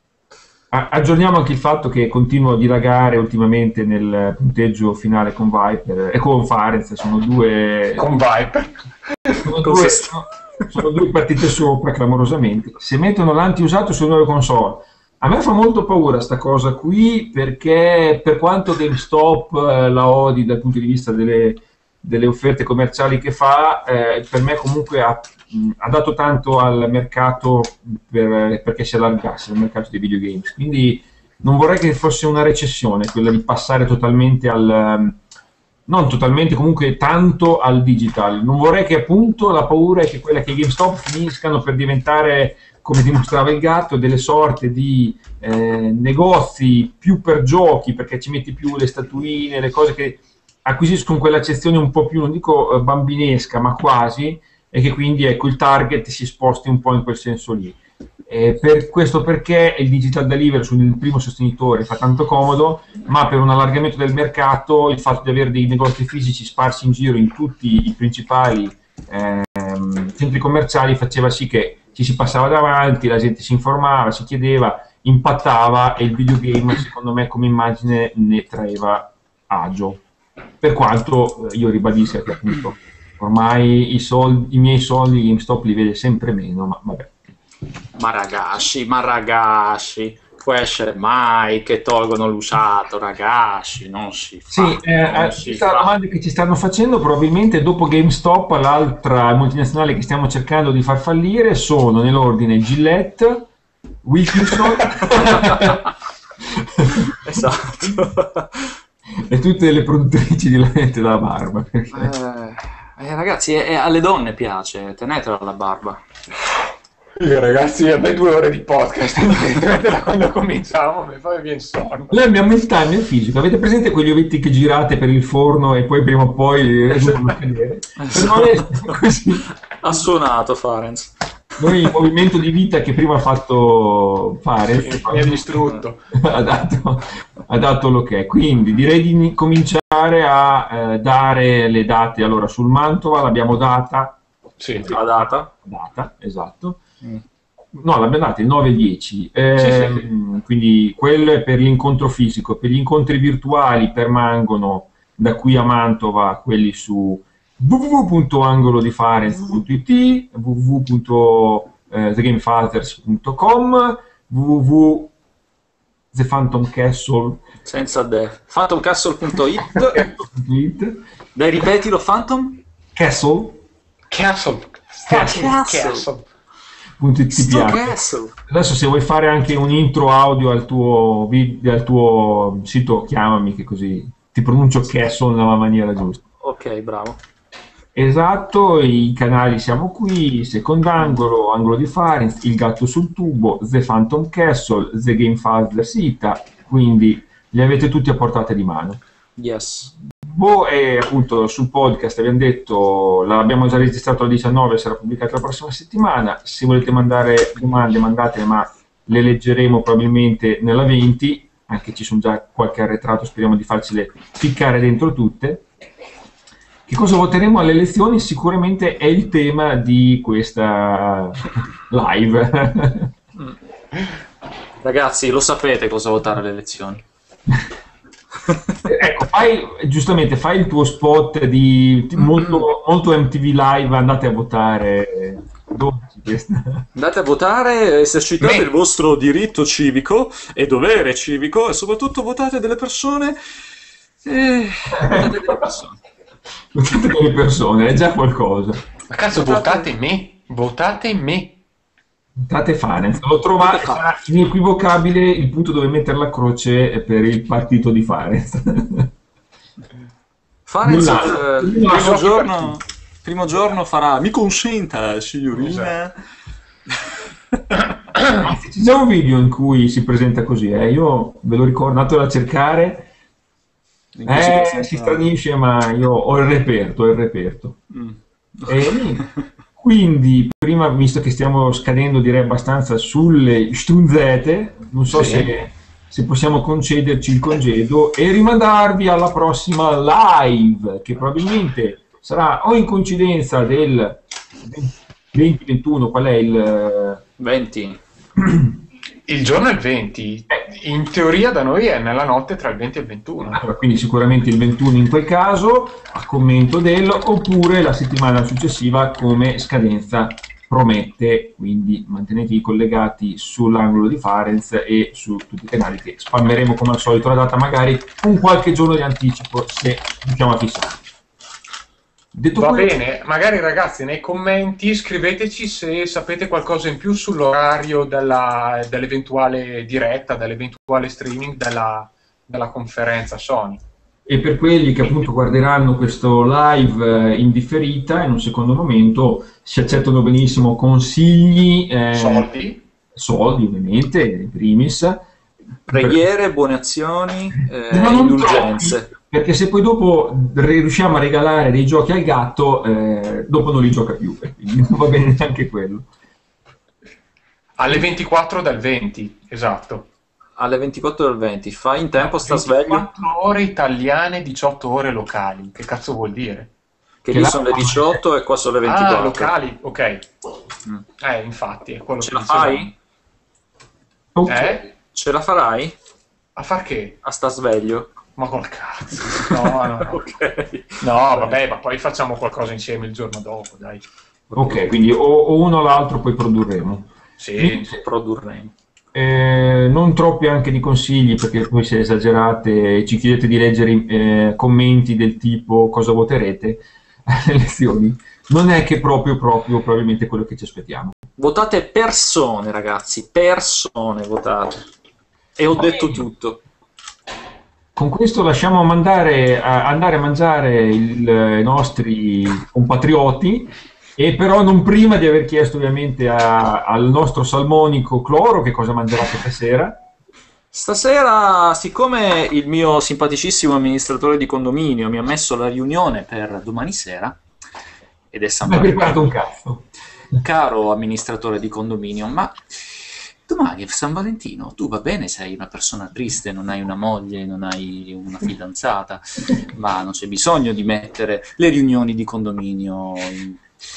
A- aggiorniamo anche il fatto che continuo a dilagare ultimamente nel punteggio finale con Viper e con Farenz. Sono due, Con Viper. sono due, sono due partite sopra, clamorosamente. Se mettono l'anti-usato sulle nuove console. A me fa molto paura sta cosa qui perché per quanto GameStop eh, la odi dal punto di vista delle, delle offerte commerciali che fa, eh, per me comunque ha, mh, ha dato tanto al mercato per- perché si allargasse il mercato dei videogames. Quindi non vorrei che fosse una recessione quella di passare totalmente al... non totalmente, comunque tanto al digital. Non vorrei che appunto la paura è che quella che i GameStop finiscano per diventare, come dimostrava il gatto, delle sorte di eh, negozi più per giochi, perché ci metti più le statuine, le cose che acquisiscono quell'accezione un po' più, non dico eh, bambinesca, ma quasi, e che quindi ecco il target si sposti un po' in quel senso lì. Eh, per questo perché il digital delivery sul primo sostenitore fa tanto comodo, ma per un allargamento del mercato il fatto di avere dei negozi fisici sparsi in giro in tutti i principali ehm, centri commerciali faceva sì che ci si passava davanti, la gente si informava, si chiedeva, impattava e il videogame secondo me come immagine ne traeva agio. Per quanto eh, io ribadisca che appunto ormai i, soldi, i miei soldi GameStop li vede sempre meno, ma vabbè. Ma ragazzi, ma ragazzi, può essere mai che tolgono l'usato, ragazzi, non si fa. Sì, eh, non eh, si questa è la fa. domanda che ci stanno facendo probabilmente dopo GameStop, l'altra multinazionale che stiamo cercando di far fallire sono nell'ordine Gillette, Wilkinson Esatto. e tutte le produttrici di lente da barba. perché- Eh, eh, ragazzi, e- e alle donne piace, tenetela la barba. Io, ragazzi, a me due ore di podcast da quando cominciamo mi fa viene sonno. Noi abbiamo il timer fisico, avete presente quegli ovetti che girate per il forno e poi prima o poi devono cadere? Per noi è così. Ha suonato Farenz. Noi il movimento di vita che prima ha fatto fare Mi ha distrutto. ha dato, ha dato l'ok. Quindi direi di cominciare a eh, dare le date. Allora sul Mantova l'abbiamo data, Sì. La data? data esatto. Mm. no, l'abbiamo data il nove e il dieci, Sì, sì, ehm, sì. quindi quello è per l'incontro fisico, per gli incontri virtuali permangono da qui a Mantova quelli su w w w punto angolodifarenz punto i t, w w w punto the gamefathers punto com, w w w punto the phantom castle Senza de. phantom castle punto it. punto i t. Dai, ripetilo, Phantom? Castle Castle. Castle. Castle. Castle. punto i t ti Sto piace. castle. Adesso se vuoi fare anche un intro audio al tuo, video, al tuo sito, chiamami che così ti pronuncio Castle nella maniera giusta. Ok, bravo. Esatto, i canali siamo qui, Secondangolo, Angolo di Farenz, Il Gatto sul Tubo, The Phantom Castle, The Gamefathers Ita, quindi li avete tutti a portata di mano. Yes. Boh, e appunto sul podcast abbiamo detto, l'abbiamo già registrato al diciannove, sarà pubblicato la prossima settimana. Se volete mandare domande, mandatele, ma le leggeremo probabilmente nella venti, anche ci sono già qualche arretrato, speriamo di farcele ficcare dentro tutte. Che cosa voteremo alle elezioni? Sicuramente è il tema di questa live. Ragazzi, lo sapete cosa votare alle elezioni. Ecco, fai, giustamente fai il tuo spot di, di molto, molto M T V Live, andate a votare. Andate a votare, esercitate Me. il vostro diritto civico e dovere civico e soprattutto votate delle persone. Eh, votate delle persone. Votate delle persone, è già qualcosa. Ma cazzo, votate me. Votate me. Votate Farenz. L'ho trovato, sarà inequivocabile il punto dove mettere la croce per il partito di Farenz. Farenz, Nulla. eh, il Nulla. primo giorno, primo giorno farà mi consenta, signorina. C'è già un video in cui si presenta così, eh? Io ve lo ricordo, andatelo a cercare. In cui si Eh, presenta- si stranisce, ma io ho il reperto, ho il reperto. Mm. E quindi, prima, visto che stiamo scadendo, direi abbastanza sulle stunzete, non so Sì. se, se possiamo concederci il congedo e rimandarvi alla prossima live, che probabilmente sarà o in coincidenza del venti ventuno, qual è il... venti. Il giorno è il venti. In teoria da noi è nella notte tra il venti e il ventuno. Allora, quindi sicuramente il ventuno in quel caso, a commento del, oppure la settimana successiva come scadenza promette, quindi mantenetevi collegati sull'angolo di Farenz e su tutti i canali che spammeremo come al solito la data magari con qualche giorno di anticipo se riusciamo a fissare. Detto Va questo, bene, magari ragazzi nei commenti scriveteci se sapete qualcosa in più sull'orario della- dell'eventuale diretta, dell'eventuale streaming della, della conferenza Sony. e per quelli che appunto guarderanno questo live eh, in differita, in un secondo momento, si accettano benissimo consigli, eh, Soldi? soldi ovviamente, in primis, Preghiere, buone azioni, eh, ma non indulgenze. troppi, perché se poi dopo riusciamo a regalare dei giochi al gatto, eh, dopo non li gioca più, e quindi non va bene neanche quello. Alle ventiquattro del venti, esatto. Alle ventiquattro del venti. Fai in tempo, sta sveglio. ventiquattro ore italiane, diciotto ore locali. Che cazzo vuol dire? Che Che lì là- sono le diciotto e qua sono le Ah, ventiquattro. locali, ok. Mm. Eh, infatti, è quello Ce che la dicevamo. fai? Ok. Eh? Ce la farai? A far che? A sta sveglio? Ma col cazzo. No, no, no. Ok. No, vabbè, ma poi facciamo qualcosa insieme il giorno dopo, dai. Ok, quindi o, o uno o l'altro poi produrremo. Sì. Produrremo. Eh, non troppi anche di consigli, perché poi se esagerate e ci chiedete di leggere eh, commenti del tipo cosa voterete alle elezioni, non è che proprio proprio probabilmente quello che ci aspettiamo. Votate persone, ragazzi. Persone votate. E ho Va detto bene. tutto. Con questo lasciamo mandare a, andare a mangiare il- i nostri compatrioti, e però non prima di aver chiesto ovviamente a- al nostro salmonico Cloro che cosa mangerate stasera. Stasera, siccome il mio simpaticissimo amministratore di condominio mi ha messo la riunione per domani sera, ed è San Non hai preparato Valentino, un cazzo. caro amministratore di condominio, ma domani è San Valentino, tu va bene, sei una persona triste, non hai una moglie, non hai una fidanzata, ma non c'è bisogno di mettere le riunioni di condominio in-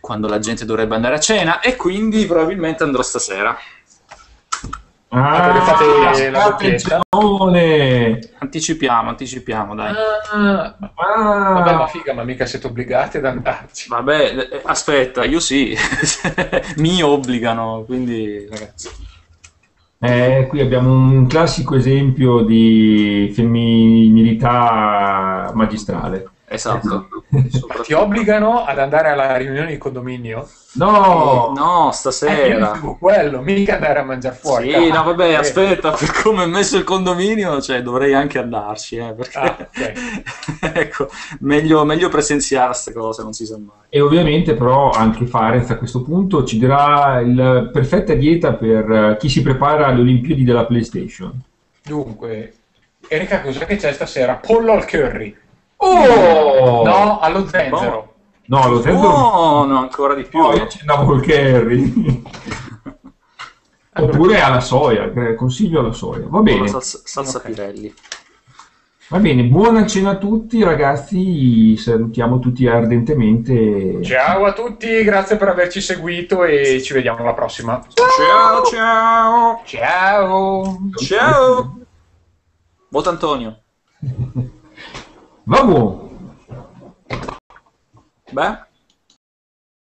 quando la gente dovrebbe andare a cena, e quindi probabilmente andrò stasera. Ah, perché fate la doppietta? attenzione! Anticipiamo, anticipiamo, dai. Ah, Ah, vabbè, ma figa, ma mica siete obbligati ad andarci. Vabbè, eh, aspetta, io sì, mi obbligano, quindi ragazzi. eh, qui abbiamo un classico esempio di femminilità magistrale. Esatto. Ti obbligano ad andare alla riunione di condominio? Eh, No! no, Eh, io stasera. dicevo quello, mica andare a mangiare fuori. Sì, no, vabbè, Eh, aspetta, per come è messo il condominio, cioè, dovrei anche andarci, eh, perché... Ah, ok. ecco, meglio, meglio presenziare queste cose, non si sa mai. E ovviamente però anche Farenz a questo punto ci dirà la perfetta dieta per eh, chi si prepara alle Olimpiadi della PlayStation. Dunque, Erika, cos'è che c'è stasera? Pollo al curry. Oh! No, allo zenzero. No, lo sento. Buono, ancora di più. No, io ci andavo col curry. Oppure alla soia, che- consiglio alla soia. Va bene, Salsa, salsa Ok. Pirelli. va bene, buona cena a tutti ragazzi, salutiamo tutti ardentemente. Ciao a tutti, grazie per averci seguito e ci vediamo alla prossima. Ciao, ciao. Ciao. Ciao. Vota Antonio. Va buono. Beh.